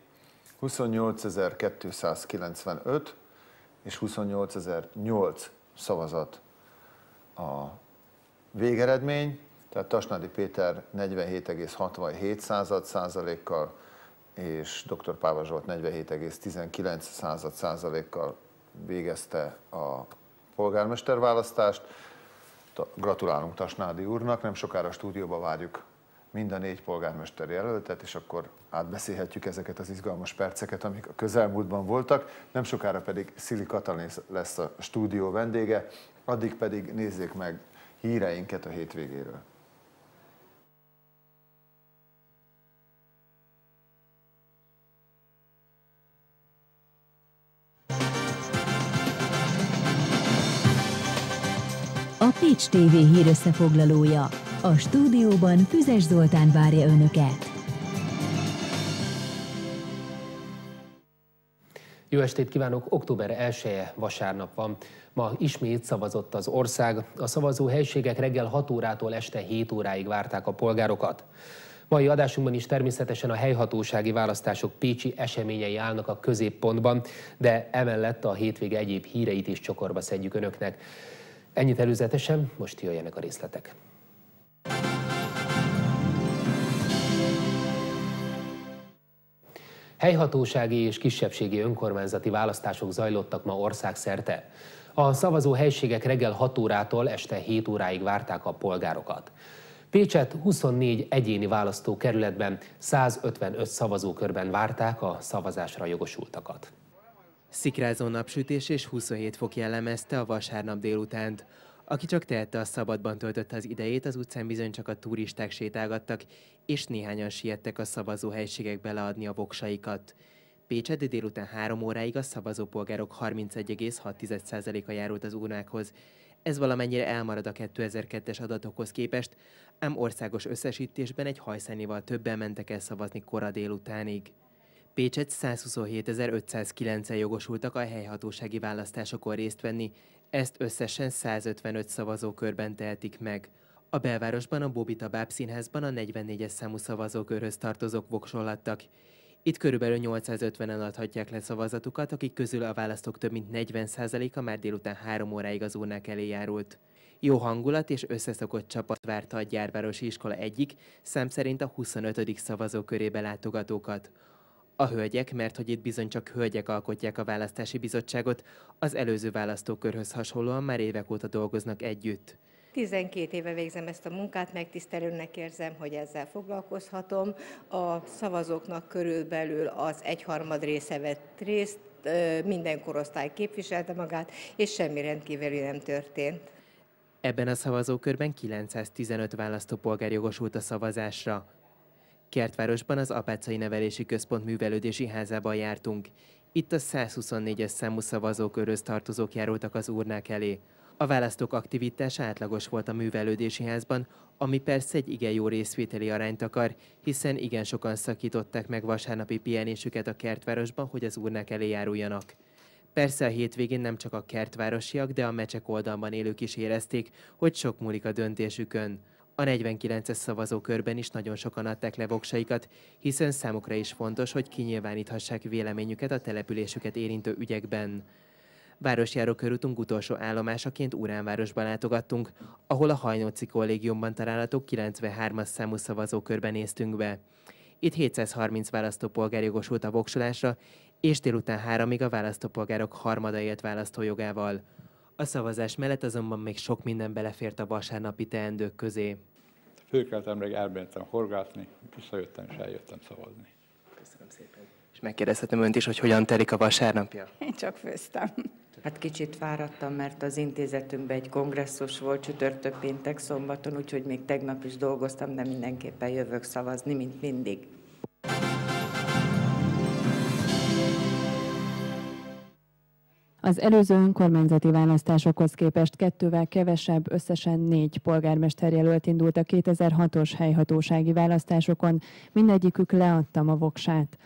huszonnyolcezer-kétszázkilencvenöt és huszonnyolcezer-nyolc szavazat a végeredmény, tehát Tasnádi Péter negyvenhét egész hatvanhét százalékkal és dr. Páva Zsolt negyvenhét egész tizenkilenc százalékkal végezte a polgármesterválasztást. Gratulálunk Tasnádi úrnak, nem sokára a stúdióba várjuk mind a négy polgármester jelöltet, és akkor átbeszélhetjük ezeket az izgalmas perceket, amik a közelmúltban voltak. Nem sokára pedig Szili Katalin lesz a stúdió vendége, addig pedig nézzék meg híreinket a hétvégéről. A Pécs té vé hírösszefoglalója. A stúdióban Füzes Zoltán várja Önöket. Jó estét kívánok! október elseje vasárnap van. Ma ismét szavazott az ország. A szavazóhelységek reggel hat órától este hét óráig várták a polgárokat. Mai adásunkban is természetesen a helyhatósági választások pécsi eseményei állnak a középpontban, de emellett a hétvége egyéb híreit is csokorba szedjük Önöknek. Ennyit előzetesen, most jöjjenek a részletek. Helyhatósági és kisebbségi önkormányzati választások zajlottak ma országszerte. A szavazó helységek reggel hat órától este hét óráig várták a polgárokat. Pécset huszonnégy egyéni választókerületben százötvenöt szavazókörben várták a szavazásra jogosultakat. Szikrázó napsütés és huszonhét fok jellemezte a vasárnap délutánt. Aki csak tehette, a szabadban töltötte az idejét, az utcán bizony csak a turisták sétálgattak, és néhányan siettek a szavazóhelységekbe leadni a voksaikat. Pécset délután három óráig a szavazópolgárok harmincegy egész hat százaléka járult az urnákhoz. Ez valamennyire elmarad a kétezer-kettes adatokhoz képest, ám országos összesítésben egy hajszánival többen mentek el szavazni kora délutánig. Pécset százhuszonhétezer-ötszázkilencen jogosultak a helyhatósági választásokon részt venni, ezt összesen százötvenöt szavazókörben tehetik meg. A belvárosban a Bóbita Bábszínházban a negyvennégyes számú szavazókörhöz tartozók voksolhattak. Itt körülbelül nyolcszázötvenen adhatják le szavazatukat, akik közül a választók több mint negyven százaléka már délután három óráig az urnák elé járult. Jó hangulat és összeszokott csapat várta a Gyárvárosi Iskola egyik, szám szerint a huszonötödik szavazókörébe látogatókat. A hölgyek, mert hogy itt bizony csak hölgyek alkotják a választási bizottságot, az előző választókörhöz hasonlóan már évek óta dolgoznak együtt. tizenkét éve végzem ezt a munkát, megtisztelőnek érzem, hogy ezzel foglalkozhatom. A szavazóknak körülbelül az egyharmad része vett részt, minden korosztály képviselte magát, és semmi rendkívüli nem történt. Ebben a szavazókörben kilencszáztizenöt választópolgár jogosult a szavazásra. Kertvárosban az Apáczai Nevelési Központ művelődési házában jártunk. Itt a százhuszonnégyes számú szavazókörhöz tartozók járultak az urnák elé. A választók aktivitása átlagos volt a művelődési házban, ami persze egy igen jó részvételi arányt akar, hiszen igen sokan szakították meg vasárnapi pihenésüket a Kertvárosban, hogy az urnák elé járuljanak. Persze a hétvégén nem csak a kertvárosiak, de a Mecsek oldalban élők is érezték, hogy sok múlik a döntésükön. A negyvenkilences szavazókörben is nagyon sokan adták le voksaikat, hiszen számukra is fontos, hogy kinyilváníthassák véleményüket a településüket érintő ügyekben. Városjáró körútunk utolsó állomásaként Uránvárosba látogattunk, ahol a Hajnóci kollégiumban található kilencvenhármas számú szavazókörben néztünk be. Itt hétszázharminc választópolgár jogosult a voksolásra, és délután háromig a választópolgárok harmada élt választójogával. A szavazás mellett azonban még sok minden belefért a vasárnapi teendők közé. Fölkeltem reggel, elmentem horgászni, visszajöttem és eljöttem szavazni. Köszönöm szépen. És megkérdezhetem önt is, hogy hogyan telik a vasárnapja? Én csak főztem. Hát kicsit fáradtam, mert az intézetünkben egy kongresszus volt csütörtök, péntek, szombaton, úgyhogy még tegnap is dolgoztam, de mindenképpen jövök szavazni, mint mindig. Az előző önkormányzati választásokhoz képest kettővel kevesebb, összesen négy polgármesterjelölt indult a kétezer-hatos helyhatósági választásokon, mindegyikük leadta a voksát.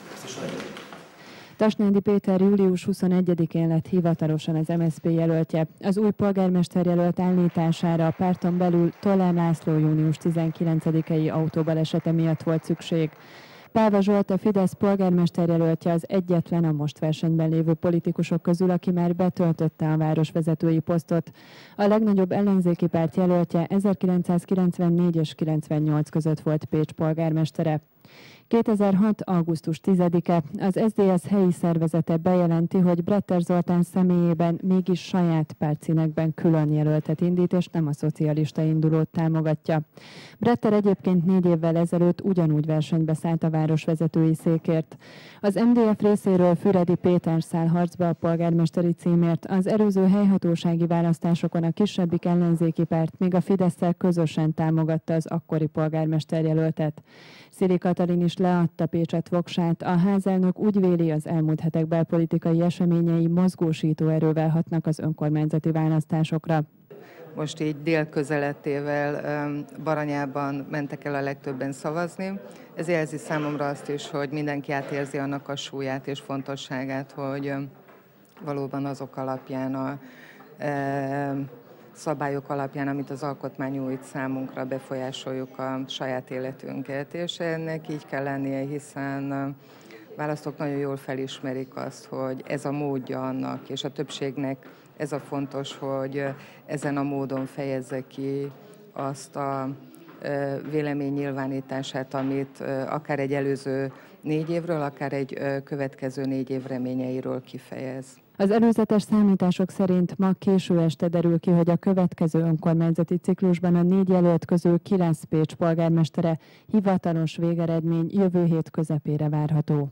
Tasnádi Péter július huszonegyedikén lett hivatalosan az em es zé pé jelöltje. Az új polgármesterjelölt állítására a párton belül Toller László június tizenkilencedikei autóbalesete miatt volt szükség. Páva Zsolt, a Fidesz polgármesterjelöltje az egyetlen a most versenyben lévő politikusok közül, aki már betöltötte a városvezetői posztot. A legnagyobb ellenzéki párt jelöltje ezerkilencszázkilencvennégy és kilencvennyolc között volt Pécs polgármestere. kétezer-hat. augusztus tizedike az es zé es helyi szervezete bejelenti, hogy Bretter Zoltán személyében mégis saját pártszínekben külön jelöltet indít, és nem a szocialista indulót támogatja. Bretter egyébként négy évvel ezelőtt ugyanúgy versenybe szállt a városvezetői székért. Az em dé ef részéről Füredi Péter száll harcba a polgármesteri címért. Az előző helyhatósági választásokon a kisebbik ellenzéki párt még a Fidesszel közösen támogatta az akkori polgármesterjelöltet. Szili Katalin is leadta Pécset voksát. A házelnök úgy véli, az elmúlt hetek belpolitikai eseményei mozgósító erővel hatnak az önkormányzati választásokra. Most így dél közeletével Baranyában mentek el a legtöbben szavazni. Ez jelzi számomra azt is, hogy mindenki átérzi annak a súlyát és fontosságát, hogy valóban azok alapján a szabályok alapján, amit az alkotmány nyújt számunkra, befolyásoljuk a saját életünket, és ennek így kell lennie, hiszen választók nagyon jól felismerik azt, hogy ez a módja annak, és a többségnek ez a fontos, hogy ezen a módon fejezze ki azt a véleménynyilvánítását, amit akár egy előző négy évről, akár egy következő négy év reményeiről kifejez. Az előzetes számítások szerint ma késő este derül ki, hogy a következő önkormányzati ciklusban a négy jelölt közül ki lesz Pécs polgármestere. Hivatalos végeredmény jövő hét közepére várható.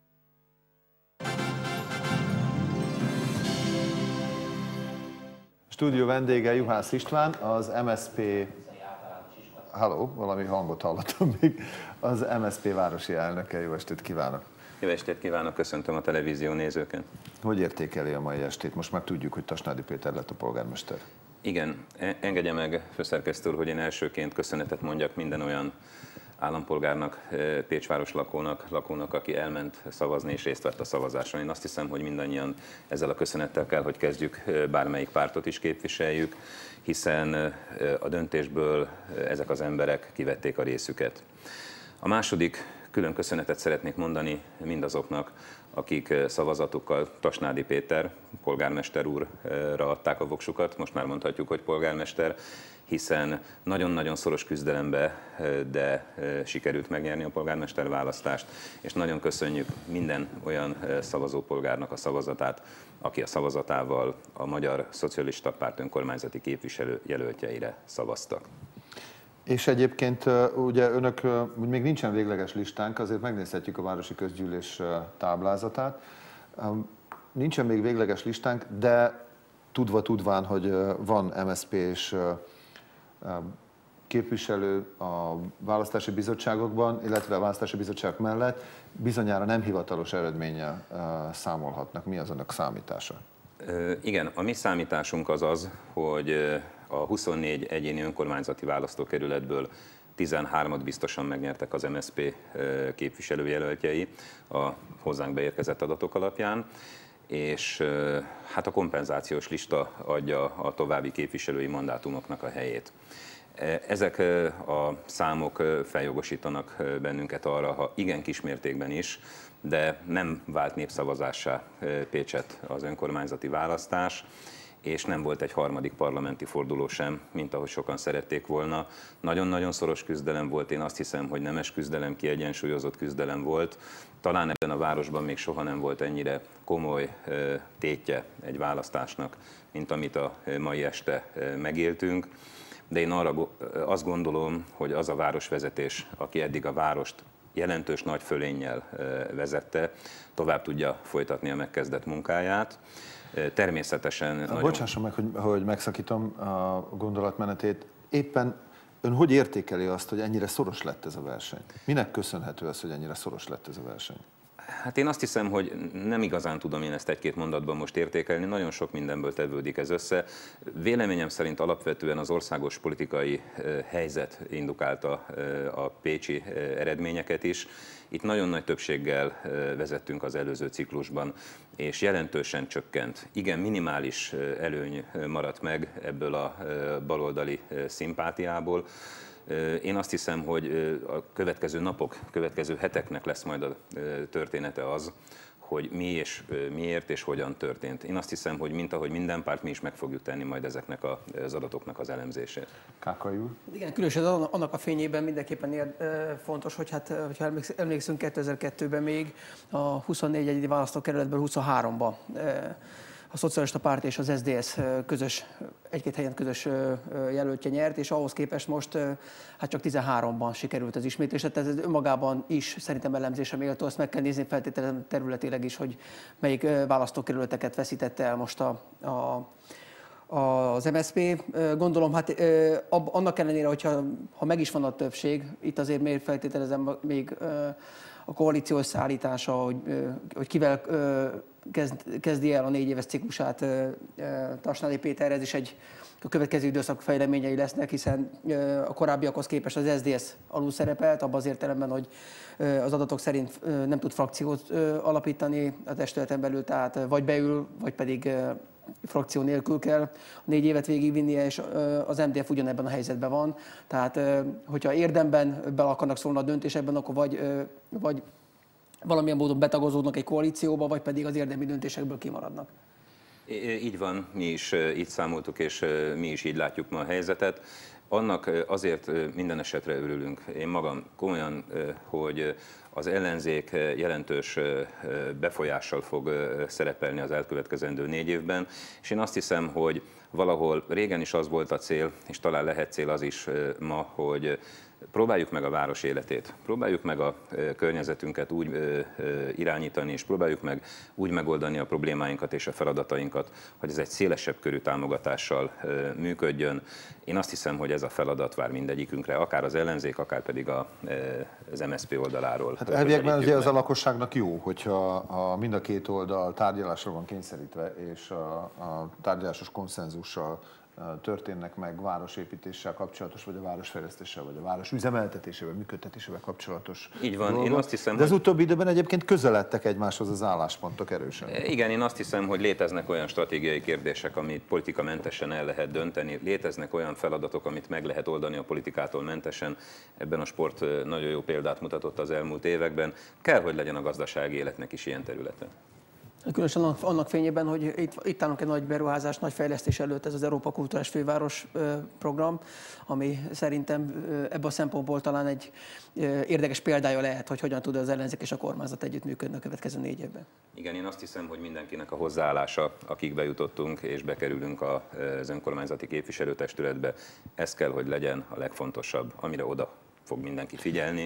Stúdió vendége Juhász István, az em es zé pé... Halló, valami hangot hallottam még. Az em es zé pé városi elnöke. Jó estét kívánok! Jó estét kívánok, köszöntöm a televízió nézőket. Hogy értékeli a mai estét? Most már tudjuk, hogy Tasnádi Péter lett a polgármester. Igen, engedje meg, főszerkesztő úr, hogy én elsőként köszönetet mondjak minden olyan állampolgárnak, Pécsváros lakónak, lakónak, aki elment szavazni és részt vett a szavazáson. Én azt hiszem, hogy mindannyian ezzel a köszönettel kell, hogy kezdjük, bármelyik pártot is képviseljük, hiszen a döntésből ezek az emberek kivették a részüket. A második külön köszönetet szeretnék mondani mindazoknak, akik szavazatukkal Tasnádi Péter, polgármester úrra adták a voksukat, most már mondhatjuk, hogy polgármester, hiszen nagyon-nagyon szoros küzdelembe, de sikerült megnyerni a polgármester választást, és nagyon köszönjük minden olyan szavazópolgárnak a szavazatát, aki a szavazatával a Magyar Szocialista Párt önkormányzati képviselő jelöltjeire szavaztak. És egyébként ugye önök, még nincsen végleges listánk, azért megnézhetjük a Városi Közgyűlés táblázatát. Nincsen még végleges listánk, de tudva tudván, hogy van em es zé pés képviselő a választási bizottságokban, illetve a választási bizottságok mellett, bizonyára nem hivatalos eredménnyel számolhatnak. Mi az önök számítása? Igen, a mi számításunk az az, hogy a huszonnégy egyéni önkormányzati választókerületből tizenhármat biztosan megnyertek az em es zé pé képviselőjelöltjei a hozzánk beérkezett adatok alapján, és hát a kompenzációs lista adja a további képviselői mandátumoknak a helyét. Ezek a számok feljogosítanak bennünket arra, ha igen kismértékben is, de nem vált népszavazássá Pécset az önkormányzati választás, és nem volt egy harmadik parlamenti forduló sem, mint ahogy sokan szerették volna. Nagyon-nagyon szoros küzdelem volt, én azt hiszem, hogy nemes küzdelem, kiegyensúlyozott küzdelem volt. Talán ebben a városban még soha nem volt ennyire komoly tétje egy választásnak, mint amit a mai este megéltünk. De én arra azt gondolom, hogy az a városvezetés, aki eddig a várost jelentős nagy fölénnyel vezette, tovább tudja folytatni a megkezdett munkáját. Természetesen... Nagyon... Bocsásson meg, hogy, hogy megszakítom a gondolatmenetét. Éppen ön hogy értékeli azt, hogy ennyire szoros lett ez a verseny? Minek köszönhető az, hogy ennyire szoros lett ez a verseny? Hát én azt hiszem, hogy nem igazán tudom én ezt egy-két mondatban most értékelni, nagyon sok mindenből tevődik ez össze. Véleményem szerint alapvetően az országos politikai helyzet indukálta a pécsi eredményeket is. Itt nagyon nagy többséggel vezettünk az előző ciklusban, és jelentősen csökkent. Igen, minimális előny maradt meg ebből a baloldali szimpátiából. Én azt hiszem, hogy a következő napok, következő heteknek lesz majd a története az, hogy mi és miért és hogyan történt. Én azt hiszem, hogy mint ahogy minden párt, mi is meg fogjuk tenni majd ezeknek az adatoknak az elemzését. Kákai úr? Igen, különösen annak a fényében mindenképpen ér, fontos, hogy hát, hogyha emlékszünk kétezer-kettőben még a huszonnégy egyedi választókerületből huszonháromba a Szocialista Párt és az es zé dé es közös, egy-két helyen közös jelöltje nyert, és ahhoz képest most hát csak tizenháromban sikerült az ismétlés. Tehát ez önmagában is szerintem elemzésre méltó, azt meg kell nézni feltétlenül területileg is, hogy melyik választókerületeket veszítette el most a, a az em es zé pé. Gondolom, hát annak ellenére, hogyha ha meg is van a többség, itt azért miért feltételezem még a koalíció összeállítása, hogy, hogy kivel kezdi el a négy éves ciklusát Tasnádi Péter, ez is egy a következő időszak fejleményei lesznek, hiszen a korábbiakhoz képest az es zé dé es alul szerepelt, abban az értelemben, hogy az adatok szerint nem tud frakciót alapítani a testületen belül, tehát vagy beül, vagy pedig frakció nélkül kell a négy évet végigvinnie, és az em dé ef ugyanebben a helyzetben van. Tehát, hogyha érdemben bele akarnak szólni a döntésekben, akkor vagy, vagy valamilyen módon betagozódnak egy koalícióba, vagy pedig az érdemi döntésekből kimaradnak. Így van, mi is így számoltuk, és mi is így látjuk ma a helyzetet. Annak azért minden esetre örülünk. Én magam komolyan, hogy az ellenzék jelentős befolyással fog szerepelni az elkövetkezendő négy évben, és én azt hiszem, hogy valahol régen is az volt a cél, és talán lehet cél az is ma, hogy próbáljuk meg a város életét, próbáljuk meg a környezetünket úgy irányítani, és próbáljuk meg úgy megoldani a problémáinkat és a feladatainkat, hogy ez egy szélesebb körű támogatással működjön. Én azt hiszem, hogy ez a feladat vár mindegyikünkre, akár az ellenzék, akár pedig az em es zé pé oldaláról. Hát elviekben ugye az a lakosságnak jó, hogyha a mind a két oldal tárgyalásra van kényszerítve, és a, a tárgyalásos konszenzussal történnek meg városépítéssel kapcsolatos, vagy a városfejlesztéssel, vagy a város üzemeltetésével, működtetésével kapcsolatos Így van, dolgok. Én azt hiszem, de az hogy... utóbbi időben egyébként közeledtek egymáshoz az álláspontok erősen. Igen, én azt hiszem, hogy léteznek olyan stratégiai kérdések, amit politikamentesen el lehet dönteni, léteznek olyan feladatok, amit meg lehet oldani a politikától mentesen. Ebben a sport nagyon jó példát mutatott az elmúlt években. Kell, hogy legyen a gazdasági életnek is ilyen területe. Különösen annak fényében, hogy itt, itt állunk egy nagy beruházás, nagy fejlesztés előtt, ez az Európa Kulturális Főváros program, ami szerintem ebből a szempontból talán egy érdekes példája lehet, hogy hogyan tud az ellenzék és a kormányzat együttműködni a következő négy évben. Igen, én azt hiszem, hogy mindenkinek a hozzáállása, akik bejutottunk és bekerülünk az önkormányzati képviselőtestületbe, ez kell, hogy legyen a legfontosabb, amire oda fog mindenki figyelni.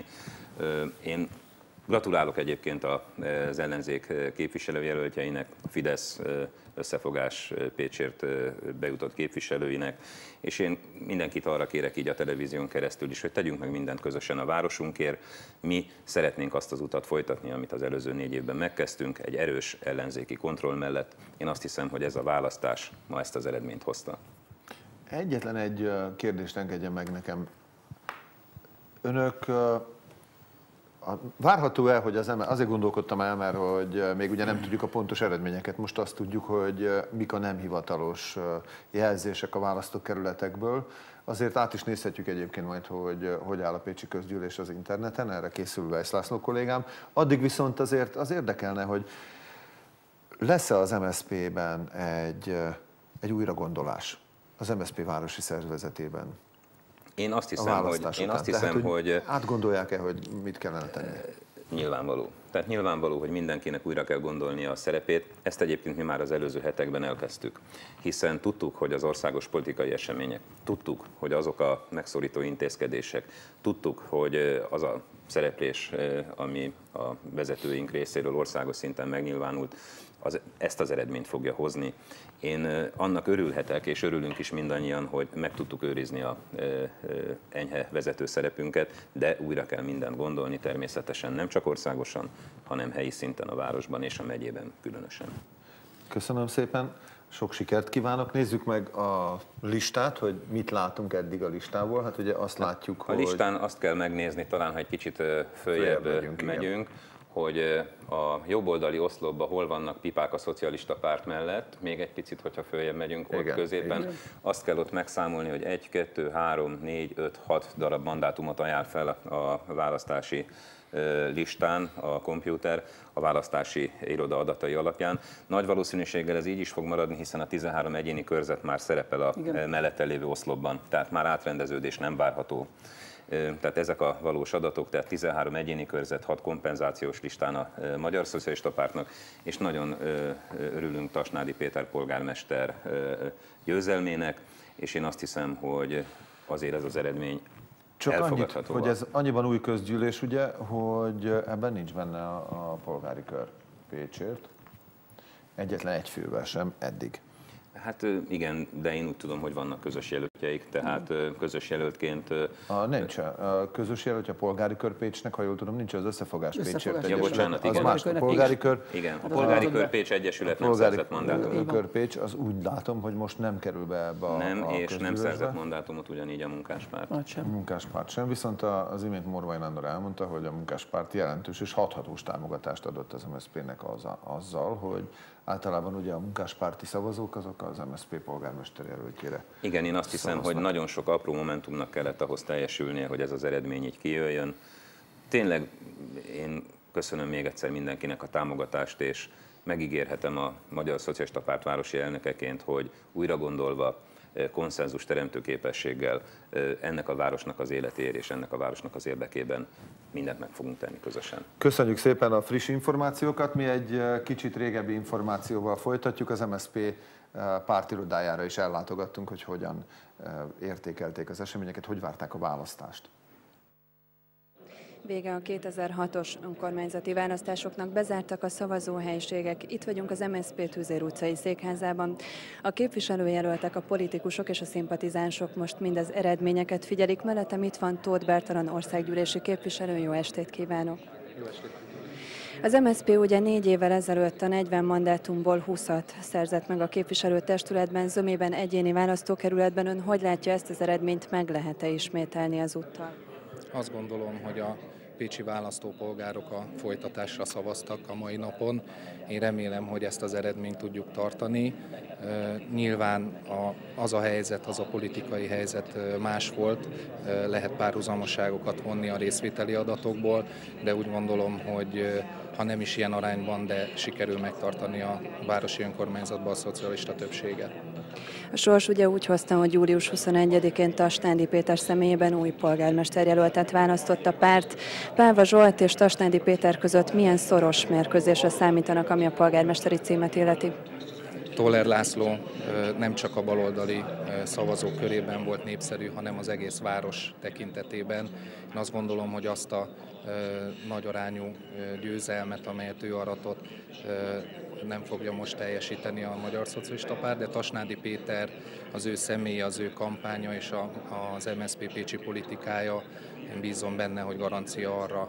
Én gratulálok egyébként az ellenzék képviselőjelöltjeinek, a Fidesz összefogás Pécsért bejutott képviselőinek, és én mindenkit arra kérek így a televízión keresztül is, hogy tegyünk meg mindent közösen a városunkért. Mi szeretnénk azt az utat folytatni, amit az előző négy évben megkezdtünk, egy erős ellenzéki kontroll mellett. Én azt hiszem, hogy ez a választás ma ezt az eredményt hozta. Egyetlen egy kérdést engedjen meg nekem. Önök Várható-e, hogy az em es zé, azért gondolkodtam el, mert hogy még ugye nem tudjuk a pontos eredményeket, most azt tudjuk, hogy mik a nem hivatalos jelzések a választókerületekből. Azért át is nézhetjük egyébként majd, hogy hogy áll a pécsi közgyűlés az interneten, erre készül Weisz László kollégám. Addig viszont azért az érdekelne, hogy lesz-e az em es zé pé-ben egy, egy újragondolás az em es zé pé városi szervezetében? Én azt hiszem, hogy, én azt hiszem, Tehát, hogy, hogy átgondolják-e, hogy mit kellene tenni? Nyilvánvaló. Tehát nyilvánvaló, hogy mindenkinek újra kell gondolnia a szerepét. Ezt egyébként mi már az előző hetekben elkezdtük. Hiszen tudtuk, hogy az országos politikai események, tudtuk, hogy azok a megszorító intézkedések, tudtuk, hogy az a szereplés, ami a vezetőink részéről országos szinten megnyilvánult, az, ezt az eredményt fogja hozni. Én annak örülhetek, és örülünk is mindannyian, hogy meg tudtuk őrizni a e, e, enyhe vezető szerepünket, de újra kell mindent gondolni, természetesen nem csak országosan, hanem helyi szinten a városban és a megyében különösen. Köszönöm szépen, sok sikert kívánok. Nézzük meg a listát, hogy mit látunk eddig a listából. Hát ugye azt látjuk, a hogy... A listán azt kell megnézni, talán, ha egy kicsit följebb, följebb megyünk, megyünk hogy a jobboldali oszlopban hol vannak pipák a szocialista párt mellett, még egy picit, hogyha följebb megyünk, ott igen, középen, igen. Azt kell ott megszámolni, hogy egy, kettő, három, négy, öt, hat darab mandátumot ajánl fel a választási listán a kompjúter a választási iroda adatai alapján. Nagy valószínűséggel ez így is fog maradni, hiszen a tizenhárom egyéni körzet már szerepel a igen. mellette lévő oszlopban, tehát már átrendeződés nem várható. Tehát ezek a valós adatok, tehát tizenhárom egyéni körzet, hat kompenzációs listán a Magyar Szocialista Pártnak, és nagyon örülünk Tasnádi Péter polgármester győzelmének, és én azt hiszem, hogy azért ez az eredmény csak annyit, elfogadható. hogy ez annyiban új közgyűlés, ugye, hogy ebben nincs benne a, a polgári kör Pécsért, egyetlen egy fővel sem eddig. Hát igen, de én úgy tudom, hogy vannak közös jelöltjeik, tehát közös jelöltként... A, nincs. A közös jelöltje a polgári kör Pécsnek, ha jól tudom, nincs az összefogás Pécsért. Ja, bocsánat, igen. Az más, a polgári kör... Igen, a polgári kör Pécs Egyesület nem szerzett mandátumot. A kör Pécs, az úgy látom, hogy most nem kerül be ebbe a Nem, a és nem szerzett mandátumot ugyanígy a munkáspárt. A munkáspárt sem, viszont az imént Morvai Nándor elmondta, hogy a munkáspárt jelentős és hathatós támogatást adott az em es zé pé-nek azzal, hogy általában ugye a munkáspárti szavazók azok az em es zé pé polgármester jelöltjére. Igen, én azt hiszem, szavaznak. Hogy nagyon sok apró momentumnak kellett ahhoz teljesülnie, hogy ez az eredmény így kijöjjön. Tényleg én köszönöm még egyszer mindenkinek a támogatást, és megígérhetem a Magyar Szocialista Párt városi elnökeként, hogy újra gondolva, konszenzus teremtő képességgel ennek a városnak az életéért és ennek a városnak az érdekében mindent meg fogunk tenni közösen. Köszönjük szépen a friss információkat. Mi egy kicsit régebbi információval folytatjuk. Az em es zé pé pártirodájára is ellátogattunk, hogy hogyan értékelték az eseményeket, hogy várták a választást. Vége a kétezer-hatos önkormányzati választásoknak, bezártak a szavazóhelyiségek. Itt vagyunk az em es zé pé Tüzér utcai székházában. A képviselőjelöltek, a politikusok és a szimpatizánsok most mind az eredményeket figyelik. Mellettem itt van Tóth Bertalan országgyűlési képviselő. Jó estét kívánok! Jó estét! Az em es zé pé ugye négy évvel ezelőtt a negyven mandátumból húszat szerzett meg a képviselőtestületben, zömében egyéni választókerületben. Ön hogy látja ezt az eredményt, meg lehet-e ismételni ezúttal? Azt gondolom, hogy a pécsi választópolgárok a folytatásra szavaztak a mai napon. Én remélem, hogy ezt az eredményt tudjuk tartani. Nyilván az a helyzet, az a politikai helyzet más volt, lehet párhuzamosságokat vonni a részvételi adatokból, de úgy gondolom, hogy ha nem is ilyen arányban, de sikerül megtartani a városi önkormányzatban a szocialista többséget. A sors ugye úgy hozta, hogy július huszonegyedikén Tasnádi Péter személyében új polgármesterjelöltet választott a párt. Pálva Zsolt és Tasnádi Péter között milyen szoros mérkőzésre számítanak, ami a polgármesteri címet illeti? Toller László nem csak a baloldali szavazók körében volt népszerű, hanem az egész város tekintetében. Én azt gondolom, hogy azt a nagy arányú győzelmet, amelyet ő aratott, nem fogja most teljesíteni a Magyar Szocialista Párt, de Tasnádi Péter, az ő személye, az ő kampánya és a, az em es zé pé pécsi politikája, én bízom benne, hogy garancia arra,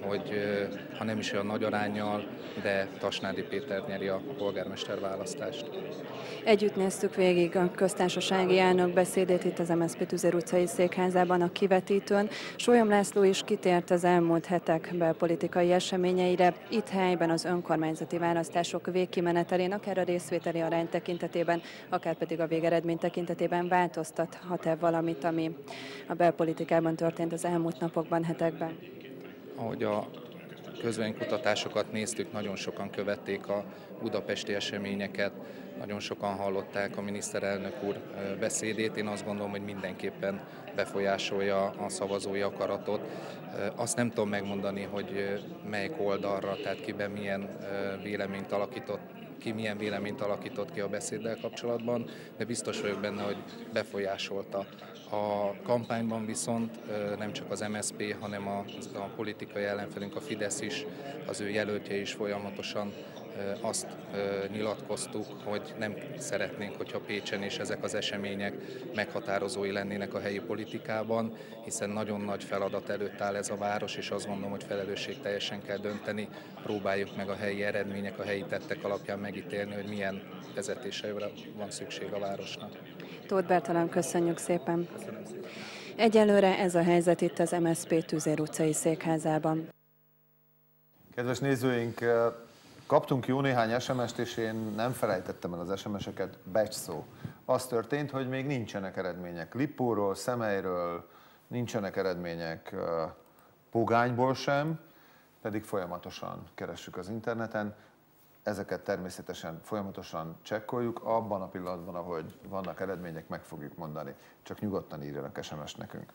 hogy ha nem is olyan nagy aránnyal, de Tasnádi Péter nyeri a polgármester választást. Együtt néztük végig a köztársasági elnök beszédét itt az em es zé pé Tüzér utcai székházában a kivetítőn. Sólyom László is kitért az elmúlt hetek belpolitikai eseményeire. Itt helyben az önkormányzati választások végkimenetelén, akár a részvételi arány tekintetében, akár pedig a végeredmény tekintetében változtathat-e valamit, ami a belpolitikában történt az elmúlt napokban, hetekben? Ahogy a közvéleménykutatásokat néztük, nagyon sokan követték a budapesti eseményeket, nagyon sokan hallották a miniszterelnök úr beszédét. Én azt gondolom, hogy mindenképpen befolyásolja a szavazói akaratot. Azt nem tudom megmondani, hogy melyik oldalra, tehát kiben milyen véleményt alakított, ki milyen véleményt alakított ki a beszéddel kapcsolatban, de biztos vagyok benne, hogy befolyásolta. A kampányban viszont nem csak az em es zé pé, hanem a, a politikai ellenfelünk, a Fidesz is, az ő jelöltje is folyamatosan azt nyilatkoztuk, hogy nem szeretnénk, hogyha Pécsen és ezek az események meghatározói lennének a helyi politikában, hiszen nagyon nagy feladat előtt áll ez a város, és azt gondolom, hogy felelősségteljesen kell dönteni, próbáljuk meg a helyi eredmények, a helyi tettek alapján megítélni, hogy milyen vezetéseire van szükség a városnak. Tóth Bertalan, köszönjük szépen. Egyelőre ez a helyzet itt az em es zé pé Tüzér utcai székházában. Kedves nézőink, kaptunk jó néhány es em est, és én nem felejtettem el az es em eseket, becs szó. Az történt, hogy még nincsenek eredmények Lipóról, Szemeiről, nincsenek eredmények Pogányból sem, pedig folyamatosan keressük az interneten. Ezeket természetesen folyamatosan csekkoljuk, abban a pillanatban, ahogy vannak eredmények, meg fogjuk mondani. Csak nyugodtan írjanak es em est nekünk.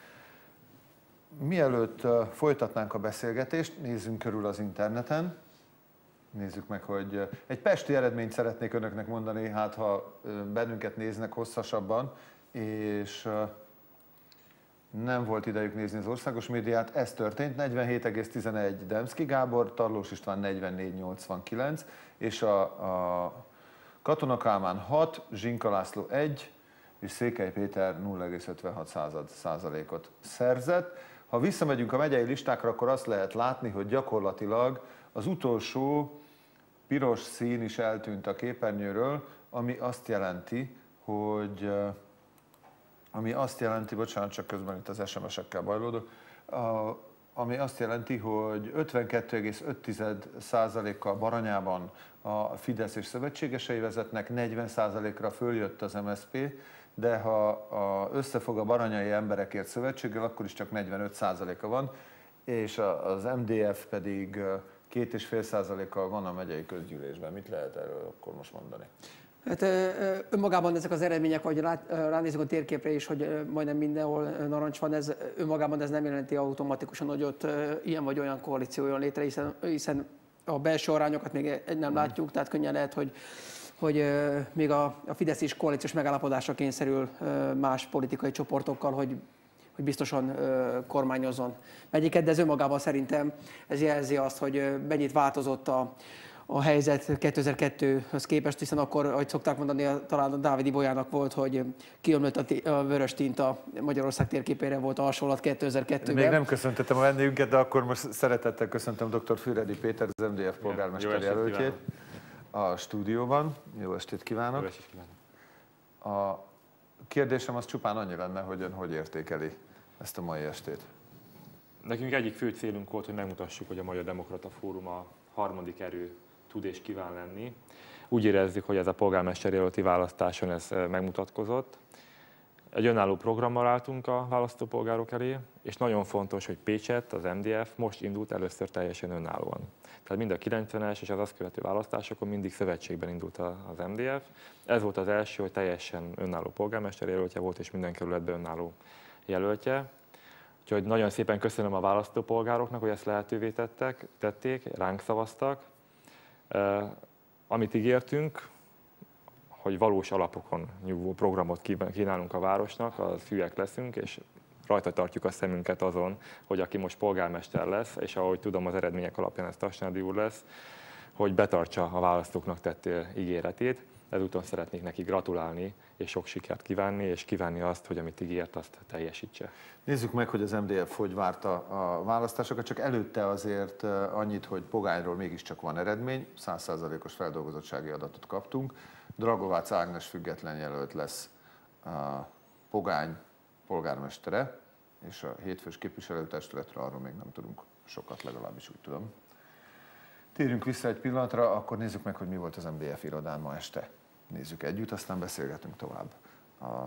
Mielőtt folytatnánk a beszélgetést, nézzünk körül az interneten. Nézzük meg, hogy egy pesti eredményt szeretnék önöknek mondani, hát ha bennünket néznek hosszasabban, és nem volt idejük nézni az országos médiát, ez történt, negyvenhét egész tizenegy Demszky Gábor, Tarlós István negyvennégy egész nyolcvankilenc, és a, a Katona Kálmán hat, Zsinka László egy, és Székely Péter nulla egész ötvenhat százalékot szerzett. Ha visszamegyünk a megyei listákra, akkor azt lehet látni, hogy gyakorlatilag az utolsó piros szín is eltűnt a képernyőről, ami azt jelenti, hogy ami azt jelenti, bocsánat, csak közben itt az es em esekkel bajlódok, ami azt jelenti, hogy ötvenkettő egész öt százalékkal Baranyában a Fidesz és szövetségesei vezetnek, negyven százalékra följött az em es zé pé, de ha a, összefog a baranyai emberekért szövetséggel, akkor is csak negyvenöt százaléka van, és az em dé ef pedig két egész öt százalékkal van a megyei közgyűlésben. Mit lehet erről akkor most mondani? Hát önmagában ezek az eredmények, ahogy ránézünk a térképre is, hogy majdnem mindenhol narancs van, ez önmagában ez nem jelenti automatikusan, hogy ott ilyen vagy olyan koalíció jön létre, hiszen, hiszen a belső arányokat még nem látjuk, tehát könnyen lehet, hogy, hogy még a, a Fidesz is koalíciós megállapodásra kényszerül más politikai csoportokkal, hogy hogy biztosan kormányozzon megyiket, de ez önmagában szerintem ez jelzi azt, hogy mennyit változott a, a helyzet kétezer-kettőhöz képest, hiszen akkor, ahogy szokták mondani, talán a Dávid Ibolyának volt, hogy kiömlött a, a vörös tinta Magyarország térképére, volt a hasonlat kétezer-kettőben. Még nem köszöntettem a vendégünket, de akkor most szeretettel köszöntöm dr. Füredi Péter, az em dé ef polgármester jelöltjét a stúdióban. Jó estét kívánok! Jó estét kívánok! A kérdésem az csupán annyi lenne, hogy ön hogy értékeli ezt a mai estét? Nekünk egyik fő célunk volt, hogy megmutassuk, hogy a Magyar Demokrata Fórum a harmadik erő tud és kíván lenni. Úgy érezzük, hogy ez a polgármesterjelölti választáson ez megmutatkozott. Egy önálló programmal álltunk a választópolgárok elé, és nagyon fontos, hogy Pécset, az em dé ef most indult először teljesen önállóan. Tehát mind a kilencvenes és az azt követő választásokon mindig szövetségben indult az em dé ef. Ez volt az első, hogy teljesen önálló polgármesterjelöltje volt, és minden kerületben önálló jelöltje. Úgyhogy nagyon szépen köszönöm a választópolgároknak, hogy ezt lehetővé tettek, tették, ránk szavaztak. Uh, amit ígértünk, hogy valós alapokon nyugvó programot kínálunk a városnak, az hülyek leszünk, és rajta tartjuk a szemünket azon, hogy aki most polgármester lesz, és ahogy tudom, az eredmények alapján ez Tasnádi úr lesz, hogy betartsa a választóknak tett ígéretét. Ezúton szeretnék neki gratulálni, és sok sikert kívánni, és kívánni azt, hogy amit ígért, azt teljesítse. Nézzük meg, hogy az em dé ef hogy várta a választásokat, csak előtte azért annyit, hogy Pogányról mégiscsak van eredmény, száz százalékos feldolgozottsági adatot kaptunk. Dragovácz Ágnes független jelölt lesz a Pogány polgármestere, és a hétfős képviselőtestületről arról még nem tudunk sokat, legalábbis úgy tudom. Térjünk vissza egy pillanatra, akkor nézzük meg, hogy mi volt az em dé ef irodán ma este. Nézzük együtt, aztán beszélgetünk tovább. A...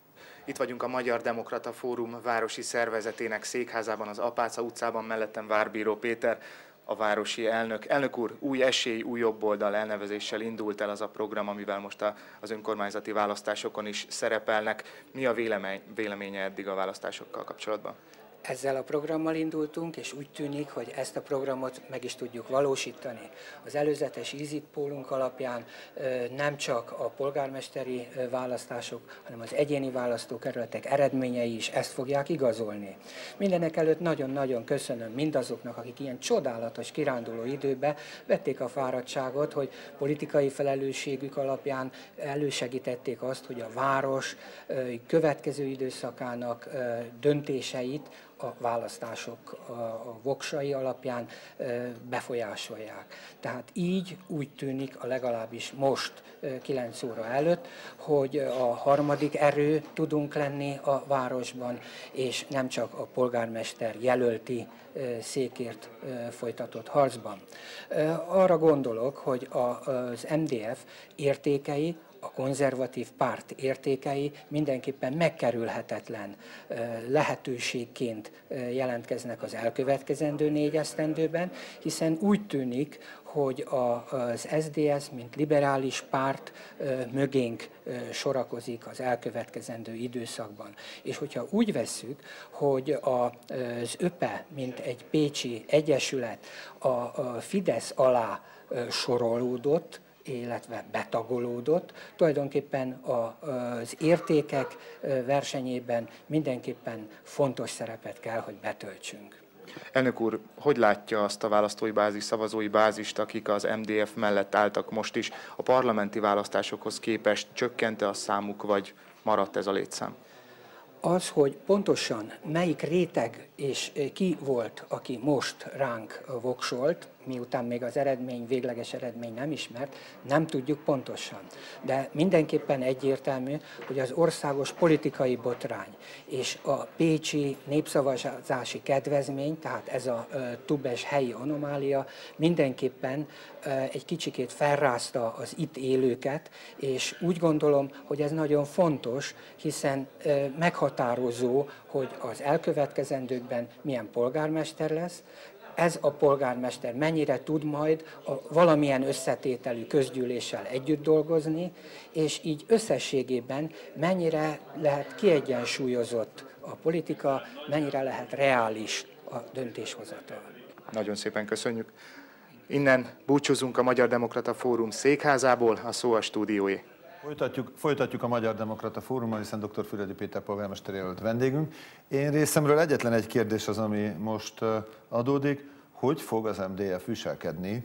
Itt vagyunk a Magyar Demokrata Fórum városi szervezetének székházában, az Apáca utcában, mellettem Várbíró Péter, a városi elnök. Elnök úr, új esély, új jobboldal elnevezéssel indult el az a program, amivel most a, az önkormányzati választásokon is szerepelnek. Mi a vélemény, véleménye eddig a választásokkal kapcsolatban? Ezzel a programmal indultunk, és úgy tűnik, hogy ezt a programot meg is tudjuk valósítani. Az előzetes exit pollunk alapján nem csak a polgármesteri választások, hanem az egyéni választókerületek eredményei is ezt fogják igazolni. Mindenek előtt nagyon-nagyon köszönöm mindazoknak, akik ilyen csodálatos kiránduló időben vették a fáradtságot, hogy politikai felelősségük alapján elősegítették azt, hogy a város következő időszakának döntéseit a választások a voksai alapján befolyásolják. Tehát így úgy tűnik, a legalábbis most kilenc óra előtt, hogy a harmadik erő tudunk lenni a városban, és nem csak a polgármester jelölti székért folytatott harcban. Arra gondolok, hogy az em dé ef értékei, a konzervatív párt értékei mindenképpen megkerülhetetlen lehetőségként jelentkeznek az elkövetkezendő négy esztendőben, hiszen úgy tűnik, hogy az es zé dé es, mint liberális párt mögénk sorakozik az elkövetkezendő időszakban. És hogyha úgy vesszük, hogy az ÖPE, mint egy pécsi egyesület a Fidesz alá sorolódott, illetve betagolódott, tulajdonképpen az értékek versenyében mindenképpen fontos szerepet kell, hogy betöltsünk. Elnök úr, hogy látja azt a választói bázis, szavazói bázist, akik az em dé ef mellett álltak most is? A parlamenti választásokhoz képest csökkente a számuk, vagy maradt ez a létszám? Az, hogy pontosan melyik réteg és ki volt, aki most ránk voksolt, miután még az eredmény, végleges eredmény nem ismert, nem tudjuk pontosan. De mindenképpen egyértelmű, hogy az országos politikai botrány és a pécsi népszavazási kedvezmény, tehát ez a tubes helyi anomália mindenképpen egy kicsikét felrázta az itt élőket, és úgy gondolom, hogy ez nagyon fontos, hiszen meghatározó, hogy az elkövetkezendőkben milyen polgármester lesz, ez a polgármester mennyire tud majd a valamilyen összetételű közgyűléssel együtt dolgozni, és így összességében mennyire lehet kiegyensúlyozott a politika, mennyire lehet reális a döntéshozatal. Nagyon szépen köszönjük. Innen búcsúzunk a Magyar Demokrata Fórum székházából, a szó a stúdióé. Folytatjuk, folytatjuk a Magyar Demokrata Fórummal, hiszen dr. Füredi Péter polgármester jelölt vendégünk. Én részemről egyetlen egy kérdés az, ami most adódik, hogy fog az em dé ef viselkedni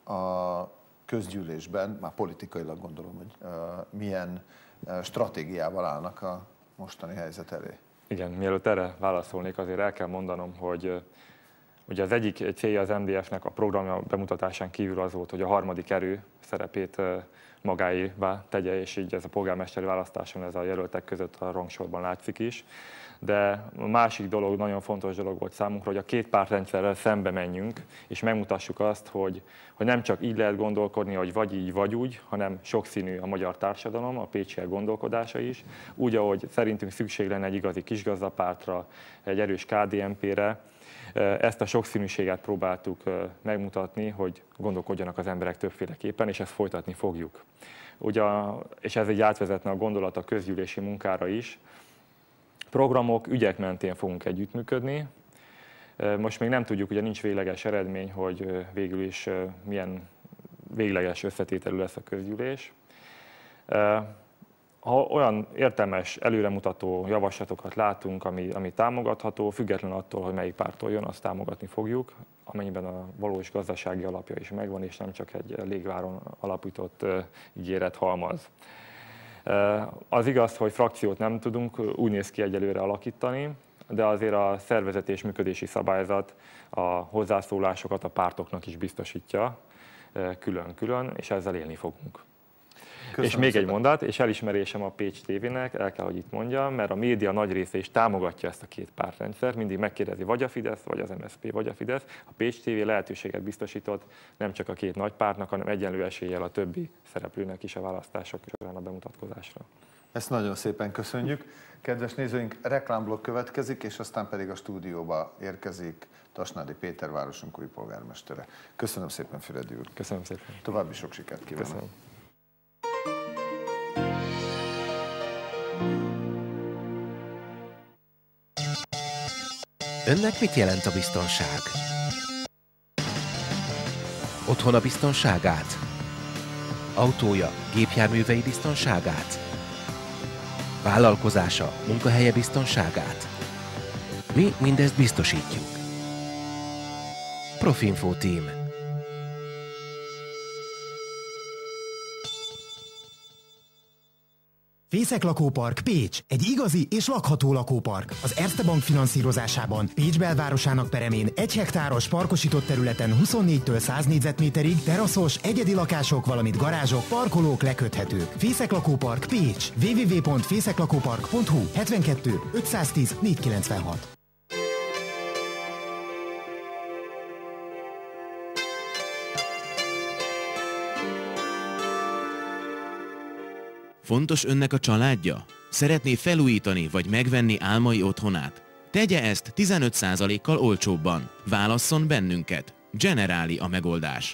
a közgyűlésben, már politikailag gondolom, hogy milyen stratégiával állnak a mostani helyzet elé. Igen, mielőtt erre válaszolnék, azért el kell mondanom, hogy ugye az egyik célja az em dé ef-nek a programja bemutatásán kívül az volt, hogy a harmadik erő szerepét magáévá tegye, és így ez a polgármesteri választáson ez a jelöltek között a rangsorban látszik is. De a másik dolog, nagyon fontos dolog volt számunkra, hogy a két pártrendszerrel szembe menjünk, és megmutassuk azt, hogy, hogy nem csak így lehet gondolkodni, hogy vagy így, vagy úgy, hanem sokszínű a magyar társadalom, a pécsiek gondolkodása is. Úgy, ahogy szerintünk szükség lenne egy igazi kisgazdapártra, egy erős ká dé en pére, ezt a sokszínűséget próbáltuk megmutatni, hogy gondolkodjanak az emberek többféleképpen, és ezt folytatni fogjuk. Ugye, és ez egy átvezetne a gondolat a közgyűlési munkára is. Programok, ügyek mentén fogunk együttműködni. Most még nem tudjuk, ugye nincs végleges eredmény, hogy végül is milyen végleges összetételű lesz a közgyűlés. Ha olyan értelmes, előremutató javaslatokat látunk, ami, ami támogatható, független attól, hogy melyik pártól jön, azt támogatni fogjuk. amennyiben a valós gazdasági alapja is megvan, és nem csak egy légváron alapított ígéret halmaz. Az igaz, hogy frakciót nem tudunk úgy néz ki egyelőre alakítani, de azért a szervezeti és működési szabályzat a hozzászólásokat a pártoknak is biztosítja külön-külön, és ezzel élni fogunk. Köszönöm és még szépen. Egy mondat, és elismerésem a Pécs té vének, el kell, hogy itt mondjam, mert a média nagy része is támogatja ezt a két pártrendszert, mindig megkérdezi vagy a Fidesz, vagy az em es zé pé, vagy a Fidesz. A Pécs té vé lehetőséget biztosított nem csak a két nagy pártnak, hanem egyenlő eséllyel a többi szereplőnek is a választások során a bemutatkozásra. Ezt nagyon szépen köszönjük. Kedves nézőink, reklámblokk következik, és aztán pedig a stúdióba érkezik Tasnádi Péter városunk új polgármestere. Köszönöm szépen, Füredi úr. Köszönöm szépen. További sok sikert kívánok. Köszönöm. Önnek mit jelent a biztonság? Otthona biztonságát? Autója, gépjárművei biztonságát? Vállalkozása, munkahelye biztonságát? Mi mindezt biztosítjuk. Profinfo Team. Fészek Lakópark Pécs, egy igazi és lakható lakópark. Az Erste Bank finanszírozásában Pécs belvárosának peremén egy hektáros parkosított területen huszonnégytől száz négyzetméterig teraszos, egyedi lakások, valamint garázsok, parkolók leköthetők. Fészek Lakópark Pécs, double-u double-u double-u pont fészeklakópark pont hu, hetvenkettő ötszáztíz négyszázkilencvenhat. Fontos önnek a családja? Szeretné felújítani vagy megvenni álmai otthonát? Tegye ezt tizenöt százalékkal olcsóbban. Válasszon bennünket. Generáli a megoldás.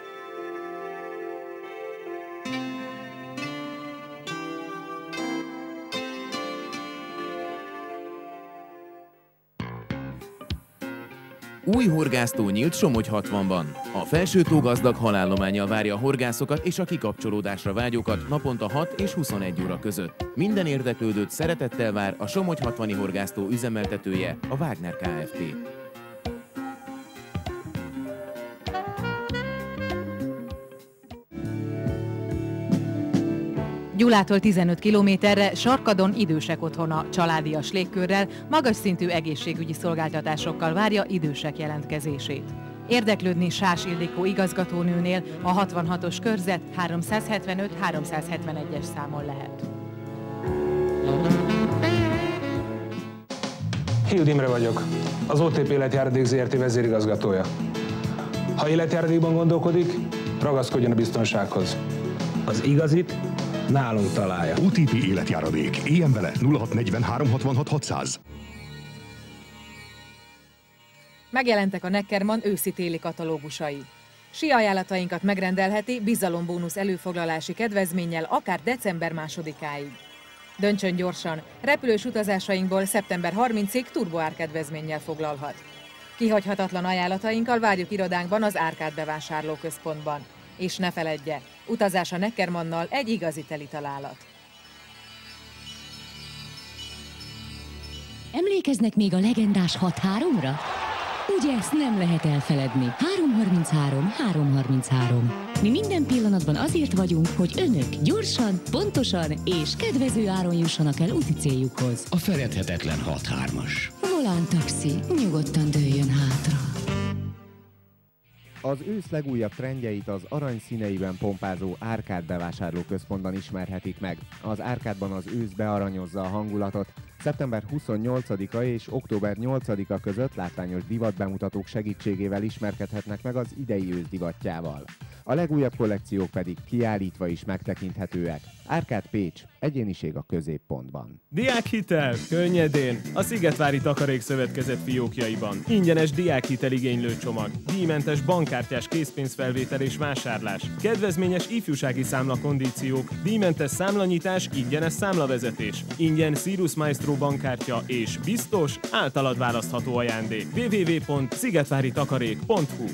Új horgásztó nyílt Somogy hatvanban. A Felsőtó gazdag halállománnyal várja a horgászokat és a kikapcsolódásra vágyókat naponta hat és huszonegy óra között. Minden érdeklődőt szeretettel vár a Somogy hatvani horgásztó üzemeltetője, a Wagner Kft. Gyulától tizenöt kilométerre Sarkadon idősek otthona családias légkörrel, magas szintű egészségügyi szolgáltatásokkal várja idősek jelentkezését. Érdeklődni Sás Ildikó igazgatónőnél a hatvanhatos körzet háromszázhetvenöt háromszázhetvenegyes számon lehet. Hild Imre vagyok, az o té pé Életjáradék zé er té vezérigazgatója. Ha életjáradékban gondolkodik, ragaszkodjon a biztonsághoz. Az igazit nálunk találja. o té pé Életjáradék. Éljen vele nulla hat negyvenhárom hatvanhat hatszáz. Megjelentek a Neckermann őszi-téli katalógusai. Sí ajánlatainkat megrendelheti bizalombónusz előfoglalási kedvezménnyel akár december másodikáig. Döntsön gyorsan, repülős utazásainkból szeptember harmincadikáig turboár kedvezménnyel foglalhat. Kihagyhatatlan ajánlatainkkal várjuk irodánkban az Árkád bevásárlóközpontban. És ne feledje, utazás a Neckermannnal egy igazi teli találat. Emlékeznek még a legendás hat háromra? Ugye ezt nem lehet elfeledni. három harminchárom három harminchárom. Mi minden pillanatban azért vagyunk, hogy önök gyorsan, pontosan és kedvező áron jussanak el úti céljukhoz. A feledhetetlen hat hármas. Volán taxi, nyugodtan dőljön hátra. Az ősz legújabb trendjeit az arany színeiben pompázó Árkád bevásárlóközpontban ismerhetik meg. Az Árkádban az ősz bearanyozza a hangulatot. szeptember huszonnyolcadika és október nyolcadika között látványos divatbemutatók segítségével ismerkedhetnek meg az idei ősz divatjával. A legújabb kollekciók pedig kiállítva is megtekinthetőek. Árkád Pécs, egyéniség a középpontban. Diákhitel, könnyedén, a Szigetvári Takarékszövetkezet fiókjaiban. Ingyenes diákhitel igénylő csomag, díjmentes bankkártyás készpénzfelvétel és vásárlás, kedvezményes ifjúsági számlakondíciók, díjmentes számlanyítás, ingyenes számlavezetés, ingyen Sirius Maestro bankkártya és biztos, általad választható ajándék. double-u double-u double-u pont szigetvári takarék pont hu.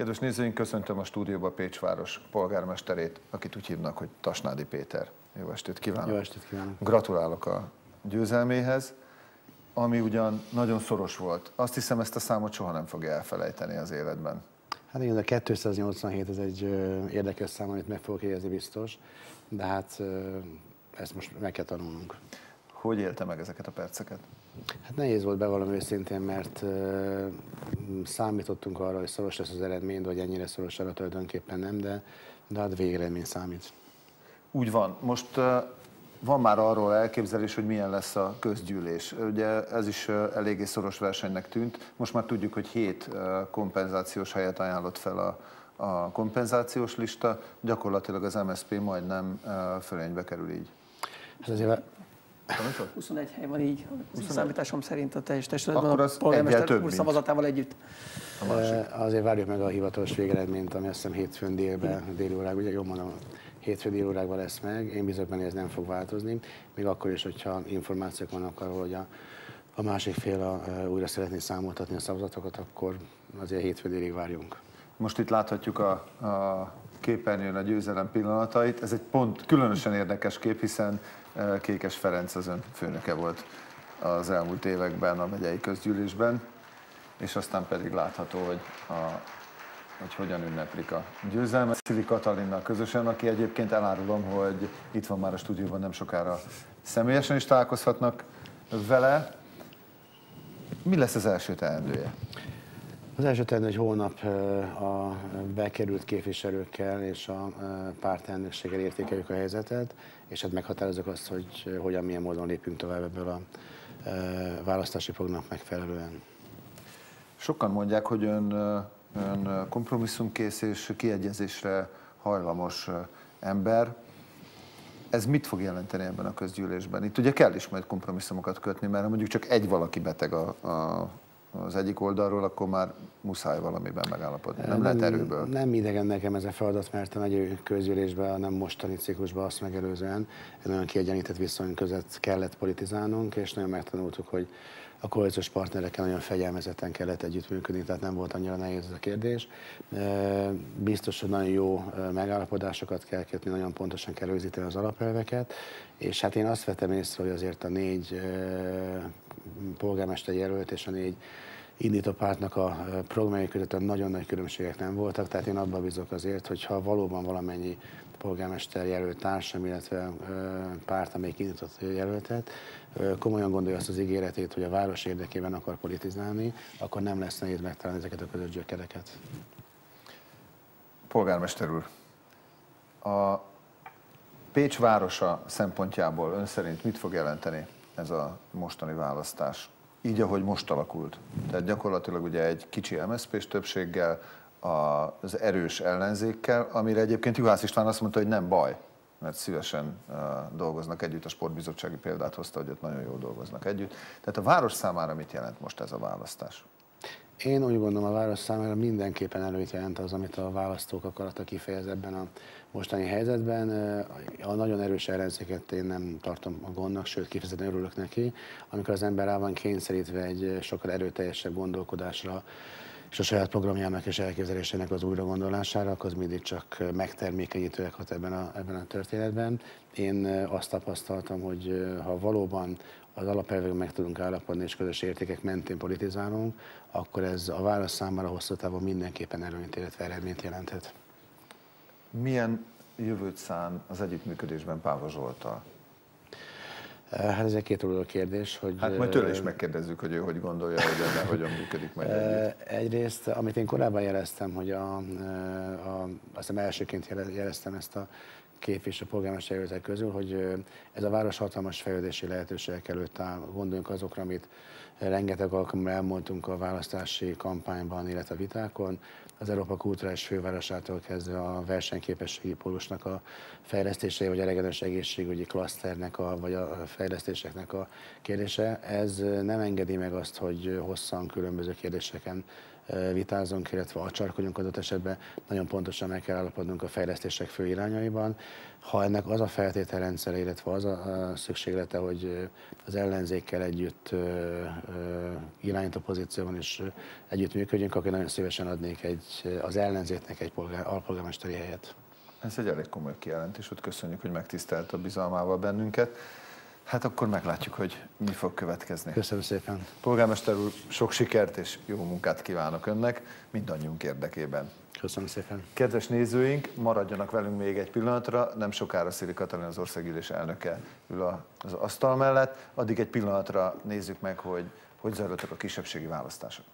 Kedves nézőink, köszöntöm a stúdióban Pécsváros polgármesterét, akit úgy hívnak, hogy Tasnádi Péter. Jó estét kívánok! Jó estét kívánok! Gratulálok a győzelméhez, ami ugyan nagyon szoros volt. Azt hiszem, ezt a számot soha nem fogja elfelejteni az életben. Hát igen, a kétszáznyolcvanhét ez egy érdekes szám, amit meg fogok érezni biztos, de hát ezt most meg kell tanulnunk. Hogy élte meg ezeket a perceket? Hát nehéz volt, bevallom őszintén, mert uh, számítottunk arra, hogy szoros lesz az eredmény, de hogy ennyire szoros arra tulajdonképpen nem, de, de hát végeredmény számít. Úgy van. Most uh, van már arról elképzelés, hogy milyen lesz a közgyűlés. Ugye ez is uh, eléggé szoros versenynek tűnt. Most már tudjuk, hogy hét uh, kompenzációs helyet ajánlott fel a, a kompenzációs lista. Gyakorlatilag az em es zé pé majdnem uh, fölénybe kerül így. Hát azért huszonegy hely van így, a számításom szerint a teljes testületben akkor a az polgármester úr szavazatával együtt. Azért várjuk meg a hivatalos végeredményt, ami azt hiszem hétfőn délben, déli órákban, ugye jól mondom, hétfőn déli órákban lesz meg. Én bízok benne, ez nem fog változni, még akkor is, hogyha információk vannak arról, hogy a, a másik fél a, újra szeretné számoltatni a szavazatokat, akkor azért hétfőn délig várjunk. Most itt láthatjuk a, a képernyőn a győzelem pillanatait. Ez egy pont különösen érdekes kép, hiszen Kékes Ferenc az ön főnöke volt az elmúlt években a megyei közgyűlésben, és aztán pedig látható, hogy, a, hogy hogyan ünneplik a győzelmet Szili Katalinnal közösen, aki egyébként elárulom, hogy itt van már a stúdióban, nem sokára személyesen is találkozhatnak vele. Mi lesz az első teendője? Az első teendő, hogy holnap a bekerült képviselőkkel és a pártelnökséggel értékeljük a helyzetet, és hát meghatározok azt, hogy hogyan, milyen módon lépünk tovább ebből a választási programnak megfelelően. Sokan mondják, hogy ön, ön kompromisszumkész és kiegyezésre hajlamos ember. Ez mit fog jelenteni ebben a közgyűlésben? Itt ugye kell is majd kompromisszumokat kötni, mert ha mondjuk csak egy valaki beteg a, a az egyik oldalról, akkor már muszáj valamiben megállapodni. Nem, nem lehet erőből. Nem idegen nekem ez a feladat, mert a nagy közgyűlésben, a nem mostani ciklusban azt megelőzően egy nagyon kiegyenlített viszony között kellett politizálnunk, és nagyon megtanultuk, hogy a koalíciós partnerekkel nagyon fegyelmezetten kellett együttműködni, tehát nem volt annyira nehéz ez a kérdés. Biztos, hogy nagyon jó megállapodásokat kell kötni, nagyon pontosan kell rögzíteni az alapelveket, és hát én azt vettem észre, hogy azért a négy polgármester jelölt és a négy indító pártnak a programjai között nagyon nagy különbségek nem voltak, tehát én abban bízok azért, hogy ha valóban valamennyi polgármester jelölt társam, illetve párt, amelyik indított jelöltet, komolyan gondolja azt az ígéretét, hogy a város érdekében akar politizálni, akkor nem lesz nehéz megtalálni ezeket a közös gyökereket. Polgármester úr, a Pécs városa szempontjából ön szerint mit fog jelenteni ez a mostani választás? Így, ahogy most alakult. Tehát gyakorlatilag ugye egy kicsi em es zé pés többséggel, az erős ellenzékkel, amire egyébként Juhász István azt mondta, hogy nem baj, mert szívesen uh, dolgoznak együtt, a sportbizottsági példát hozta, hogy ott nagyon jól dolgoznak együtt. Tehát a város számára mit jelent most ez a választás? Én úgy gondolom, a város számára mindenképpen előnyt jelent az, amit a választók akarata kifejez ebben a mostani helyzetben. A nagyon erős ellenzéket én nem tartom a gondnak, sőt kifejezetten örülök neki, amikor az ember rá van kényszerítve egy sokkal erőteljesebb gondolkodásra, és a saját programjának és elképzelésének az újragondolására, akkor az mindig csak megtermékenyítőek hat ebben a, ebben a történetben. Én azt tapasztaltam, hogy ha valóban az alapelvekben meg tudunk állapodni és közös értékek mentén politizálunk, akkor ez a város számára hosszú távon mindenképpen előnyt, illetve eredményt jelenthet. Milyen jövőt szán az együttműködésben Páva Zsolttal? Hát ez egy kétoldalú kérdés, hogy... Hát majd tőle is megkérdezzük, hogy ő hogy gondolja, hogy ebben hogyan működik majd együtt. Egyrészt, amit én korábban jeleztem, hogy a, a, azt hiszem elsőként jeleztem ezt a képviselő polgármester jelöltek közül, hogy ez a város hatalmas fejlődési lehetőségek előtt áll. Gondoljunk azokra, amit rengeteg alkalommal elmondtunk a választási kampányban, illetve a vitákon. Az Európa kulturális fővárosától kezdve a versenyképességi pólusnak a fejlesztése, vagy a regionális egészségügyi klaszternek, a, vagy a fejlesztéseknek a kérdése. Ez nem engedi meg azt, hogy hosszan különböző kérdéseken vitázunk, illetve acsarkodjunk adott esetben, nagyon pontosan meg kell állapodnunk a fejlesztések fő irányaiban. Ha ennek az a feltételrendszere, illetve az a szükséglete, hogy az ellenzékkel együtt irányító pozícióban is együtt működjünk, akkor nagyon szívesen adnék egy, az ellenzéknek egy polgár, alpolgármesteri helyet. Ez egy elég komoly kijelentés, ott köszönjük, hogy megtisztelt a bizalmával bennünket. Hát akkor meglátjuk, hogy mi fog következni. Köszönöm szépen. Polgármester úr, sok sikert és jó munkát kívánok önnek, mindannyiunk érdekében. Köszönöm szépen. Kedves nézőink, maradjanak velünk még egy pillanatra, nem sokára Szili Katalin, az országgyűlés elnöke ül az asztal mellett. Addig egy pillanatra nézzük meg, hogy hogy zajlottak a kisebbségi választások.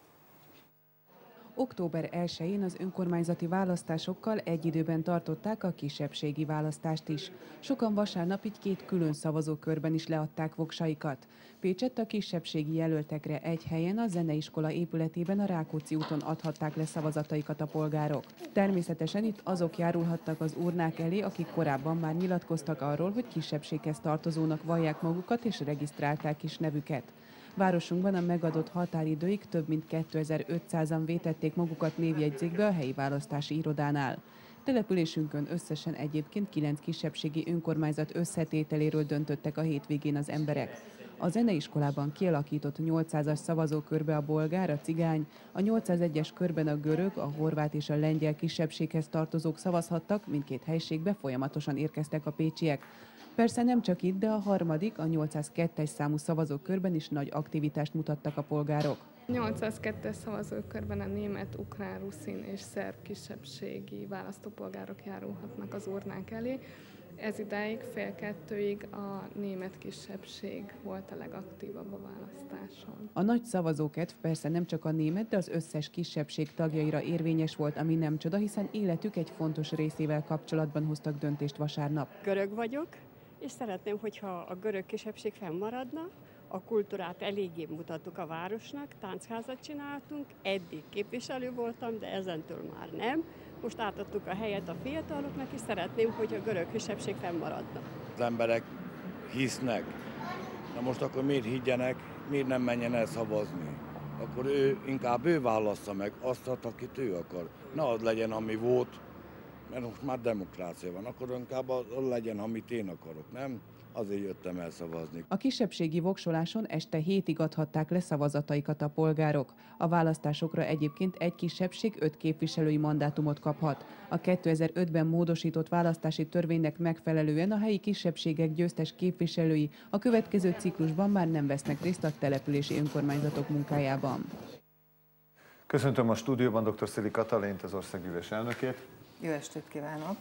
október elsején az önkormányzati választásokkal egy időben tartották a kisebbségi választást is. Sokan vasárnap így két külön szavazókörben is leadták voksaikat. Pécsett a kisebbségi jelöltekre egy helyen a zeneiskola épületében a Rákóczi úton adhatták le szavazataikat a polgárok. Természetesen itt azok járulhattak az urnák elé, akik korábban már nyilatkoztak arról, hogy kisebbséghez tartozónak vallják magukat és regisztrálták is nevüket. Városunkban a megadott határidőig több mint kétezer-ötszázan vétették magukat névjegyzékbe a helyi választási irodánál. Településünkön összesen egyébként kilenc kisebbségi önkormányzat összetételéről döntöttek a hétvégén az emberek. A zeneiskolában kialakított nyolcszázas szavazókörbe a bolgár, a cigány, a nyolcszázegyes körben a görög, a horvát és a lengyel kisebbséghez tartozók szavazhattak, mindkét helységbe folyamatosan érkeztek a pécsiek. Persze nem csak itt, de a harmadik, a nyolcszázkettes számú szavazókörben is nagy aktivitást mutattak a polgárok. nyolcszázkettes szavazókörben a német, ukrán, ruszin és szerb kisebbségi választópolgárok járulhatnak az urnák elé. Ez idáig fél kettőig a német kisebbség volt a legaktívabb a választáson. A nagy szavazókedv persze nem csak a német, de az összes kisebbség tagjaira érvényes volt, ami nem csoda, hiszen életük egy fontos részével kapcsolatban hoztak döntést vasárnap. Görög vagyok, és szeretném, hogyha a görög kisebbség fennmaradna, a kultúrát eléggé mutattuk a városnak, táncházat csináltunk, eddig képviselő voltam, de ezentől már nem. Most átadtuk a helyet a fiataloknak, és szeretném, hogy a görög kisebbség fennmaradna. Az emberek hisznek, na most akkor miért higgyenek, miért nem menjen el szavazni? Akkor ő, inkább ő válassza meg azt, akit ő akar. Ne az legyen, ami volt, mert most már demokrácia van, akkor inkább az legyen, amit én akarok, nem? Azért jöttem el szavazni. A kisebbségi voksoláson este hétig adhatták le szavazataikat a polgárok. A választásokra egyébként egy kisebbség öt képviselői mandátumot kaphat. A kétezer-ötben módosított választási törvénynek megfelelően a helyi kisebbségek győztes képviselői a következő ciklusban már nem vesznek részt a települési önkormányzatok munkájában. Köszöntöm a stúdióban dr. Szili Katalint, az országgyűlés elnökét. Jó estét kívánok!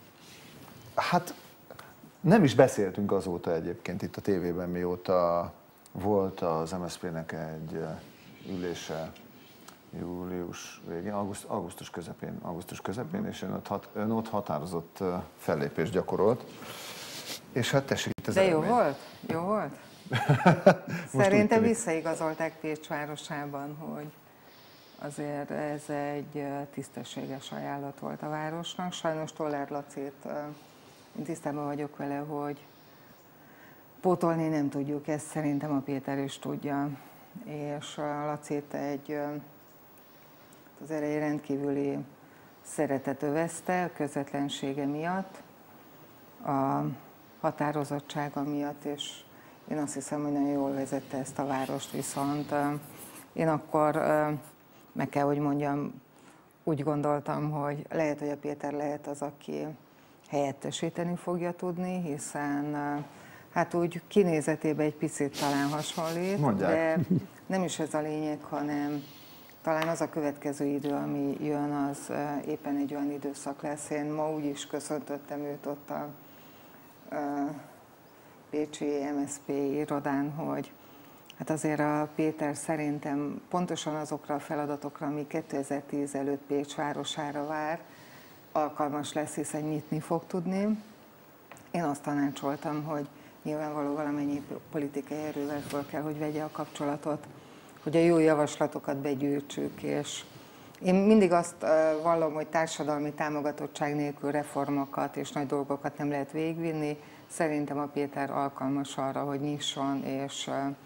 Hát nem is beszéltünk azóta egyébként itt a tévében, mióta volt az em es zé pé-nek egy ülése július végén, auguszt, augusztus közepén, augusztus közepén, és ön ott, hat, ön ott határozott fellépést gyakorolt. És hát tessék itt az De eredmény. jó volt? Jó volt? Szerintem visszaigazolták Pécs városában, hogy azért ez egy tisztességes ajánlat volt a városnak. Sajnos Toller Lacit, én tisztában vagyok vele, hogy pótolni nem tudjuk, ezt szerintem a Péter is tudja. És a Lacit egy az erejé rendkívüli szeretet övezte, a közvetlensége miatt, a határozottsága miatt, és én azt hiszem, hogy nagyon jól vezette ezt a várost, viszont én akkor, meg kell, hogy mondjam, úgy gondoltam, hogy lehet, hogy a Péter lehet az, aki helyettesíteni fogja tudni, hiszen hát úgy kinézetében egy picit talán hasonlít, Mondják. De nem is ez a lényeg, hanem talán az a következő idő, ami jön, az éppen egy olyan időszak lesz. Én ma úgy is köszöntöttem őt ott a, a pécsi em es zé pé irodán, hogy hát azért a Péter szerintem pontosan azokra a feladatokra, ami kétezer-tíz előtt Pécs városára vár, alkalmas lesz, hiszen nyitni fog tudni. Én azt tanácsoltam, hogy nyilvánvaló valamennyi politikai erővel fel kell, hogy vegye a kapcsolatot, hogy a jó javaslatokat begyűjtsük, és én mindig azt vallom, hogy társadalmi támogatottság nélkül reformokat és nagy dolgokat nem lehet végigvinni. Szerintem a Péter alkalmas arra, hogy nyisson, és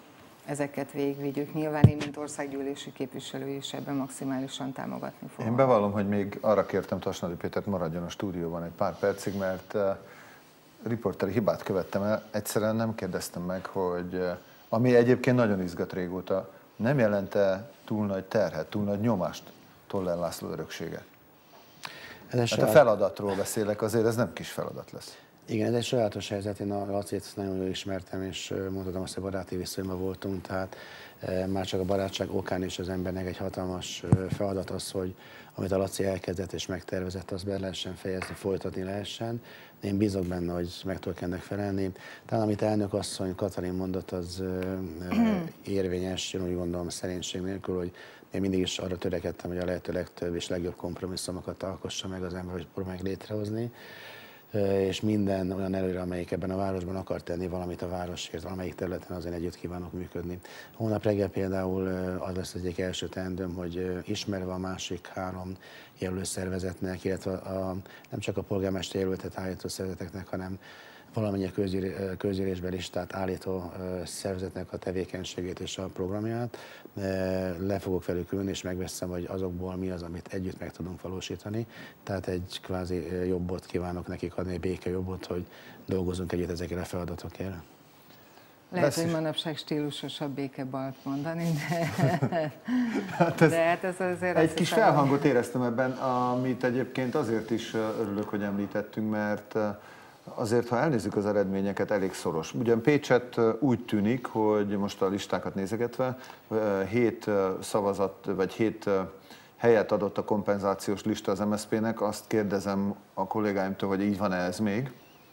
ezeket végigvigyük. Nyilván én, mint országgyűlési képviselő is ebben maximálisan támogatni fogom. Én bevallom, hogy még arra kértem Tasnadi Pétert, maradjon a stúdióban egy pár percig, mert uh, riporteri hibát követtem el. Egyszerűen nem kérdeztem meg, hogy uh, ami egyébként nagyon izgat régóta, nem jelente túl nagy terhet, túl nagy nyomást Toller László öröksége? Hát a feladatról beszélek, azért ez nem kis feladat lesz. Igen, ez egy sajátos helyzet, én a Lacit nagyon jól ismertem, és mondhatom azt, hogy baráti viszonyban voltunk, tehát már csak a barátság okán is az embernek egy hatalmas feladat az, hogy amit a Laci elkezdett és megtervezett, azt be lehessen fejezni, folytatni lehessen. Én bízok benne, hogy meg tudok ennek felelni. Talán amit elnök asszony Katalin mondott, az érvényes, én úgy gondolom szerénység nélkül, hogy én mindig is arra törekedtem, hogy a lehető legtöbb és legjobb kompromisszumokat alkossa meg az ember, hogy próbálják létrehozni. És minden olyan előre, amelyik ebben a városban akar tenni valamit a városért, valamelyik területen azért együtt kívánok működni. Hónap reggel például az lesz egyik első teendőm, hogy ismerve a másik három jelölő szervezetnek, illetve a, nem csak a polgármester jelöltet állító szervezeteknek, hanem valamennyi közgyűlésben listát állító szervezetnek a tevékenységét és a programját. Le fogok velük ülni, és megveszem, hogy azokból mi az, amit együtt meg tudunk valósítani. Tehát egy kvázi jobbot kívánok nekik adni, egy béke jobbot, hogy dolgozunk együtt ezekkel a feladatokért. Lehet, hogy manapság stílusosabb békebalt mondani, de hát ez, de hát ez azért... Egy kis felhangot éreztem ebben, amit egyébként azért is örülök, hogy említettünk, mert azért, ha elnézzük az eredményeket, elég szoros. Ugyan Pécset úgy tűnik, hogy most a listákat nézegetve, hét szavazat, vagy hét helyet adott a kompenzációs lista az em es zé pé-nek, azt kérdezem a kollégáimtól, hogy így van-e ez még.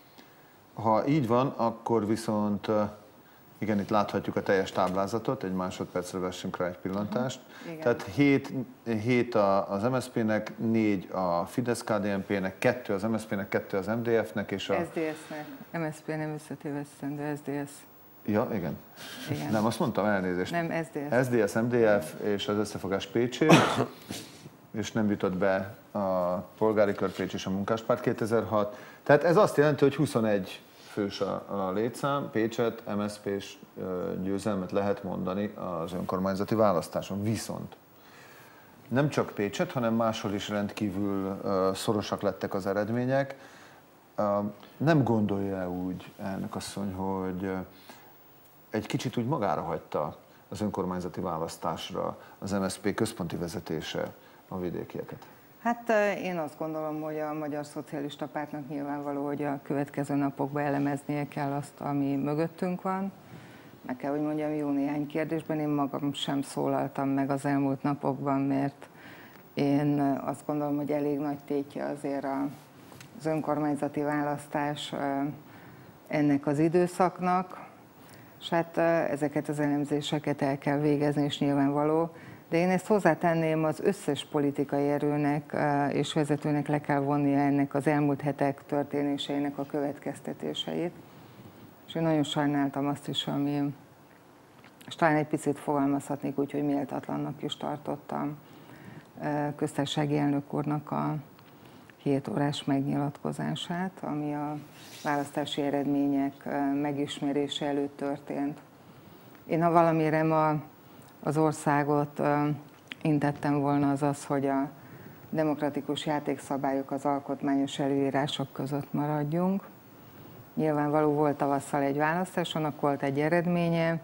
Ha így van, akkor viszont, igen, itt láthatjuk a teljes táblázatot, egy másodpercre vessünk rá egy pillantást. Igen. Tehát hét, hét az em es zé pé-nek, négy a Fidesz-ká dé en pé-nek, kettő az em es zé pé-nek, kettő az em dé ef-nek és a... es dé es-nek. em es zé pé nem összetévesztendő, es dé es. Ja, igen. igen. Nem, azt mondtam, elnézést. Nem, es dé es. es dé es, em dé ef és az Összefogás Pécsért, és nem jutott be a Polgári Kör Pécs és a Munkáspárt kétezer-hat. Tehát ez azt jelenti, hogy huszonegy fős a, a létszám, Pécset, em es zé pés győzelmet lehet mondani az önkormányzati választáson. Viszont nem csak Pécset, hanem máshol is rendkívül szorosak lettek az eredmények. Nem gondolja úgy, elnök asszony, hogy egy kicsit úgy magára hagyta az önkormányzati választásra az em es zé pé központi vezetése a vidékieket? Hát én azt gondolom, hogy a Magyar Szocialista Pártnak nyilvánvaló, hogy a következő napokban elemeznie kell azt, ami mögöttünk van. Meg kell, hogy mondjam, jó néhány kérdésben én magam sem szólaltam meg az elmúlt napokban, mert én azt gondolom, hogy elég nagy tétje azért az önkormányzati választás ennek az időszaknak, és hát ezeket az elemzéseket el kell végezni, és nyilvánvaló. De én ezt hozzátenném, az összes politikai erőnek és vezetőnek le kell vonnia ennek az elmúlt hetek történéseinek a következtetéseit. És én nagyon sajnáltam azt is, ami, és talán egy picit fogalmazhatnék úgy, hogy méltatlannak is tartottam köztársasági elnök úrnak a hét órás megnyilatkozását, ami a választási eredmények megismerése előtt történt. Én ha valamire ma az országot intettem volna, az az, hogy a demokratikus játékszabályok, az alkotmányos előírások között maradjunk. Nyilvánvaló volt tavasszal egy választás, annak volt egy eredménye,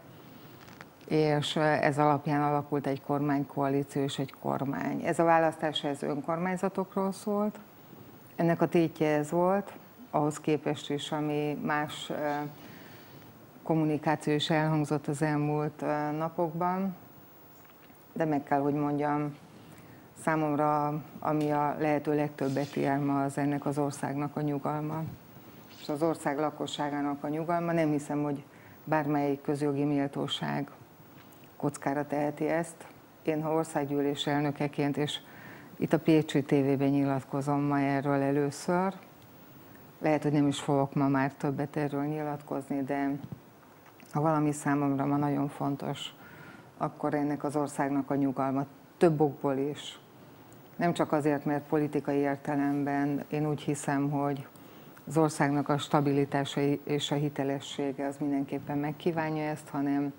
és ez alapján alakult egy kormánykoalíció és egy kormány. Ez a választás ez önkormányzatokról szólt, ennek a tétje ez volt, ahhoz képest is, ami más kommunikáció is elhangzott az elmúlt napokban, de meg kell, hogy mondjam, számomra, ami a lehető legtöbbet ér ma, az ennek az országnak a nyugalma. És az ország lakosságának a nyugalma, nem hiszem, hogy bármelyik közjogi méltóság kockára teheti ezt. Én, ha országgyűlés elnökeként, és itt a Pécsi tévében nyilatkozom ma erről először, lehet, hogy nem is fogok ma már többet erről nyilatkozni, de ha valami számomra ma nagyon fontos, akkor ennek az országnak a nyugalma több okból is. Nem csak azért, mert politikai értelemben én úgy hiszem, hogy az országnak a stabilitása és a hitelessége az mindenképpen megkívánja ezt, hanem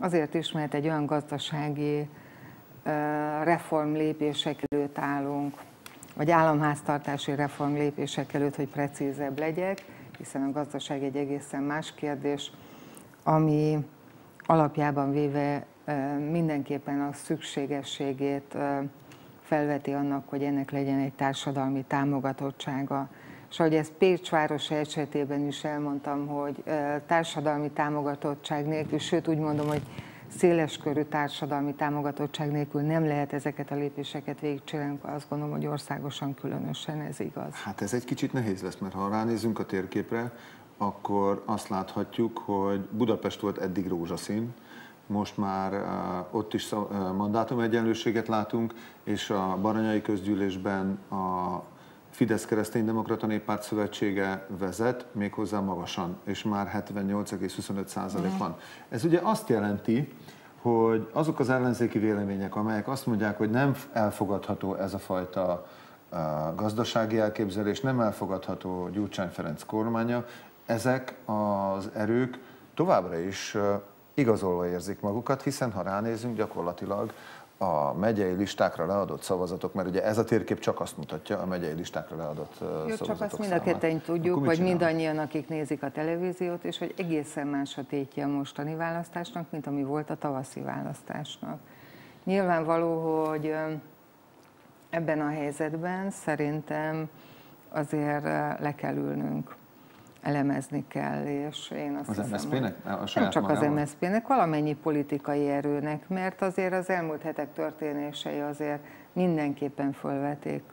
Azért is, mert egy olyan gazdasági reformlépések előtt állunk, vagy államháztartási reformlépések előtt, hogy precízebb legyek, hiszen a gazdaság egy egészen más kérdés, ami alapjában véve mindenképpen a szükségességét felveti annak, hogy ennek legyen egy társadalmi támogatottsága. És ahogy ezt Pécs városa esetében is elmondtam, hogy társadalmi támogatottság nélkül, sőt úgy mondom, hogy széleskörű társadalmi támogatottság nélkül nem lehet ezeket a lépéseket végigcsinálni, azt gondolom, hogy országosan különösen ez igaz. Hát ez egy kicsit nehéz lesz, mert ha ránézünk a térképre, akkor azt láthatjuk, hogy Budapest volt eddig rózsaszín, most már uh, ott is uh, mandátumegyenlőséget látunk, és a Baranyai Közgyűlésben a Fidesz Kereszténydemokrata Néppárt Szövetsége vezet, méghozzá magasan, és már hetvennyolc egész huszonöt százalék van. Ez ugye azt jelenti, hogy azok az ellenzéki vélemények, amelyek azt mondják, hogy nem elfogadható ez a fajta uh, gazdasági elképzelés, nem elfogadható Gyurcsány Ferenc kormánya, ezek az erők továbbra is uh, igazolva érzik magukat, hiszen ha ránézünk, gyakorlatilag a megyei listákra leadott szavazatok, mert ugye ez a térkép csak azt mutatja, a megyei listákra leadott Jó, szavazatok csak azt mind a ketten tudjuk, vagy mindannyian, akik nézik a televíziót, és hogy egészen más a tétje a mostani választásnak, mint ami volt a tavaszi választásnak. Nyilvánvaló, hogy ebben a helyzetben szerintem azért le kell ülnünk, elemezni kell, és én azt az hiszem, em es zé pének? Nem csak az em es zé pének, valamennyi politikai erőnek, mert azért az elmúlt hetek történései azért mindenképpen fölvetik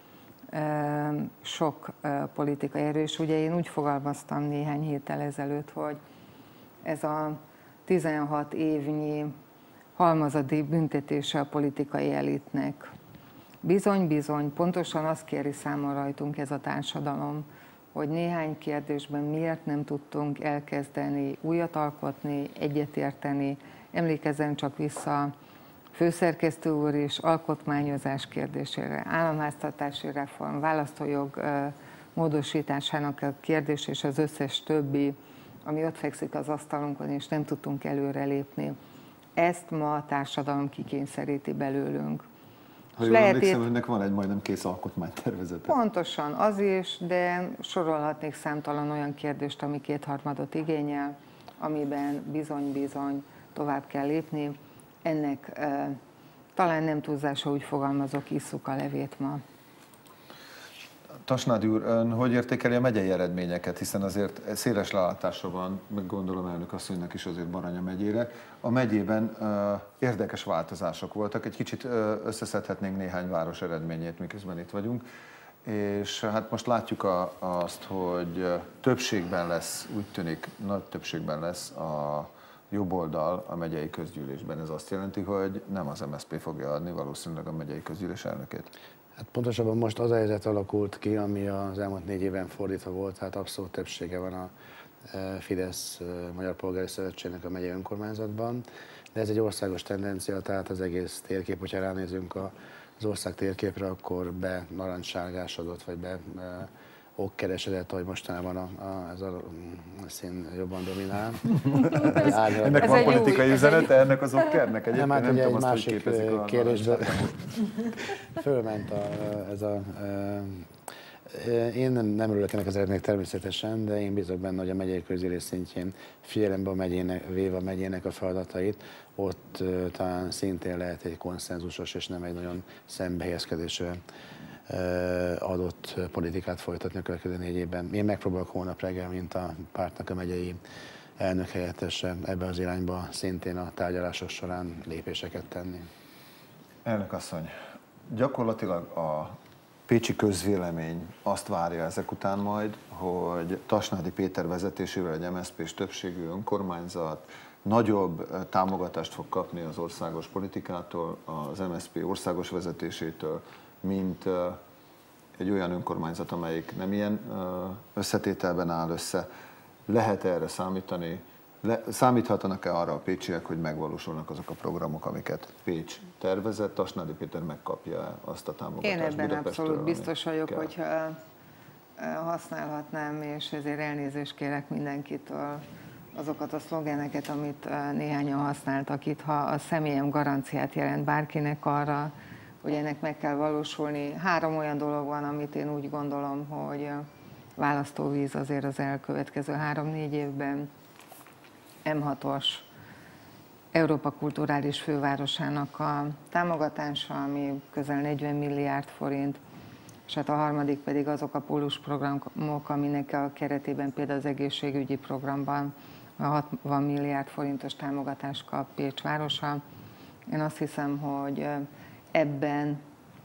sok politikai erő, és ugye én úgy fogalmaztam néhány héttel ezelőtt, hogy ez a tizenhat évnyi halmazadi büntetése a politikai elitnek. Bizony-bizony, pontosan azt kéri számon rajtunk ez a társadalom, hogy néhány kérdésben miért nem tudtunk elkezdeni újat alkotni, egyetérteni. Emlékezzen csak vissza főszerkesztő úr is alkotmányozás kérdésére, államháztartási reform, választójog módosításának a kérdés és az összes többi, ami ott fekszik az asztalunkon, és nem tudtunk előrelépni. Ezt ma a társadalom kikényszeríti belőlünk. Ha jól emlékszem, önnek van egy majdnem kész alkotmánytervezete. Pontosan, az is, de sorolhatnék számtalan olyan kérdést, ami kétharmadot igényel, amiben bizony-bizony tovább kell lépni. Ennek e, talán nem túlzása, úgy fogalmazok, isszuk a levét ma. Tasnádi úr, ön hogy értékeli a megyei eredményeket, hiszen azért széles lelátása van, meg gondolom elnök asszonynak is azért Baranya megyére. A megyében uh, érdekes változások voltak, egy kicsit uh, összeszedhetnénk néhány város eredményét, miközben itt vagyunk, és hát most látjuk a, azt, hogy többségben lesz, úgy tűnik, nagy többségben lesz a jobb oldal a megyei közgyűlésben. Ez azt jelenti, hogy nem az em es zé pé fogja adni valószínűleg a megyei közgyűlés elnökét. Hát pontosabban most az a helyzet alakult ki, ami az elmúlt négy éven fordítva volt, hát abszolút többsége van a Fidesz Magyar Polgári Szövetségnek a megyei önkormányzatban, de ez egy országos tendencia, tehát az egész térkép, hogyha ránézünk az ország térképre, akkor be narancssárgásodott, vagy be okkeresedett, ahogy mostanában a, a, ez a, a szín jobban dominál. Ennek ez van politikai üzenete, ennek az okkernek? Egyébként nem, hát nem ugye tudom egy azt, másik kérdésben fölment a, ez a... Én nem, nem örülök ennek az eredménynek természetesen, de én bízok benne, hogy a megyei közgyűlés szintjén figyelembe a megyének, véve a megyének a feladatait, ott uh, talán szintén lehet egy konszenzusos és nem egy nagyon szembehelyezkedésre adott politikát folytatni a következő négy évben. Én megpróbálok holnap reggel, mint a pártnak a megyei elnök helyettese ebbe az irányba szintén a tárgyalások során lépéseket tenni. Elnök asszony, gyakorlatilag a pécsi közvélemény azt várja ezek után majd, hogy Tasnádi Péter vezetésével egy em es zé pés többségű önkormányzat nagyobb támogatást fog kapni az országos politikától, az em es zé pé országos vezetésétől, mint egy olyan önkormányzat, amelyik nem ilyen összetételben áll össze. Lehet erre számítani? Le, számíthatnak-e arra a pécsiek, hogy megvalósulnak azok a programok, amiket Pécs tervezett, Tasnádi Péter megkapja azt a támogatást? Én ebben Budapestről, abszolút biztos vagyok, kell. hogyha használhatnám, és ezért elnézést kérek mindenkitől, azokat a szlogeneket, amit néhányan használtak itt, ha a személyem garanciát jelent bárkinek arra, hogy ennek meg kell valósulni. Három olyan dolog van, amit én úgy gondolom, hogy választóvíz azért az elkövetkező három-négy évben. em hatos Európa kulturális fővárosának a támogatása, ami közel negyven milliárd forint, és hát a harmadik pedig azok a pólusprogramok, aminek a keretében például az egészségügyi programban a hatvan milliárd forintos támogatást kap Pécs városa. Én azt hiszem, hogy ebben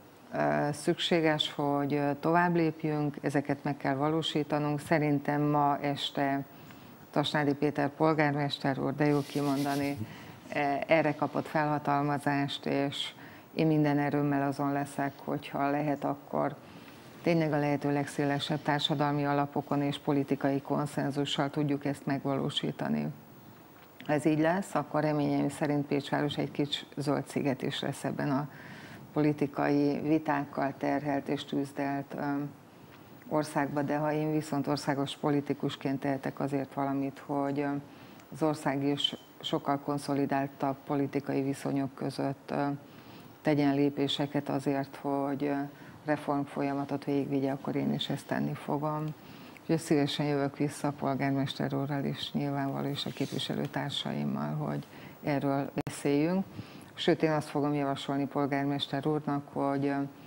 szükséges, hogy tovább lépjünk, ezeket meg kell valósítanunk. Szerintem ma este Tasnádi Péter polgármester úr, de jó kimondani, erre kapott felhatalmazást, és én minden erőmmel azon leszek, hogyha lehet, akkor tényleg a lehető legszélesebb társadalmi alapokon és politikai konszenzussal tudjuk ezt megvalósítani. Ha ez így lesz, akkor reményeim szerint Pécsváros egy kis zöld sziget is lesz ebben a politikai vitákkal terhelt és tűzdelt országba, de ha én viszont országos politikusként tehetek azért valamit, hogy az ország is sokkal konszolidáltabb politikai viszonyok között tegyen lépéseket azért, hogy reformfolyamatot végigvigye, akkor én is ezt tenni fogom. Úgyhogy szívesen jövök vissza a polgármester úrral is nyilvánvaló, és a képviselőtársaimmal, hogy erről beszéljünk. Sőt, én azt fogom javasolni polgármester úrnak, hogy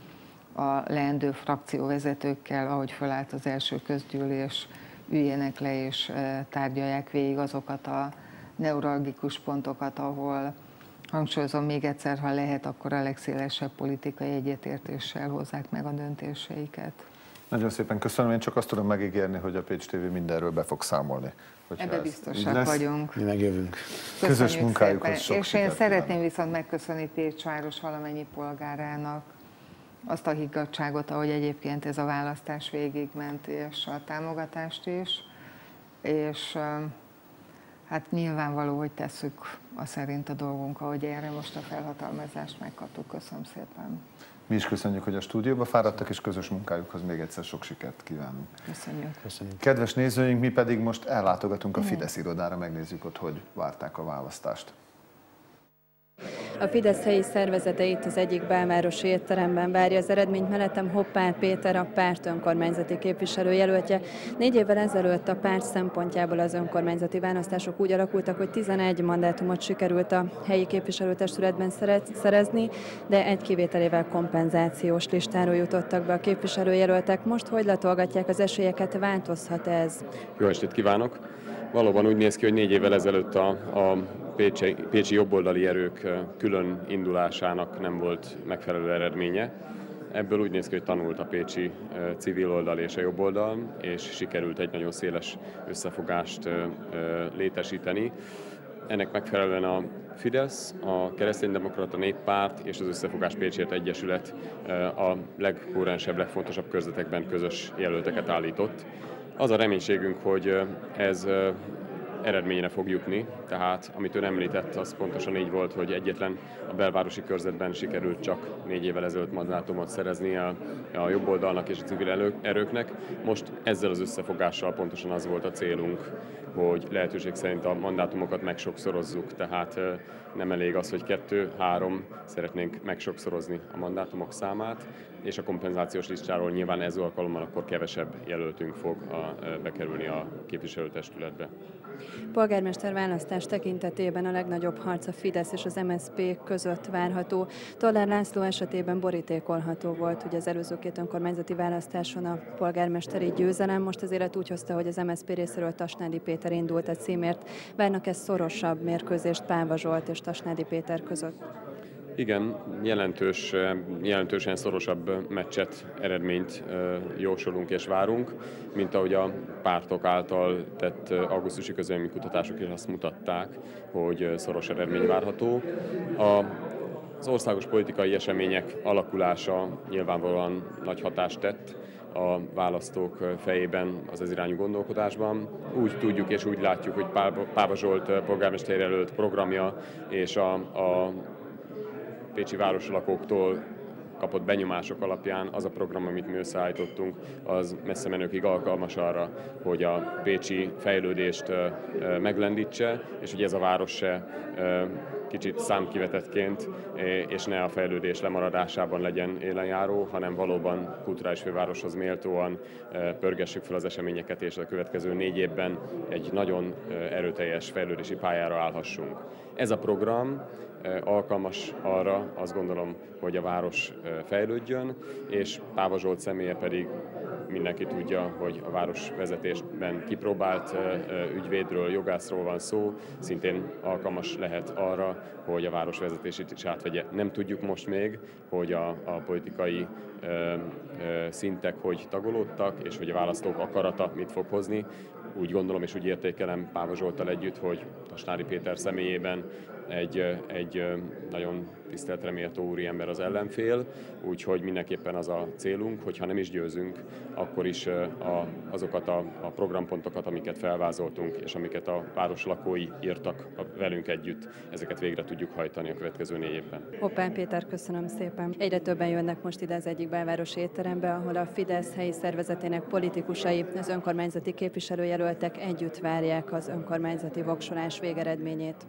a leendő frakcióvezetőkkel, ahogy fölállt az első közgyűlés, üljenek le és tárgyalják végig azokat a neuralgikus pontokat, ahol, hangsúlyozom még egyszer, ha lehet, akkor a legszélesebb politikai egyetértéssel hozzák meg a döntéseiket. Nagyon szépen köszönöm, én csak azt tudom megígérni, hogy a Pécs té vé mindenről be fog számolni. Ebbe biztosak vagyunk. Mi megjövünk. Közös munkájukhoz sok És én szeretném viszont megköszönni Pécsváros valamennyi polgárának azt a higgadtságot, ahogy egyébként ez a választás végigment, és a támogatást is. És hát nyilvánvaló, hogy tesszük a szerint a dolgunk, ahogy erre most a felhatalmazást megkaptuk. Köszönöm szépen. Mi is köszönjük, hogy a stúdióba fáradtak, és közös munkájukhoz még egyszer sok sikert kívánunk. Köszönjük. Köszönjük. Kedves nézőink, mi pedig most ellátogatunk a Fidesz irodára, megnézzük ott, hogy várták a választást. A Fidesz helyi szervezete itt az egyik belvárosi étteremben várja az eredményt. Mellettem Hoppár Péter, a párt önkormányzati képviselőjelöltje. Négy évvel ezelőtt a párt szempontjából az önkormányzati választások úgy alakultak, hogy tizenegy mandátumot sikerült a helyi képviselőtestületben szerezni, de egy kivételével kompenzációs listáról jutottak be a képviselőjelöltek. Most hogy latolgatják az esélyeket, változhat ez? Jó estét kívánok! Valóban úgy néz ki, hogy négy évvel ezelőtt a, a pécsi, pécsi jobboldali erők külön indulásának nem volt megfelelő eredménye. Ebből úgy néz ki, hogy tanult a pécsi civil oldal és a jobboldal, és sikerült egy nagyon széles összefogást létesíteni. Ennek megfelelően a Fidesz, a Kereszténydemokrata Néppárt és az Összefogás Pécsért Egyesület a legkórensebb, legfontosabb körzetekben közös jelölteket állított. Az a reménységünk, hogy ez eredményre fog jutni, tehát amit ön említett, az pontosan így volt, hogy egyetlen a belvárosi körzetben sikerült csak négy évvel ezelőtt mandátumot szerezni a, a jobboldalnak és a civil erőknek. Most ezzel az összefogással pontosan az volt a célunk, hogy lehetőség szerint a mandátumokat megsokszorozzuk, tehát nem elég az, hogy kettő, három, szeretnénk megsokszorozni a mandátumok számát, és a kompenzációs listáról nyilván ez alkalommal akkor kevesebb jelöltünk fog a, bekerülni a képviselőtestületbe. Polgármester választás tekintetében a legnagyobb harc a Fidesz és az em es zé pé között várható. Tollár László esetében borítékolható volt, hogy az előző két önkormányzati választáson a polgármesteri győzelem. Most az élet úgy hozta, hogy az em es zé pé részéről Tasnádi Péter indult a címért. Várnak ez szorosabb mérkőzést Páva Zsolt és Tasnádi Péter között? Igen, jelentős, jelentősen szorosabb meccset, eredményt jósolunk és várunk, mint ahogy a pártok által tett augusztusi közvéleménykutatások is azt mutatták, hogy szoros eredmény várható. A Az országos politikai események alakulása nyilvánvalóan nagy hatást tett a választók fejében az ez irányú gondolkodásban. Úgy tudjuk és úgy látjuk, hogy Páva Zsolt polgármester jelölt programja és a, a pécsi városlakóktól kapott benyomások alapján az a program, amit mi összeállítottunk, az messze menőkig alkalmas arra, hogy a pécsi fejlődést meglendítse, és hogy ez a város se kicsit számkivetettként, és ne a fejlődés lemaradásában legyen élenjáró, hanem valóban kulturális fővároshoz méltóan pörgessük fel az eseményeket, és a következő négy évben egy nagyon erőteljes fejlődési pályára állhassunk. Ez a program alkalmas arra, azt gondolom, hogy a város fejlődjön, és Páva Zsolt személye pedig mindenki tudja, hogy a városvezetésben kipróbált ügyvédről, jogászról van szó, szintén alkalmas lehet arra, hogy a városvezetését is átvegye. Nem tudjuk most még, hogy a, a politikai ö, ö, szintek hogy tagolódtak, és hogy a választók akarata mit fog hozni. Úgy gondolom és úgy értékelem Páva Zsolttal együtt, hogy Tasnádi Péter személyében egy, egy nagyon tiszteletre méltó úriember az ellenfél, úgyhogy mindenképpen az a célunk, hogy ha nem is győzünk, akkor is a, azokat a, a programpontokat, amiket felvázoltunk, és amiket a város lakói írtak velünk együtt, ezeket végre tudjuk hajtani a következő négy évben. Hoppán Péter, köszönöm szépen. Egyre többen jönnek most ide az egyik belvárosi étterembe, ahol a Fidesz helyi szervezetének politikusai, az önkormányzati képviselőjelöltek együtt várják az önkormányzati voksolás végeredményét.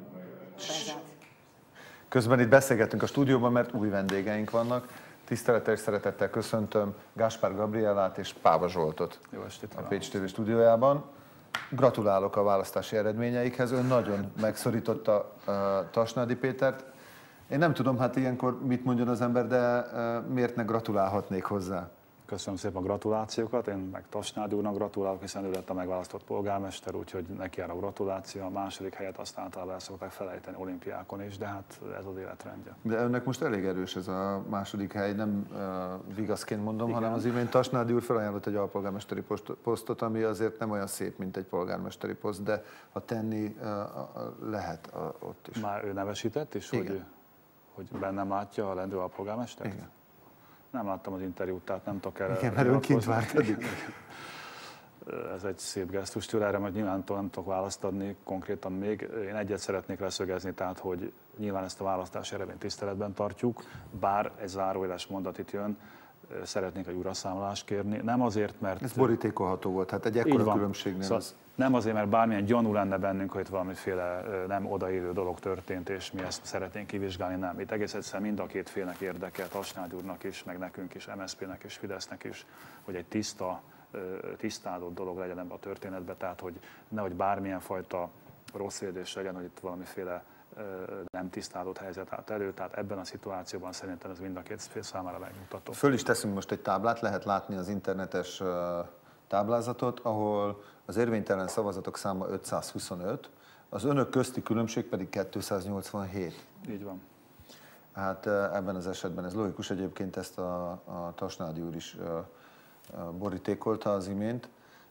Közben itt beszélgetünk a stúdióban, mert új vendégeink vannak. Tisztelettel és szeretettel köszöntöm Gáspár Gabriellát és Páva Zsoltot a Pécs té vé stúdiójában. Gratulálok a választási eredményeikhez. Ön nagyon megszorította uh, Tasnádi Pétert. Én nem tudom, hát ilyenkor mit mondjon az ember, de uh, miért ne gratulálhatnék hozzá? Köszönöm szépen a gratulációkat, én meg Tasnádi úrnak gratulálok, hiszen ő lett a megválasztott polgármester, úgyhogy neki jár a gratuláció. A második helyet azt általában el szokták felejteni olimpiákon is, de hát ez az életrendje. De önnek most elég erős ez a második hely, nem uh, vigaszként mondom, igen, hanem az imént Tasnádi úr felajánlott egy alpolgármesteri posztot, ami azért nem olyan szép, mint egy polgármesteri poszt, de ha tenni uh, lehet uh, ott is. Már ő nevesített is, hogy, hogy bennem látja a lendő alpolgármestert? Igen. Nem láttam az interjút, tehát nem tudok erre. Igen, mert ön kint várt eddig. Ez egy szép gesztus tőle, erre majd nyilván nem tudok választ adni konkrétan még. Én egyet szeretnék leszögezni, tehát hogy nyilván ezt a választási eredményt tiszteletben tartjuk, bár egy zárójeles mondat itt jön, szeretnék egy újraszámlást kérni. Nem azért, mert... Ez borítékolható volt, hát egy ekkora különbségnél szóval az... Nem azért, mert bármilyen gyanú lenne bennünk, hogy itt valamiféle nem odaérő dolog történt, és mi ezt szeretnénk kivizsgálni, nem. Itt egész egyszerűen mind a két félnek érdeke, Tasnádi úrnak is, meg nekünk is, em es zé pének és Fidesznek is, hogy egy tiszta, tisztázott dolog legyen ebben a történetben, tehát hogy nehogy bármilyen fajta rossz érzés legyen, hogy itt valamiféle nem tisztázott helyzet állt elő, tehát ebben a szituációban szerintem ez mind a két fél számára megmutató. Föl is teszünk most egy táblát, lehet látni az internetes táblázatot, ahol az érvénytelen szavazatok száma ötszázhuszonöt, az önök közti különbség pedig kétszáznyolcvanhét. Így van. Hát ebben az esetben ez logikus, egyébként ezt a, a Tasnádi úr is borítékolta az imént.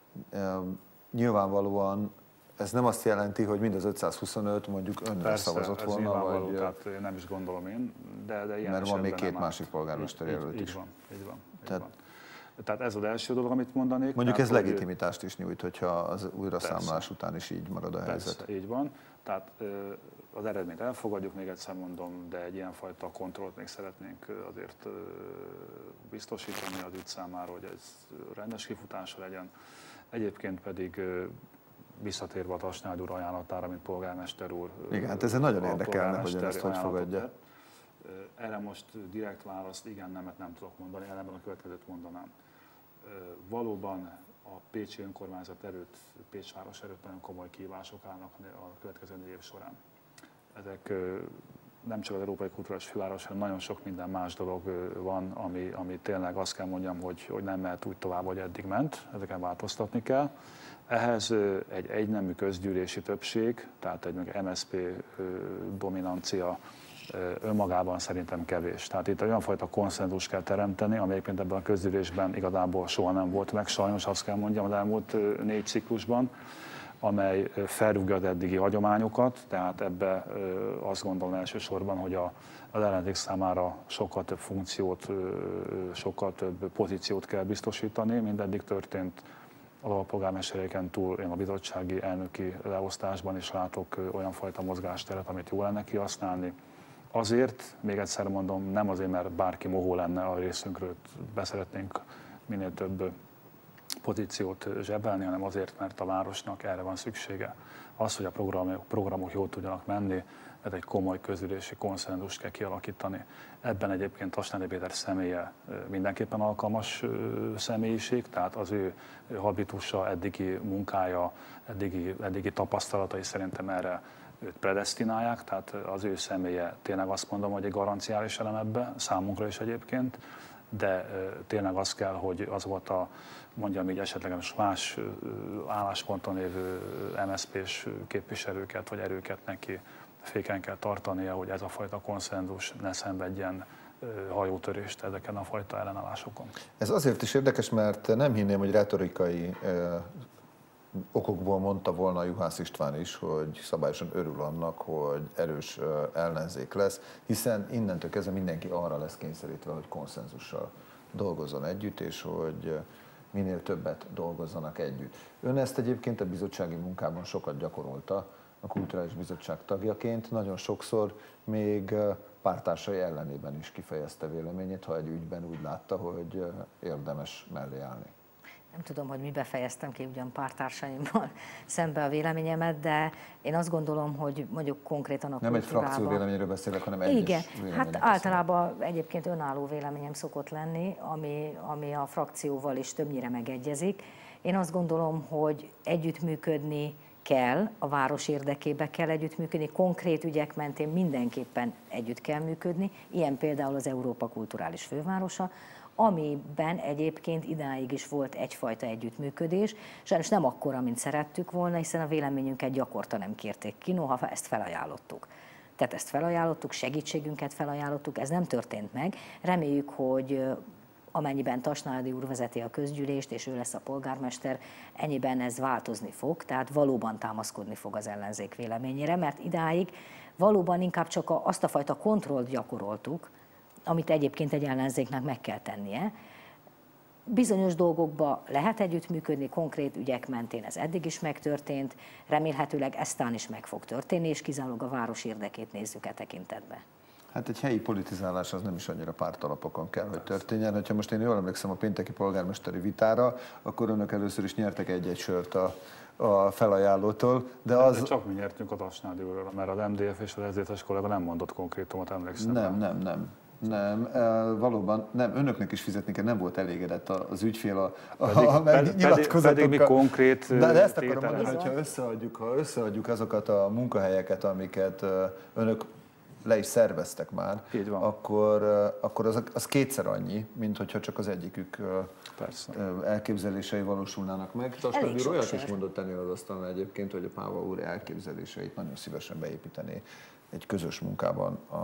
Nyilvánvalóan ez nem azt jelenti, hogy mind az ötszázhuszonöt mondjuk önre Persze, szavazott ez volna, vagy... tehát én nem is gondolom én, de, de ilyen mert van még két nem másik polgármester jelölt is. Így van, így van. Így tehát, van. Tehát ez az első dolog, amit mondanék. Mondjuk tehát, ez legitimitást is nyújt, hogyha az újraszámlás persze, után is így marad a helyzet. Persze, így van. Tehát az eredményt elfogadjuk, még egyszer mondom, de egy ilyenfajta kontrollt még szeretnénk azért biztosítani az ügy számára, hogy ez rendes kifutása legyen. Egyébként pedig visszatérve a Tasnádi úr ajánlatára, mint polgármester úr. Igen, hát ezzel nagyon érdekelne, hogy ezt hogy fogadja. Erre most direkt választ, igen, nemet nem tudok mondani, ellenben a következőt mondanám. Valóban a pécsi önkormányzat előtt, Pécs város előtt nagyon komoly kihívások állnak a következő négy év során. Ezek nem csak az Európai Kulturális Főváros, hanem nagyon sok minden más dolog van, ami, ami tényleg azt kell mondjam, hogy, hogy nem mehet úgy tovább, hogy eddig ment, ezeken változtatni kell. Ehhez egy egynemű közgyűlési többség, tehát egy em es zé pé dominancia önmagában szerintem kevés. Tehát itt olyan fajta konszenzus kell teremteni, ami egyébként ebben a közgyűlésben igazából soha nem volt meg, sajnos azt kell mondjam, az elmúlt négy ciklusban, amely felrúgja az eddigi hagyományokat, tehát ebbe azt gondolom elsősorban, hogy a, az ellenzék számára sokkal több funkciót, sokkal több pozíciót kell biztosítani, mint eddig történt. Az alpolgármestereken túl én a bizottsági elnöki leosztásban is látok olyan fajta mozgásteret, amit jó lenne kihasználni. Azért, még egyszer mondom, nem azért, mert bárki mohó lenne a részünkről, beszeretnénk minél több pozíciót zsebelni, hanem azért, mert a városnak erre van szüksége. Az, hogy a programok, programok jól tudjanak menni, ez egy komoly közülési konszenzust kell kialakítani. Ebben egyébként Tasnádi Péter személye mindenképpen alkalmas személyiség, tehát az ő habitusa, eddigi munkája, eddigi, eddigi tapasztalatai szerintem erre őt predesztinálják, tehát az ő személye tényleg azt mondom, hogy egy garanciális elem ebbe, számunkra is egyébként, de tényleg az kell, hogy az volt a, mondjam így esetleges más állásponton lévő em es zé pés képviselőket vagy erőket neki féken kell tartania, hogy ez a fajta konszenzus ne szenvedjen hajótörést ezeken a fajta ellenállásokon. Ez azért is érdekes, mert nem hinném, hogy retorikai eh, okokból mondta volna Juhász István is, hogy szabályosan örül annak, hogy erős eh, ellenzék lesz, hiszen innentől kezdve mindenki arra lesz kényszerítve, hogy konszenzussal dolgozzon együtt, és hogy eh, minél többet dolgozzanak együtt. Ön ezt egyébként a bizottsági munkában sokat gyakorolta, a Kulturális Bizottság tagjaként, nagyon sokszor még pártársai ellenében is kifejezte véleményét, ha egy ügyben úgy látta, hogy érdemes mellé állni. Nem tudom, hogy mibe fejeztem ki ugyan pártársaimmal szembe a véleményemet, de én azt gondolom, hogy mondjuk konkrétan a Nem kultúrában... egy frakció véleményről beszélek, hanem egyes Igen, hát beszélek. általában egyébként önálló véleményem szokott lenni, ami, ami a frakcióval is többnyire megegyezik. Én azt gondolom, hogy együttműködni kell, a város érdekébe kell együttműködni, konkrét ügyek mentén mindenképpen együtt kell működni, ilyen például az Európa Kulturális Fővárosa, amiben egyébként idáig is volt egyfajta együttműködés, sajnos nem akkora, mint szerettük volna, hiszen a véleményünket gyakorta nem kérték ki, noha ezt felajánlottuk. Tehát ezt felajánlottuk, segítségünket felajánlottuk, ez nem történt meg. Reméljük, hogy amennyiben Tasnádi úr vezeti a közgyűlést, és ő lesz a polgármester, ennyiben ez változni fog, tehát valóban támaszkodni fog az ellenzék véleményére, mert idáig valóban inkább csak azt a fajta kontrollt gyakoroltuk, amit egyébként egy ellenzéknek meg kell tennie. Bizonyos dolgokba lehet együttműködni, konkrét ügyek mentén ez eddig is megtörtént, remélhetőleg eztán is meg fog történni, és kizárólag a város érdekét nézzük e tekintetbe. Hát egy helyi politizálás az nem is annyira pártalapokon kell, hogy történjen. Ha most én jól emlékszem a pénteki polgármesteri vitára, akkor önök először is nyertek egy-egy sört a, a felajánlótól, de az... De csak mi nyertünk a Tasnádi úrral, mert az em dé ef és az es zé dé es kollega nem mondott konkrétumot, emlékszem. Nem, nem, nem. Nem, valóban nem, önöknek is fizetni kell, nem volt elégedett az ügyfél a, a, pedig, a nyilatkozatokkal. Pedig mi konkrét de, de ezt akarom mondani, hogyha összeadjuk, ha összeadjuk azokat a munkahelyeket, amiket önök le is szerveztek már, akkor, akkor az, az kétszer annyi, mint hogyha csak az egyikük Persze. elképzelései valósulnának meg. Tasnádi úr olyat is mondott ennél az asztalnál egyébként, hogy a Páva úr elképzeléseit nagyon szívesen beépítené egy közös munkában a,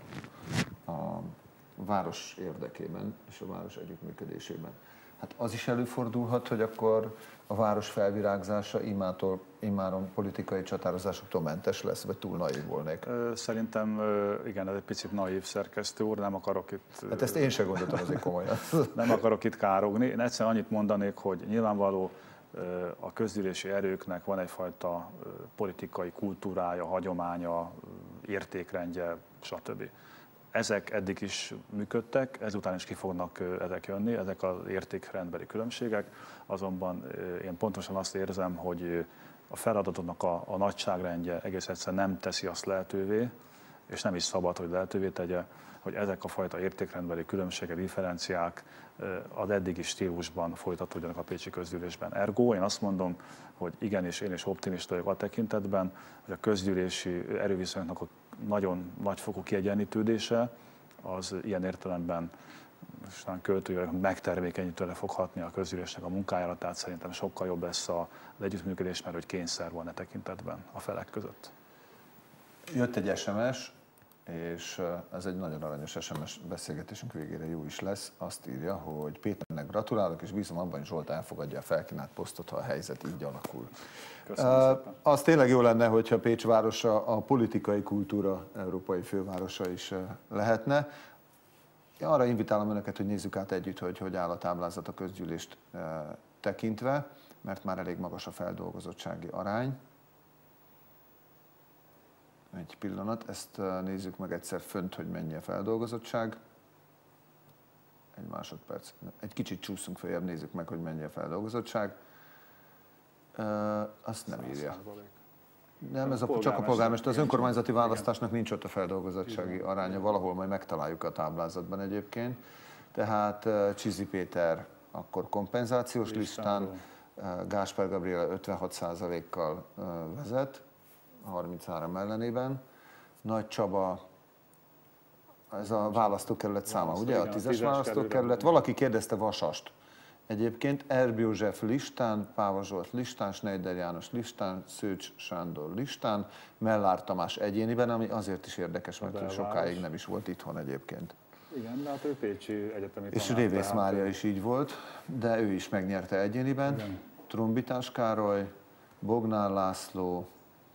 a város érdekében és a város együttműködésében. Hát az is előfordulhat, hogy akkor a város felvirágzása immától, immáron politikai csatározásoktól mentes lesz, vagy túl naív volnék? Szerintem igen, ez egy picit naív, szerkesztő úr, nem akarok itt... Hát ezt én sem gondoltam azért komolyan. Nem akarok itt károgni. Én egyszerűen annyit mondanék, hogy nyilvánvaló a közgyűlési erőknek van egyfajta politikai kultúrája, hagyománya, értékrendje, stb. Ezek eddig is működtek, ezután is ki fognak ezek jönni, ezek az értékrendbeli különbségek, azonban én pontosan azt érzem, hogy a feladatodnak a, a nagyságrendje egész egyszerűen nem teszi azt lehetővé, és nem is szabad, hogy lehetővé tegye, hogy ezek a fajta értékrendbeli különbségek, differenciák az eddigi stílusban folytatódjanak a pécsi közgyűlésben. Ergo én azt mondom, hogy igenis én is optimista vagyok a tekintetben, hogy a közgyűlési erőviszonyoknak a nagyon nagyfokú kiegyenlítődése az ilyen értelemben költői megtermékenyítőre fog hatni a közgyűlésnek a munkájára, tehát szerintem sokkal jobb lesz az együttműködés, mert hogy kényszer van e tekintetben a felek között. Jött egy es em es, és ez egy nagyon aranyos es em es beszélgetésünk végére jó is lesz. Azt írja, hogy Péternek gratulálok, és bízom abban, hogy Zsolt elfogadja a felkínált posztot, ha a helyzet így alakul. Uh, az tényleg jó lenne, hogyha Pécs városa a politikai kultúra európai fővárosa is lehetne. Én arra invitálom önöket, hogy nézzük át együtt, hogy hogy áll a táblázat a közgyűlést uh, tekintve, mert már elég magas a feldolgozottsági arány. Egy pillanat, ezt nézzük meg egyszer fönt, hogy mennyi a feldolgozottság. Egy másodperc. Egy kicsit csúszunk följebb, nézzük meg, hogy mennyi a feldolgozottság. Azt nem írja. Nem, ez a, csak a polgármester. Az önkormányzati választásnak nincs ott a feldolgozottsági aránya, valahol majd megtaláljuk a táblázatban egyébként. Tehát Csizi Péter akkor kompenzációs listán, Gáspár Gabriela ötvenhat százalékkal vezet, harminchárom ellenében. Nagy Csaba, ez a választókerület száma, ugye? A tízes választókerület. Valaki kérdezte Vasast. Egyébként Erb József listán, Páva Zsolt listán, Schneider János listán, Szőcs Sándor listán, Mellár Tamás egyéniben, ami azért is érdekes, mert ő sokáig nem is volt itthon egyébként. Igen, de hát ő pécsi egyetemi És Révész Mária is így volt, de ő is megnyerte egyéniben. Igen. Trumbitás Károly, Bognár László,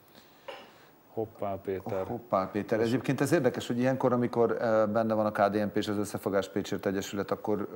Hoppál Péter. Hoppál Péter. Egyébként ez érdekes, hogy ilyenkor, amikor benne van a ká dé en pé és az Összefogás Pécsért Egyesület, akkor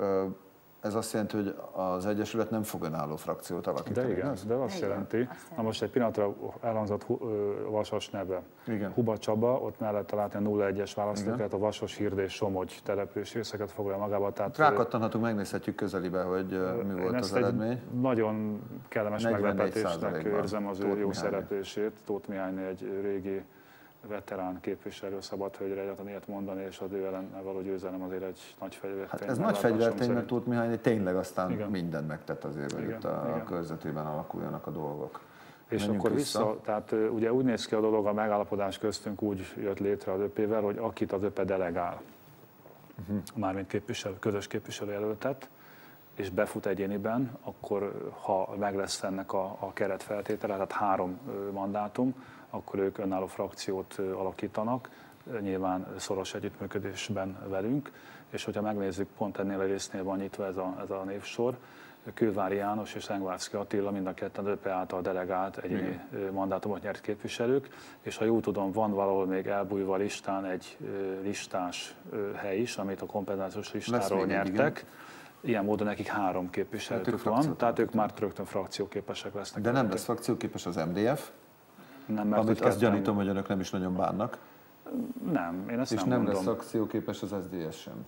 ez azt jelenti, hogy az Egyesület nem fog önálló frakciót alakítani. De igen, az? de azt igen. jelenti. Na most egy pillanatra elhangzott Vasas neve. Igen. Huba Csaba, ott mellette látni a nulla egyes választókerület, a Vasas, Hirdés, Somogy település részeket foglalja magába. Tehát rákattanhatunk, megnézhetjük közelibe, hogy mi volt az eredmény. Nagyon kellemes meglepetésnek érzem az ő jó szereplését. Tóth Mihályné egy régi veterán képviselő, szabad hölgyre egyáltalán ilyet mondani, és az ő ellen való győzelem azért egy nagy fegyvertény. Hát ez nagy fegyvertény, mert Tóth Mihály tényleg aztán igen. mindent megtett azért, hogy igen, itt a igen. körzetében alakuljanak a dolgok. És menjünk akkor vissza, vissza, tehát ugye úgy néz ki a dolog, a megállapodás köztünk úgy jött létre az öpével, hogy akit az öpe delegál, uh-huh. mármint képviselő, közös képviselőjelöltet, és befut egyéniben, akkor ha meg lesz ennek a, a keretfeltétele, tehát három mandátum, akkor ők önálló frakciót alakítanak, nyilván szoros együttműködésben velünk, és hogyha megnézzük, pont ennél a résznél van nyitva ez a, ez a névsor, Kővári János és Engvárszky Attila mind a ketten öpe által delegált egyéni igen. mandátumot nyert képviselők, és ha jól tudom, van valahol még elbújva listán egy listás hely is, amit a kompenzációs listáról nyertek. Igen. Ilyen módon nekik három képviselőtük hát van, tehát ők már rögtön frakcióképesek lesznek. De nem lesz frakcióképes az em dé ef, nem, mert amit azt gyanítom, hogy önök nem is nagyon bánnak. Nem, én ezt és nem nem mondom. lesz frakcióképes az es zé dé es sem.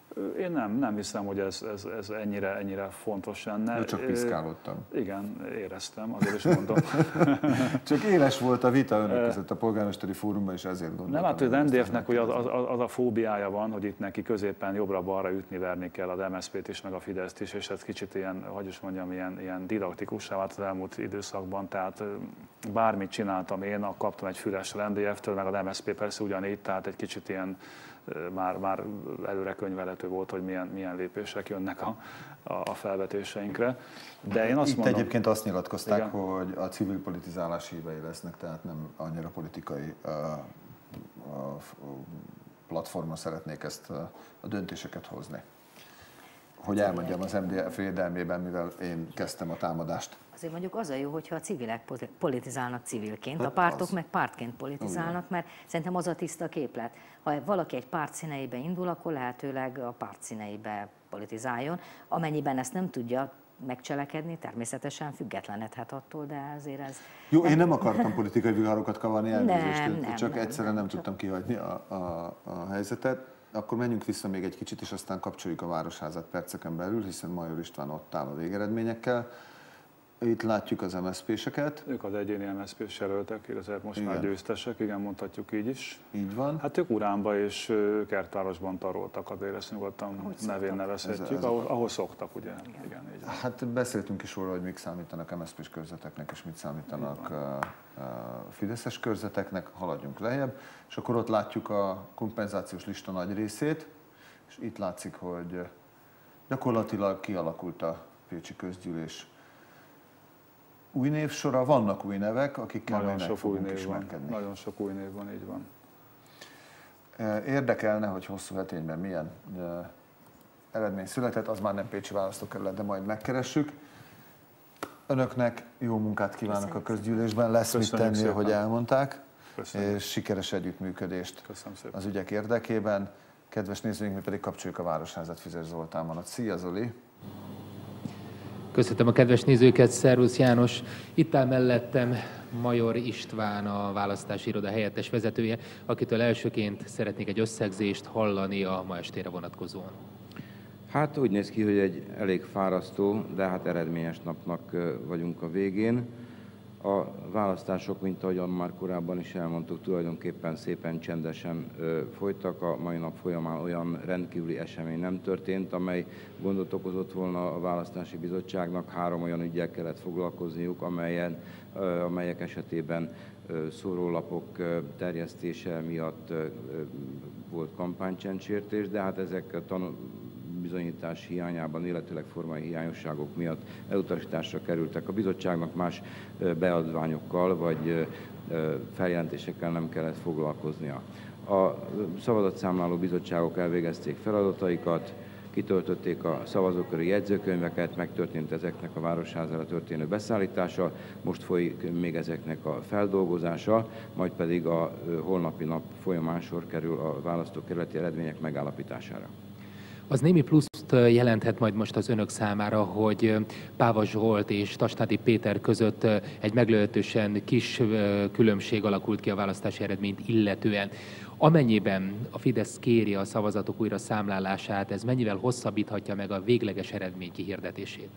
Én nem, nem hiszem, hogy ez, ez, ez ennyire, ennyire fontos lenne. Én csak piszkálódtam. Igen, éreztem, azért is mondom. Csak éles volt a vita önök között a polgármesteri fórumban, és ezért gondoltam. Nem, hát az en dé ef-nek az, az, az a fóbiája van, hogy itt neki középen jobbra-balra ütni-verni kell az em es zé pét is, meg a Fideszt is, és ez kicsit ilyen, hogy is mondjam, ilyen, ilyen didaktikussá vált az elmúlt időszakban. Tehát bármit csináltam én, kaptam egy fülesre en dé ef-től, meg az em es zé pé persze ugyanígy, tehát egy kicsit ilyen Már, már előre könyvelhető volt, hogy milyen, milyen lépések jönnek a, a, a felvetéseinkre. De én azt Itt mondom, egyébként azt nyilatkozták, igen. hogy a civil politizálás hívei lesznek, tehát nem annyira politikai a, a, a platformon szeretnék ezt a, a döntéseket hozni. Hogy elmondjam az em dé ef védelmében, mivel én kezdtem a támadást. Azért mondjuk az a jó, hogyha a civilek politizálnak civilként, a pártok az. meg pártként politizálnak, mert szerintem az a tiszta képlet. Ha valaki egy párt színeibe indul, akkor lehetőleg a párt színeibe politizáljon. Amennyiben ezt nem tudja megcselekedni, természetesen függetlenedhet attól, de azért ez... Jó, én nem akartam politikai viharokat kavarni, elnézést, nem, nem, csak nem, egyszerűen nem, nem csak... tudtam kihagyni a, a, a helyzetet. Akkor menjünk vissza még egy kicsit, és aztán kapcsoljuk a Városházat perceken belül, hiszen Major István ott áll a végeredményekkel. Itt látjuk az em es zé péseket. Ők az egyéni em es zé pés jelöltek, illetve most igen. már győztesek, igen, mondhatjuk így is. Így van. Hát ők Uránba és Kertvárosban taroltak, azért ezt nyugodtan hogy nevén nevezhetjük, ez, ez ahol, ahol szoktak, ugye. Igen. Igen, így van. Hát beszéltünk is róla, hogy mik számítanak em es zé pés körzeteknek, és mit számítanak a fideszes körzeteknek, haladjunk lejjebb. És akkor ott látjuk a kompenzációs lista nagy részét, és itt látszik, hogy gyakorlatilag kialakult a pécsi közgyűlés új névsora, vannak új nevek, akikkel nagyon meg fogunk ismerkedni. Nagyon sok új név van, így van. Érdekelne, hogy hosszú hetényben milyen eredmény született, az már nem pécsi választókerület, de majd megkeressük. Önöknek jó munkát kívánok Köszönjük. a közgyűlésben, lesz Köszönjük mit tenni, szépen. ahogy elmondták, Köszönjük. és sikeres együttműködést az ügyek érdekében. Kedves nézőink, mi pedig kapcsoljuk a Városházat Füzes Zoltán van ott. Szia Zoli! Köszöntöm a kedves nézőket, szervusz János! Itt áll mellettem Major István, a választási iroda helyettes vezetője, akitől elsőként szeretnék egy összegzést hallani a ma estére vonatkozóan. Hát úgy néz ki, hogy egy elég fárasztó, de hát eredményes napnak vagyunk a végén. A választások, mint ahogyan már korábban is elmondtuk, tulajdonképpen szépen csendesen folytak. A mai nap folyamán olyan rendkívüli esemény nem történt, amely gondot okozott volna a választási bizottságnak. Három olyan üggyel kellett foglalkozniuk, amelyen, amelyek esetében szórólapok terjesztése miatt volt kampánycsendsértés, de hát ezek a tanul bizonyítás hiányában, illetőleg formai hiányosságok miatt elutasításra kerültek. A bizottságnak más beadványokkal vagy feljelentésekkel nem kellett foglalkoznia. A szavazatszámláló bizottságok elvégezték feladataikat, kitöltötték a szavazóköri jegyzőkönyveket, megtörtént ezeknek a városházára történő beszállítása, most folyik még ezeknek a feldolgozása, majd pedig a holnapi nap folyamán sor kerül a választókerületi eredmények megállapítására. Az némi pluszt jelenthet majd most az önök számára, hogy Páva Zsolt és Tasnádi Péter között egy meglehetősen kis különbség alakult ki a választási eredményt illetően. Amennyiben a Fidesz kéri a szavazatok újra számlálását, ez mennyivel hosszabbíthatja meg a végleges eredmény kihirdetését?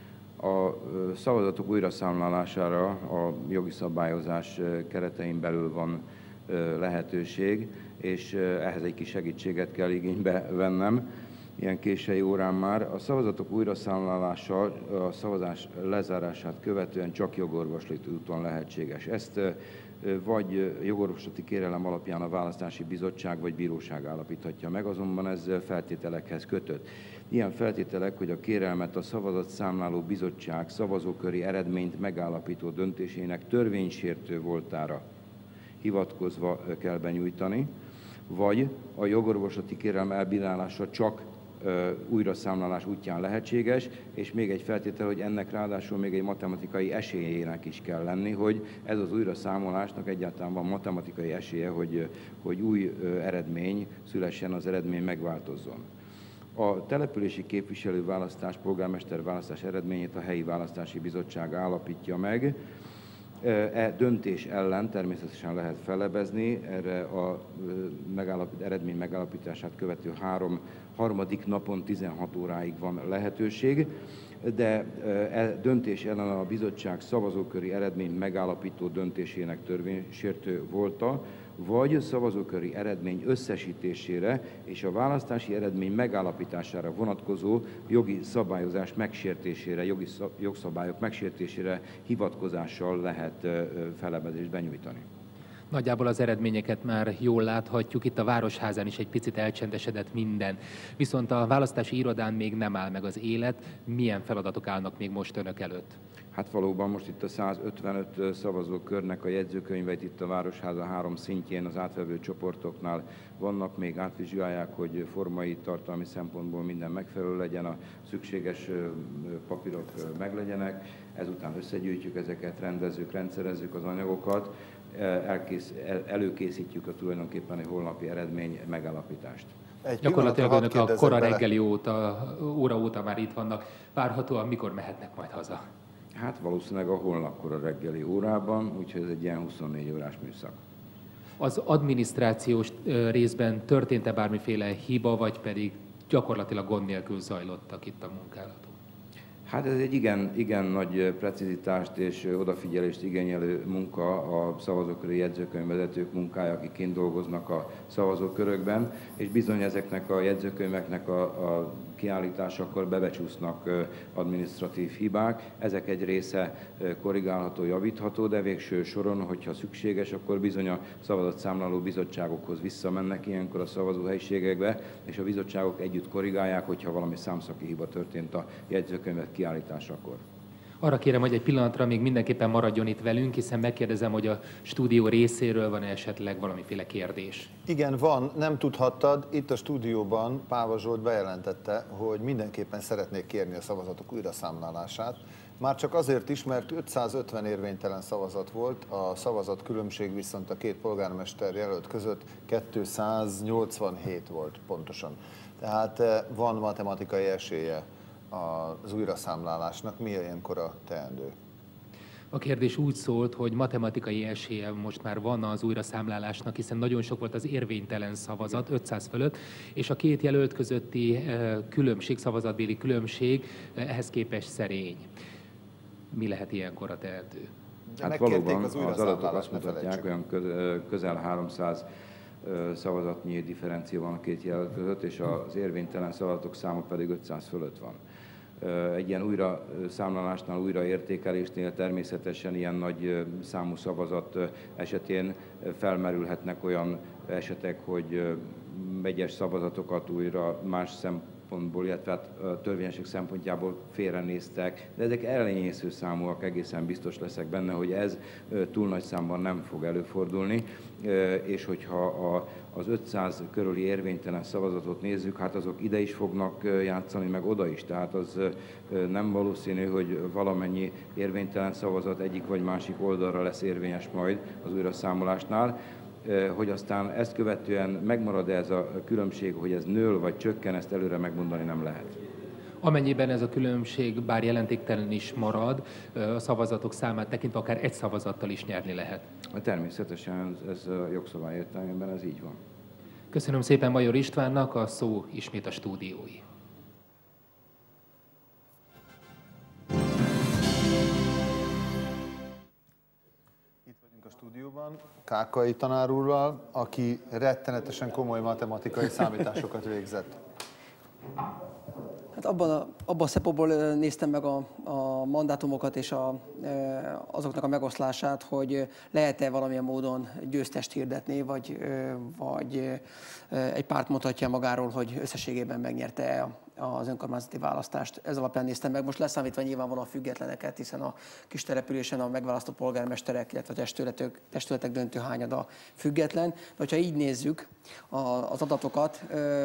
A szavazatok újra számlálására a jogi szabályozás keretein belül van lehetőség, és ehhez egy kis segítséget kell igénybe vennem. Ilyen késői órán már. A szavazatok újraszámlálása a szavazás lezárását követően csak jogorvoslati úton lehetséges. Ezt vagy jogorvoslati kérelem alapján a választási bizottság vagy bíróság állapíthatja meg, azonban ez feltételekhez kötött. Ilyen feltételek, hogy a kérelmet a szavazatszámláló bizottság szavazóköri eredményt megállapító döntésének törvénysértő voltára hivatkozva kell benyújtani, vagy a jogorvoslati kérelem elbírálása csak újraszámlálás útján lehetséges, és még egy feltétel, hogy ennek ráadásul még egy matematikai esélyének is kell lenni, hogy ez az újraszámolásnak egyáltalán van matematikai esélye, hogy, hogy új eredmény szülessen, az eredmény megváltozzon. A települési képviselő választás, polgármester választás eredményét a helyi választási bizottság állapítja meg. E döntés ellen természetesen lehet fellebezni, erre a megállapít, eredmény megállapítását követő három, harmadik napon tizenhat óráig van lehetőség, de e döntés ellen a bizottság szavazóköri eredmény megállapító döntésének törvénysértő volta, vagy szavazóköri eredmény összesítésére és a választási eredmény megállapítására vonatkozó jogi szabályozás megsértésére, jogi jogszabályok megsértésére hivatkozással lehet fellebezést benyújtani. Nagyjából az eredményeket már jól láthatjuk, itt a Városházán is egy picit elcsendesedett minden. Viszont a választási irodán még nem áll meg az élet. Milyen feladatok állnak még most önök előtt? Hát valóban most itt a százötvenöt szavazókörnek a jegyzőkönyveit itt a Városháza három szintjén az átvevő csoportoknál vannak, még átvizsgálják, hogy formai, tartalmi szempontból minden megfelelő legyen, a szükséges papírok meglegyenek, ezután összegyűjtjük ezeket, rendezzük, rendszerezzük az anyagokat, elkész, el, előkészítjük a tulajdonképpen a holnapi eredmény megállapítást. Egy Gyakorlatilag önök a kora reggeli óta, óra óta már itt vannak. Várhatóan mikor mehetnek majd haza? Hát valószínűleg a holnap kora reggeli órában, úgyhogy ez egy ilyen huszonnégy órás műszak. Az adminisztrációs részben történt-e bármiféle hiba, vagy pedig gyakorlatilag gond nélkül zajlottak itt a munkálatok? Hát ez egy igen, igen nagy precizitást és odafigyelést igényelő munka a szavazóköri jegyzőkönyvvezetők munkája, akik kint dolgoznak a szavazókörökben, és bizony ezeknek a jegyzőkönyveknek a, a kiállításakor bebecsúsznak adminisztratív hibák. Ezek egy része korrigálható, javítható, de végső soron, hogyha szükséges, akkor bizony a szavazatszámláló bizottságokhoz visszamennek ilyenkor a szavazóhelyiségekbe, és a bizottságok együtt korrigálják, hogyha valami számszaki hiba történt a jegyzőkönyvet kiállításakor. Arra kérem, hogy egy pillanatra még mindenképpen maradjon itt velünk, hiszen megkérdezem, hogy a stúdió részéről van esetleg valamiféle kérdés. Igen, van, nem tudhattad, itt a stúdióban Páva Zsolt bejelentette, hogy mindenképpen szeretnék kérni a szavazatok újraszámlálását. Már csak azért is, mert ötszázötven érvénytelen szavazat volt, a szavazat különbség viszont a két polgármester jelölt között kétszáznyolcvanhét volt pontosan. Tehát van matematikai esélye az újraszámlálásnak. Mi ilyenkor a teendő? A kérdés úgy szólt, hogy matematikai esélye most már van az újraszámlálásnak, hiszen nagyon sok volt az érvénytelen szavazat, ötszáz fölött, és a két jelölt közötti különbség, szavazatbéli különbség ehhez képest szerény. Mi lehet ilyenkor a tehető? Hát valóban az, az adatok azt mutatják, olyan közel háromszáz szavazatnyi differencia van a két jelölt között, és az érvénytelen szavazatok száma pedig ötszáz fölött van. Egy ilyen újra számlálásnál, újraértékelésnél természetesen ilyen nagy számú szavazat esetén felmerülhetnek olyan esetek, hogy vegyes szavazatokat újra más szempontból, illetve hát a törvényesség szempontjából félrenéztek, de ezek elenyésző számúak, egészen biztos leszek benne, hogy ez túl nagy számban nem fog előfordulni, és hogyha a az ötszáz körüli érvénytelen szavazatot nézzük, hát azok ide is fognak játszani, meg oda is. Tehát az nem valószínű, hogy valamennyi érvénytelen szavazat egyik vagy másik oldalra lesz érvényes majd az újraszámolásnál. Hogy aztán ezt követően megmarad-e ez a különbség, hogy ez nő vagy csökken, ezt előre megmondani nem lehet. Amennyiben ez a különbség bár jelentéktelen is marad, a szavazatok számát tekintve akár egy szavazattal is nyerni lehet. Természetesen ez a jogszabály értelmében ez így van. Köszönöm szépen Major Istvánnak, a szó ismét a stúdiói. Itt vagyunk a stúdióban Kákai tanár úrral, aki rettenetesen komoly matematikai számításokat végzett. Hát abban a, abban a szempontból néztem meg a, a mandátumokat és a, azoknak a megoszlását, hogy lehet-e valamilyen módon győztest hirdetni, vagy, vagy egy párt mondhatja magáról, hogy összességében megnyerte az önkormányzati választást. Ez alapján néztem meg. Most leszámítva nyilvánvalóan a függetleneket, hiszen a kis településen a megválasztott polgármesterek, illetve a testületek, testületek döntő hányada független. De hogyha így nézzük az adatokat,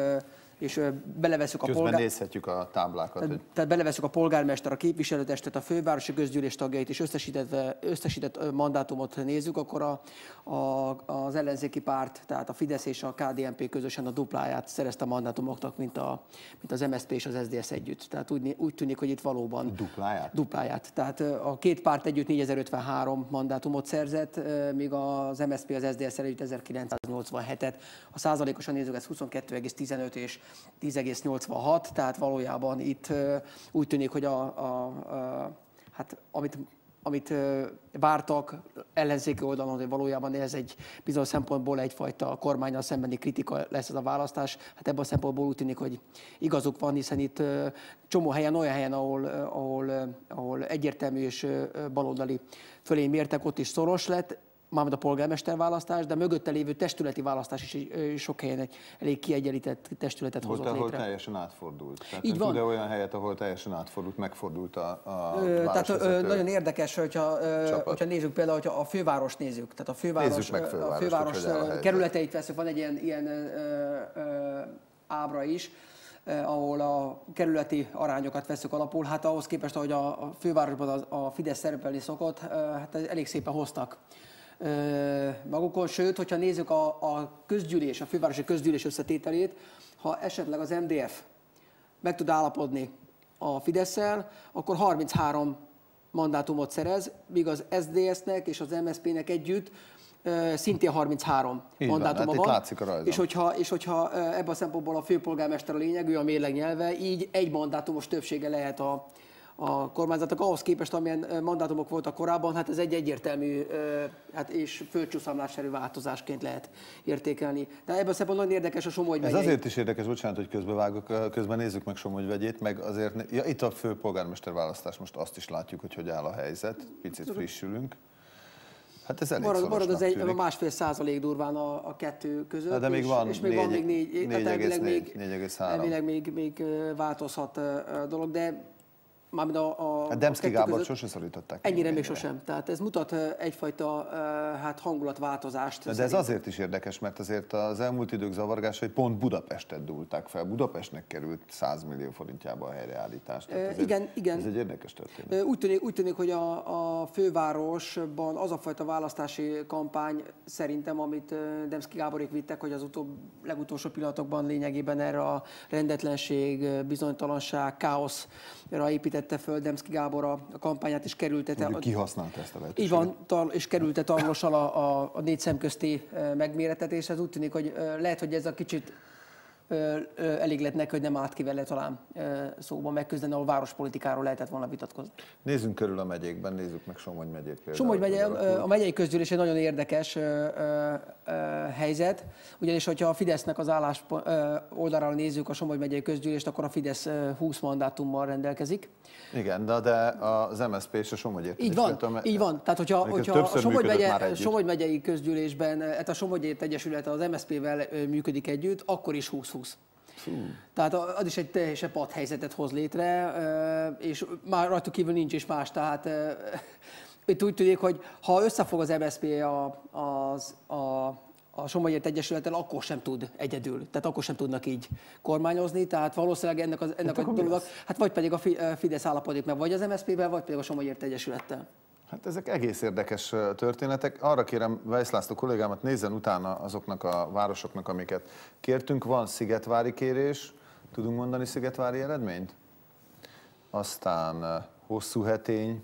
és beleveszünk a polgár... nézhetjük a táblákat. Tehát, tehát beleveszünk a polgármester, a képviselőtestet, a fővárosi közgyűlés tagjait, és összesített, összesített mandátumot nézzük, akkor a, a, az ellenzéki párt, tehát a Fidesz és a ká dé en pé közösen a dupláját szerezte a mandátumoknak, mint, a, mint az em es zé pé és az es zé dé es együtt. Tehát úgy, úgy tűnik, hogy itt valóban... Dupláját? Dupláját. Tehát a két párt együtt négyezer-ötvenhárom mandátumot szerzett, míg az em es zé pé az es zé dé es együtt ezerkilencszáznyolcvanhetet. A százalékosan nézzük, ez huszonkettő egész tizenöt és tíz egész nyolcvanhat, tehát valójában itt úgy tűnik, hogy a, a, a, hát, amit, amit vártak ellenzéki oldalon, hogy valójában ez egy bizonyos szempontból egyfajta kormánnyal szembeni kritika lesz ez a választás. Hát ebből a szempontból úgy tűnik, hogy igazuk van, hiszen itt csomó helyen, olyan helyen, ahol, ahol, ahol egyértelmű és baloldali fölény mértek, ott is szoros lett, mármint a polgármester választás, de mögötte lévő testületi választás is sok helyen egy elég kiegyenlített testületet hozott létre. Ahol teljesen átfordult. Tehát így van. Tud-e olyan helyet, ahol teljesen átfordult, megfordult a, a ö, Tehát ö, nagyon érdekes, hogyha, ö, hogyha nézzük például, hogyha a fővárost nézzük. Tehát a főváros, meg fővárost, a főváros a kerületeit veszünk, van egy ilyen, ilyen ö, ö, ábra is, ahol a kerületi arányokat veszük alapul, hát ahhoz képest, ahogy a fővárosban a Fidesz szerepelni szokott, hát elég szépen hoztak magukon, sőt, hogyha nézzük a, a közgyűlés, a fővárosi közgyűlés összetételét, ha esetleg az em dé ef meg tud állapodni a Fidesszel, akkor harminchárom mandátumot szerez, míg az es zé dé es-nek és az em es zé pé-nek együtt szintén harminchárom így mandátuma van. van. Hát látszik a rajzon. És hogyha, és hogyha ebben a szempontból a főpolgármester a lényeg, ő a mérleg nyelve, így egy mandátumos többsége lehet a a kormányzatok ahhoz képest, amilyen mandátumok voltak korábban, hát ez egy egyértelmű hát és földcsúszamlásszerű változásként lehet értékelni. De ebből szempontból nagyon érdekes a Somogy megyei. Ez azért is érdekes, bocsánat, hogy közbevágok, közben nézzük meg Somogy megyét, meg azért, ja, itt a főpolgármester választás, most azt is látjuk, hogy hogy áll a helyzet, picit frissülünk. Hát ez elég marad, marad az egy, tűnik. A másfél százalék durván a, a kettő között. Na, de még és, van és még négy, van még négy, négy, elvileg még, négy egész három. elvileg még, még változhat a dolog, de mármint a, a, a Demszky Gábort között, sose szorították. Ennyire még sosem. Tehát ez mutat egyfajta hát hangulatváltozást. De, de ez azért is érdekes, mert azért az elmúlt idők zavargásai pont Budapestet dúlták fel. Budapestnek került száz millió forintjába a helyreállítás. Ez igen, egy, igen. Ez egy érdekes történet. Úgy tűnik, úgy tűnik, hogy a, a fővárosban az a fajta választási kampány szerintem, amit Demszky Gáborék vittek, hogy az utóbb, legutolsó pillanatokban lényegében erre a rendetlenség, bizonytalanság, káoszra épített vette föl Demszky Gábor a kampányát, és kerültette... Úgy kihasználta ezt a lehetőséget. Így van, és kerülte Tarlossal a, a, a négy szem közti megmérettetéshez. Úgy tűnik, hogy lehet, hogy ez a kicsit elég lett neki, hogy nem állt ki vele talán szóban megküzdeni, ahol várospolitikáról lehetett volna vitatkozni. Nézzünk körül a megyékben, nézzük meg Somogy megyét például. Somogy megye, a megyei közgyűlés egy nagyon érdekes helyzet, ugyanis hogyha a Fidesznek az állás oldalára nézzük a Somogy megyei közgyűlést, akkor a Fidesz húsz mandátummal rendelkezik. Igen, de, de az em es zé pé és a Somogy Így van, a, így van. Tehát, hogyha, hogyha a Somogy, megye, Somogy megyei közgyűlésben, hát a Somogy Egyesület az em es zé pével működik együtt, akkor is húsz húsz. Tehát az is egy teljesen padhelyzetet hoz létre, és már rajtuk kívül nincs is más. Tehát itt úgy tűnik, hogy ha összefog az em es zé pé a, az, a, a Somogyért Egyesülettel, akkor sem tud egyedül. Tehát akkor sem tudnak így kormányozni. Tehát valószínűleg ennek, az, ennek a dolognak, hát vagy pedig a Fidesz állapodik meg, vagy az em es zé pével, vagy pedig a Somogyért Egyesülettel. Hát ezek egész érdekes történetek. Arra kérem Weisz László kollégámat, nézzen utána azoknak a városoknak, amiket kértünk. Van szigetvári kérés, tudunk mondani szigetvári eredményt? Aztán Hosszúhetény,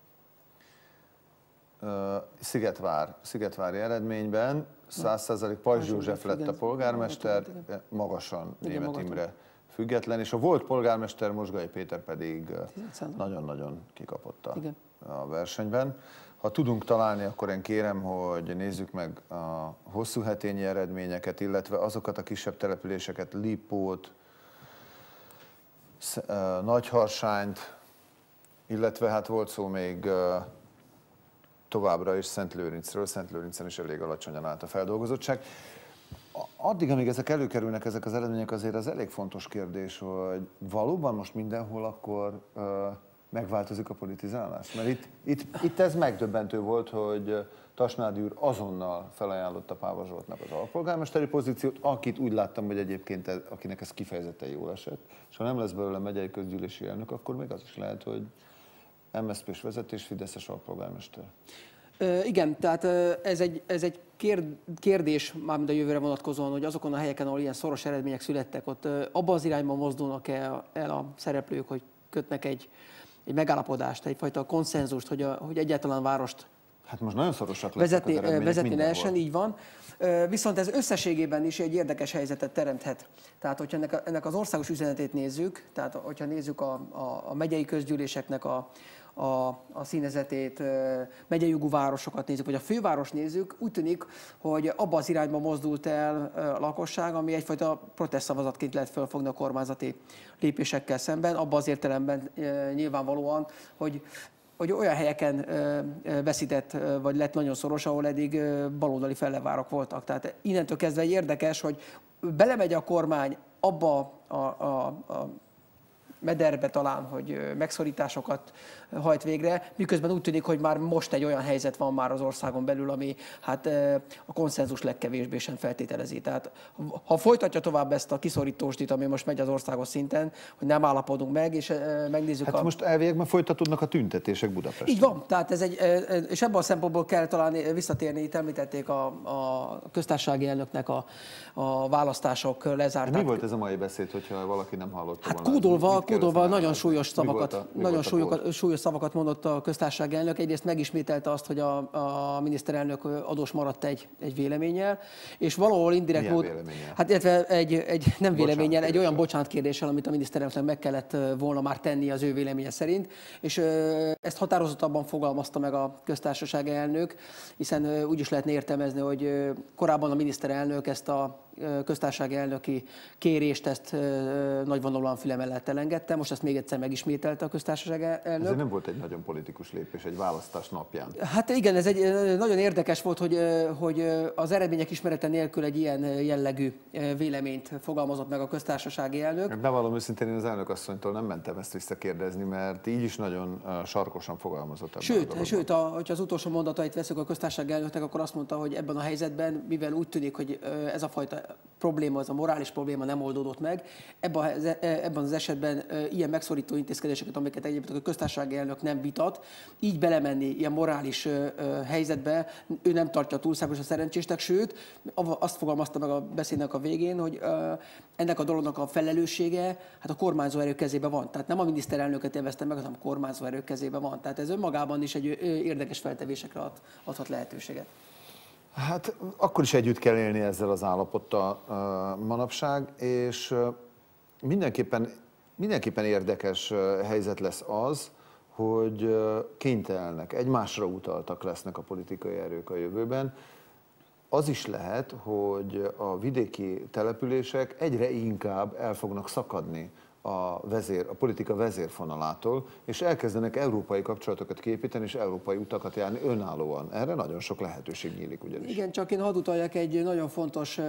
Szigetvár, Szigetvári eredményben száz százalék Pajzs József lett a polgármester, magasan Németh Imre független, és a volt polgármester Mosgai Péter pedig nagyon-nagyon kikapott a, a versenyben. Ha tudunk találni, akkor én kérem, hogy nézzük meg a hosszúhetényi eredményeket, illetve azokat a kisebb településeket, Lipót, Nagyharsányt, illetve hát volt szó még továbbra is Szentlőrincről. Szentlőrincen is elég alacsonyan állt a feldolgozottság. Addig, amíg ezek előkerülnek, ezek az eredmények, azért az elég fontos kérdés, hogy valóban most mindenhol akkor uh, megváltozik a politizálás? Mert itt, itt, itt ez megdöbbentő volt, hogy Tasnádi úr azonnal felajánlotta Páva Zsoltnak az alpolgármesteri pozíciót, akit úgy láttam, hogy egyébként ez, akinek ez kifejezetten jól esett, és ha nem lesz belőle megyei közgyűlési elnök, akkor még az is lehet, hogy em es zé pés vezetés, fideszes alpolgármester. Ö, igen, tehát ez egy, ez egy kérdés, mármint a jövőre vonatkozóan, hogy azokon a helyeken, ahol ilyen szoros eredmények születtek, ott abban az irányban mozdulnak el, el a szereplők, hogy kötnek egy, egy megállapodást, egyfajta konszenzust, hogy, a, hogy egyáltalán várost hát most nagyon szorosak vezetni, vezetni lehessen, így van. Viszont ez összességében is egy érdekes helyzetet teremthet. Tehát, hogyha ennek, ennek az országos üzenetét nézzük, tehát hogyha nézzük a, a, a megyei közgyűléseknek a, a, a színezetét, megyei jogú városokat nézzük, vagy a főváros nézzük, úgy tűnik, hogy abba az irányba mozdult el a lakosság, ami egyfajta protestszavazatként lehet fölfogni a kormányzati lépésekkel szemben, abba az értelemben nyilvánvalóan, hogy hogy olyan helyeken veszített, vagy lett nagyon szoros, ahol eddig baloldali fellevárok voltak. Tehát innentől kezdve érdekes, hogy belemegy a kormány abba a, a, a mederbe talán, hogy megszorításokat hajt végre, miközben úgy tűnik, hogy már most egy olyan helyzet van már az országon belül, ami hát a konszenzus legkevésbé sem feltételezi. Tehát ha folytatja tovább ezt a kiszorítósdit, ami most megy az országos szinten, hogy nem állapodunk meg, és megnézzük hát a... most elviekben folytatódnak a tüntetések Budapesten. Így van, tehát ez egy, és ebben a szempontból kell talán visszatérni, itt említették a, a köztársasági elnöknek a, a választások lezárták. Mi volt ez a mai beszéd, hogyha valaki nem hallotta hát volna? Kódolva, kódolva nagyon súlyos szavakat, a, nagyon súlyos, súlyos szavakat mondott a köztársasági elnök. Egyrészt megismételte azt, hogy a, a miniszterelnök adós maradt egy, egy véleménnyel, és valahol indirekt mód, hát illetve egy, egy nem véleménnyel, egy olyan bocsánatkérdéssel, amit a miniszterelnöknek meg kellett volna már tenni az ő véleménye szerint, és ezt határozottabban fogalmazta meg a köztársasági elnök, hiszen úgy is lehetne értelmezni, hogy korábban a miniszterelnök ezt a köztársasági elnöki kérést, ezt nagyvonalúan füle mellett elengedte, most ezt még egyszer megismételte a köztársasági elnök. Ez nem volt egy nagyon politikus lépés egy választás napján. Hát igen, ez egy nagyon érdekes volt, hogy, hogy az eredmények ismerete nélkül egy ilyen jellegű véleményt fogalmazott meg a köztársasági elnök. Bevallom őszintén, én az elnökasszonytól nem mentem ezt visszakérdezni, mert így is nagyon sarkosan fogalmazott ebben. Sőt, a sőt a, hogyha az utolsó mondatait veszük a köztársasági elnöknek, akkor azt mondta, hogy ebben a helyzetben, mivel úgy tűnik, hogy ez a fajta probléma, az a morális probléma nem oldódott meg. Ebben az, ebben az esetben ilyen megszorító intézkedéseket, amiket egyébként a köztársasági elnök nem vitat, így belemenni ilyen morális helyzetbe, ő nem tartja túlságosan szerencsésnek, sőt, azt fogalmazta meg a beszédnek a végén, hogy ennek a dolognak a felelőssége hát a kormányzó erők kezében van. Tehát nem a miniszterelnöket élvezte meg, hanem a kormányzó erők kezében van. Tehát ez önmagában is egy érdekes feltevésekre ad, adhat lehetőséget. Hát akkor is együtt kell élni ezzel az állapottal manapság, és mindenképpen, mindenképpen érdekes helyzet lesz az, hogy kénytelenek, egymásra utaltak lesznek a politikai erők a jövőben. Az is lehet, hogy a vidéki települések egyre inkább el fognak szakadni a, vezér, a politika vezérfonalától, és elkezdenek európai kapcsolatokat képíteni, és európai utakat járni önállóan. Erre nagyon sok lehetőség nyílik ugyanis. Igen, csak én hadd utaljak egy nagyon fontos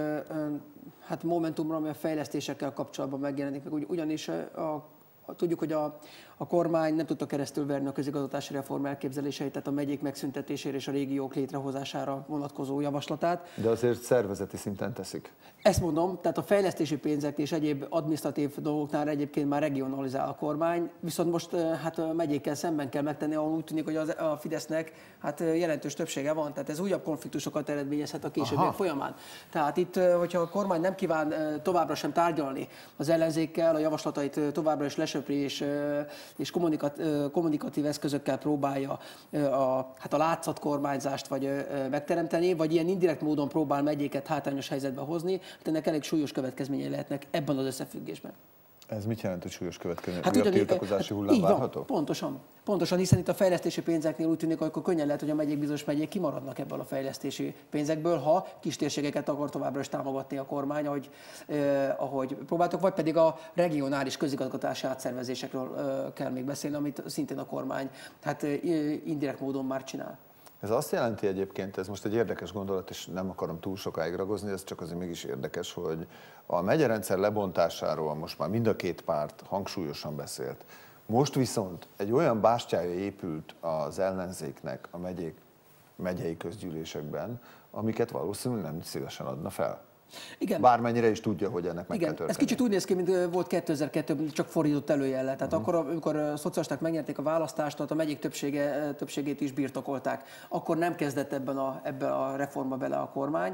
hát momentumra, ami a fejlesztésekkel kapcsolatban megjelenik. Ugyanis a Tudjuk, hogy a, a kormány nem tudta keresztülverni a közigazgatási reform elképzeléseit, tehát a megyék megszüntetésére és a régiók létrehozására vonatkozó javaslatát. De azért szervezeti szinten teszik. Ezt mondom, tehát a fejlesztési pénzek és egyéb adminisztratív dolgoknál egyébként már regionalizál a kormány, viszont most hát a megyékkel szemben kell megtenni, ahol úgy tűnik, hogy az, a Fidesznek hát jelentős többsége van, tehát ez újabb konfliktusokat eredményezhet a későbbiek folyamán. Tehát itt, hogyha a kormány nem kíván továbbra sem tárgyalni az ellenzékkel, a javaslatait továbbra is lesöpri és, és kommunikat, kommunikatív eszközökkel próbálja a, hát a látszatkormányzást vagy megteremteni, vagy ilyen indirekt módon próbál megyéket hátrányos helyzetbe hozni, hát ennek elég súlyos következményei lehetnek ebben az összefüggésben. Ez mit jelent, hogy súlyos következmény? Hát újabb tiltakozási hullám így van, várható? Pontosan. Pontosan, hiszen itt a fejlesztési pénzeknél úgy tűnik, hogy akkor könnyen lehet, hogy a megyék, bizonyos megyék kimaradnak ebből a fejlesztési pénzekből, ha kis térségeket akar továbbra is támogatni a kormány, ahogy, eh, ahogy próbáltok, vagy pedig a regionális közigazgatási átszervezésekről eh, kell még beszélni, amit szintén a kormány hát eh, indirekt módon már csinál. Ez azt jelenti egyébként, ez most egy érdekes gondolat, és nem akarom túl sokáig ragozni, ez csak azért mégis érdekes, hogy a megyerendszer lebontásáról most már mind a két párt hangsúlyosan beszélt. Most viszont egy olyan bástyája épült az ellenzéknek a megyék, megyei közgyűlésekben, amiket valószínűleg nem szívesen adna fel. Igen. Bármennyire is tudja, hogy ennek meg Igen, kell történni. Ez kicsit úgy néz ki, mint volt kétezer-kettőben, csak fordított előjellel. Tehát uh-huh. akkor, amikor a szocialisták megnyerték a választást, ott a megyék többsége, többségét is birtokolták. Akkor nem kezdett ebben a, ebben a reformba bele a kormány,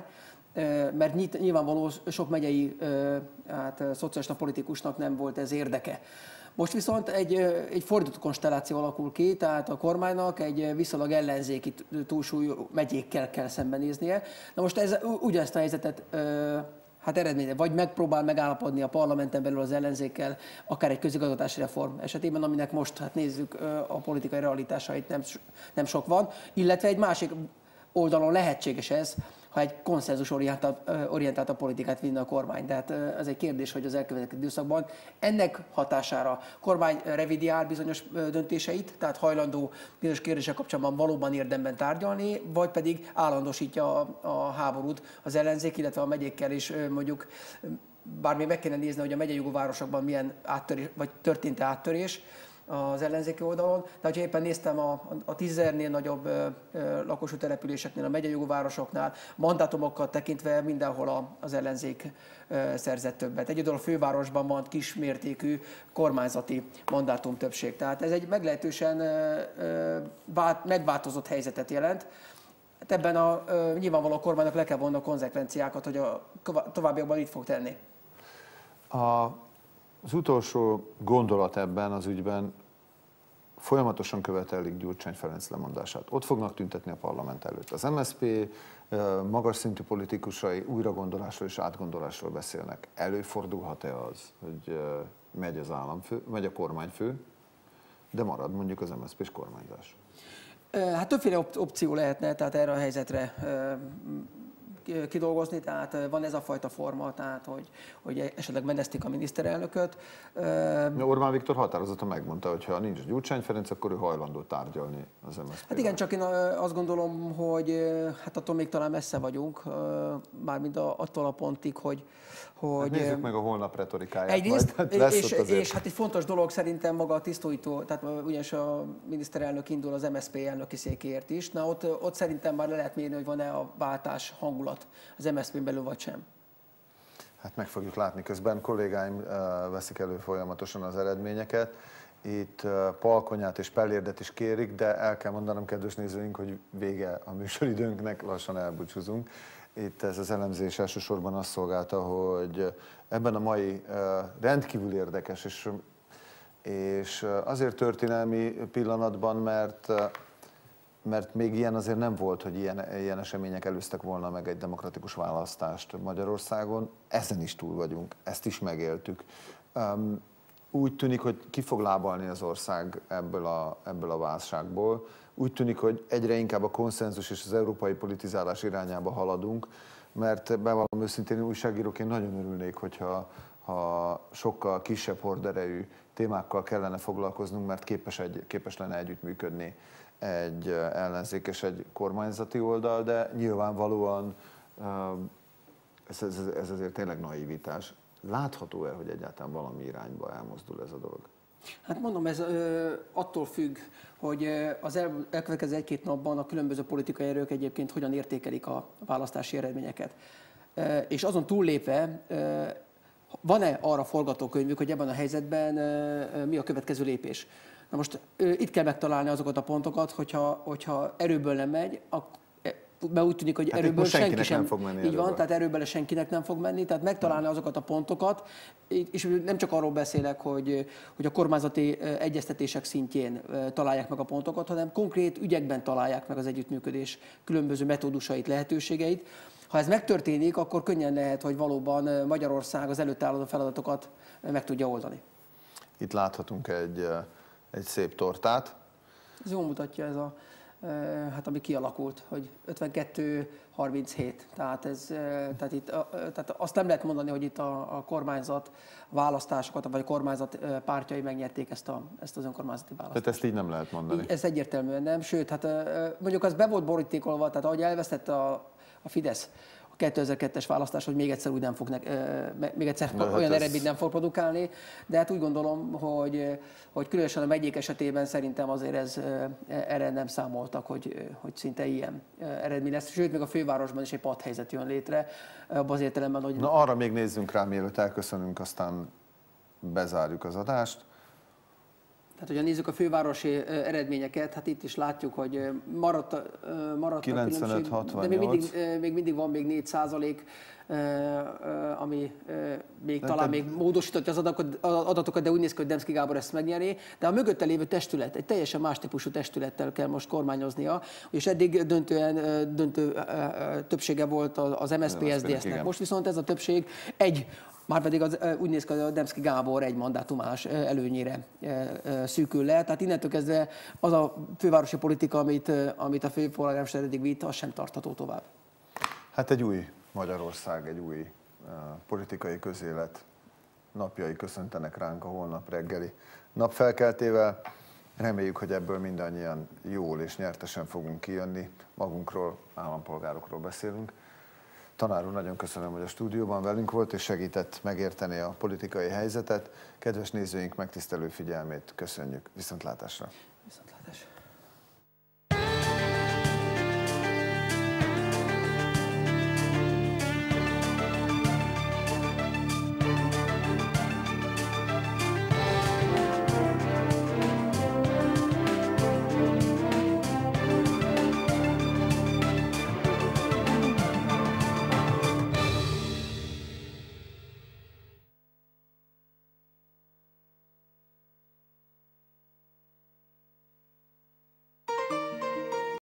mert nyilvánvaló sok megyei hát, szocialista politikusnak nem volt ez érdeke. Most viszont egy, egy fordított konstelláció alakul ki, tehát a kormánynak egy viszonylag ellenzéki túlsúlyú megyékkel kell szembenéznie. Na most ez ugyanezt a helyzetet hát eredménye, vagy megpróbál megállapodni a parlamenten belül az ellenzékkel, akár egy közigazgatási reform esetében, aminek most hát nézzük a politikai realitásait nem, nem sok van, illetve egy másik oldalon lehetséges ez, ha egy konszenzusorientált a politikát vinne a kormány. Tehát ez egy kérdés, hogy az elkövetkező időszakban ennek hatására a kormány revidiál bizonyos döntéseit, tehát hajlandó bizonyos kérdések kapcsolatban valóban érdemben tárgyalni, vagy pedig állandósítja a, a háborút az ellenzék, illetve a megyékkel is mondjuk, bár még meg kéne nézni, hogy a megyei jogú városokban milyen áttörés, vagy történt-e áttörés az ellenzéki oldalon, de ha éppen néztem a, a tízezernél nagyobb ö, ö, lakosú településeknél, a megyei jogú városoknál, mandátumokat tekintve mindenhol a, az ellenzék ö, szerzett többet. Egyedül a fővárosban van kismértékű kormányzati mandátum többség. Tehát ez egy meglehetősen ö, ö, bát, megváltozott helyzetet jelent. Hát ebben a, ö, nyilvánvaló a kormánynak le kell vonni a konzekvenciákat, hogy a továbbiakban így fog tenni. A Az utolsó gondolat ebben az ügyben, folyamatosan követelik Gyurcsány Ferenc lemondását. Ott fognak tüntetni a parlament előtt. Az em es zé pé magas szintű politikusai újragondolásról és átgondolásról beszélnek. Előfordulhat-e az, hogy megy az államfő, megy a kormányfő, de marad mondjuk az em es zé pés kormányzás? Hát többféle opció lehetne, tehát erre a helyzetre kidolgozni, tehát van ez a fajta forma, tehát hogy, hogy esetleg menesztik a miniszterelnököt. Orbán Viktor határozottan megmondta, hogy ha nincs Gyurcsány Ferenc, akkor ő hajlandó tárgyalni az em es zé pé-vel. Hát igen, csak én azt gondolom, hogy hát attól még talán messze vagyunk, mármint attól a pontig, hogy... hogy hát nézzük meg a holnap retorikáját. Egyrészt, majd, hát és, és hát egy fontos dolog szerintem maga a tisztújtó, tehát ugyanis a miniszterelnök indul az em es zé pé elnöki székéért is, na ott, ott szerintem már le lehet mérni, hogy van-e a váltás hangulat az em es zé pén belül, vagy sem. Hát meg fogjuk látni, közben kollégáim veszik elő folyamatosan az eredményeket. Itt Palkonyát és Pellérdet is kérik, de el kell mondanom, kedves nézőink, hogy vége a műsoridőnknek, lassan elbúcsúzunk. Itt ez az elemzés elsősorban azt szolgálta, hogy ebben a mai rendkívül érdekes és, és azért történelmi pillanatban, mert, mert még ilyen azért nem volt, hogy ilyen, ilyen események előztek volna meg egy demokratikus választást Magyarországon. Ezen is túl vagyunk, ezt is megéltük. Úgy tűnik, hogy ki fog lábalni az ország ebből a, ebből a válságból. Úgy tűnik, hogy egyre inkább a konszenzus és az európai politizálás irányába haladunk, mert bevallom őszintén, újságíróként nagyon örülnék, hogyha ha sokkal kisebb horderejű témákkal kellene foglalkoznunk, mert képes, egy, képes lenne együttműködni egy ellenzék és egy kormányzati oldal, de nyilvánvalóan ez, ez, ez azért tényleg naivitás. Látható-e, hogy egyáltalán valami irányba elmozdul ez a dolog? Hát mondom, ez ö, attól függ, hogy az el, elkövetkező egy-két napban a különböző politikai erők egyébként hogyan értékelik a választási eredményeket. E, és azon túllépve, e, van-e arra forgatókönyvük, hogy ebben a helyzetben e, mi a következő lépés? Na most e, itt kell megtalálni azokat a pontokat, hogyha, hogyha erőből nem megy, akkor mert úgy tűnik, hogy hát erőből senki sem nem fog menni. Így erőből. van, tehát erőből senkinek nem fog menni, tehát megtalálni azokat a pontokat, és nem csak arról beszélek, hogy, hogy a kormányzati egyeztetések szintjén találják meg a pontokat, hanem konkrét ügyekben találják meg az együttműködés különböző metódusait, lehetőségeit. Ha ez megtörténik, akkor könnyen lehet, hogy valóban Magyarország az előtt álló feladatokat meg tudja oldani. Itt láthatunk egy, egy szép tortát. Ez jól mutatja ez a hát ami kialakult, hogy ötvenkettő harminchét. Tehát, ez, tehát, itt, tehát azt nem lehet mondani, hogy itt a, a kormányzat választásokat, vagy a kormányzat pártjai megnyerték ezt, a, ezt az önkormányzati választást. Tehát ezt így nem lehet mondani. Ez egyértelműen nem, sőt, hát mondjuk az be volt borítékolva, tehát ahogy elvesztette a, a Fidesz a kétezer-kettes választás, hogy még egyszer úgy nem fog, még egyszer de olyan hát eredményt nem fog produkálni, de hát úgy gondolom, hogy, hogy különösen a megyék esetében szerintem azért ez, erre nem számoltak, hogy, hogy szinte ilyen eredmény lesz. Sőt, még a fővárosban is egy padhelyzet jön létre, abban az értelemben, hogy... Na arra még nézzünk rá, mielőtt elköszönünk, aztán bezárjuk az adást. Tehát, hogyha nézzük a fővárosi eredményeket, hát itt is látjuk, hogy maradt, maradt kilencvenöt hatvannyolc. De még mindig, még mindig van még négy százalék, ami még de talán te... még módosította az adatokat, de úgy néz ki, hogy Demszky Gábor ezt megnyeri. De a mögötte lévő testület, egy teljesen más típusú testülettel kell most kormányoznia, és eddig döntően döntő többsége volt az em es zé pé es zé dé es-nek. Most viszont ez a többség egy, márpedig az, úgy néz ki, hogy a Demszky Gábor egy mandátumás előnyére szűkül le. Tehát innentől kezdve az a fővárosi politika, amit, amit a főpolgármester eddig vitt, az sem tartható tovább. Hát egy új Magyarország, egy új uh, politikai közélet napjai köszöntenek ránk a holnap reggeli napfelkeltével. Reméljük, hogy ebből mindannyian jól és nyertesen fogunk kijönni. Magunkról, állampolgárokról beszélünk. Tanár úr, nagyon köszönöm, hogy a stúdióban velünk volt, és segített megérteni a politikai helyzetet. Kedves nézőink megtisztelő figyelmét köszönjük. Viszontlátásra! Viszontlátásra!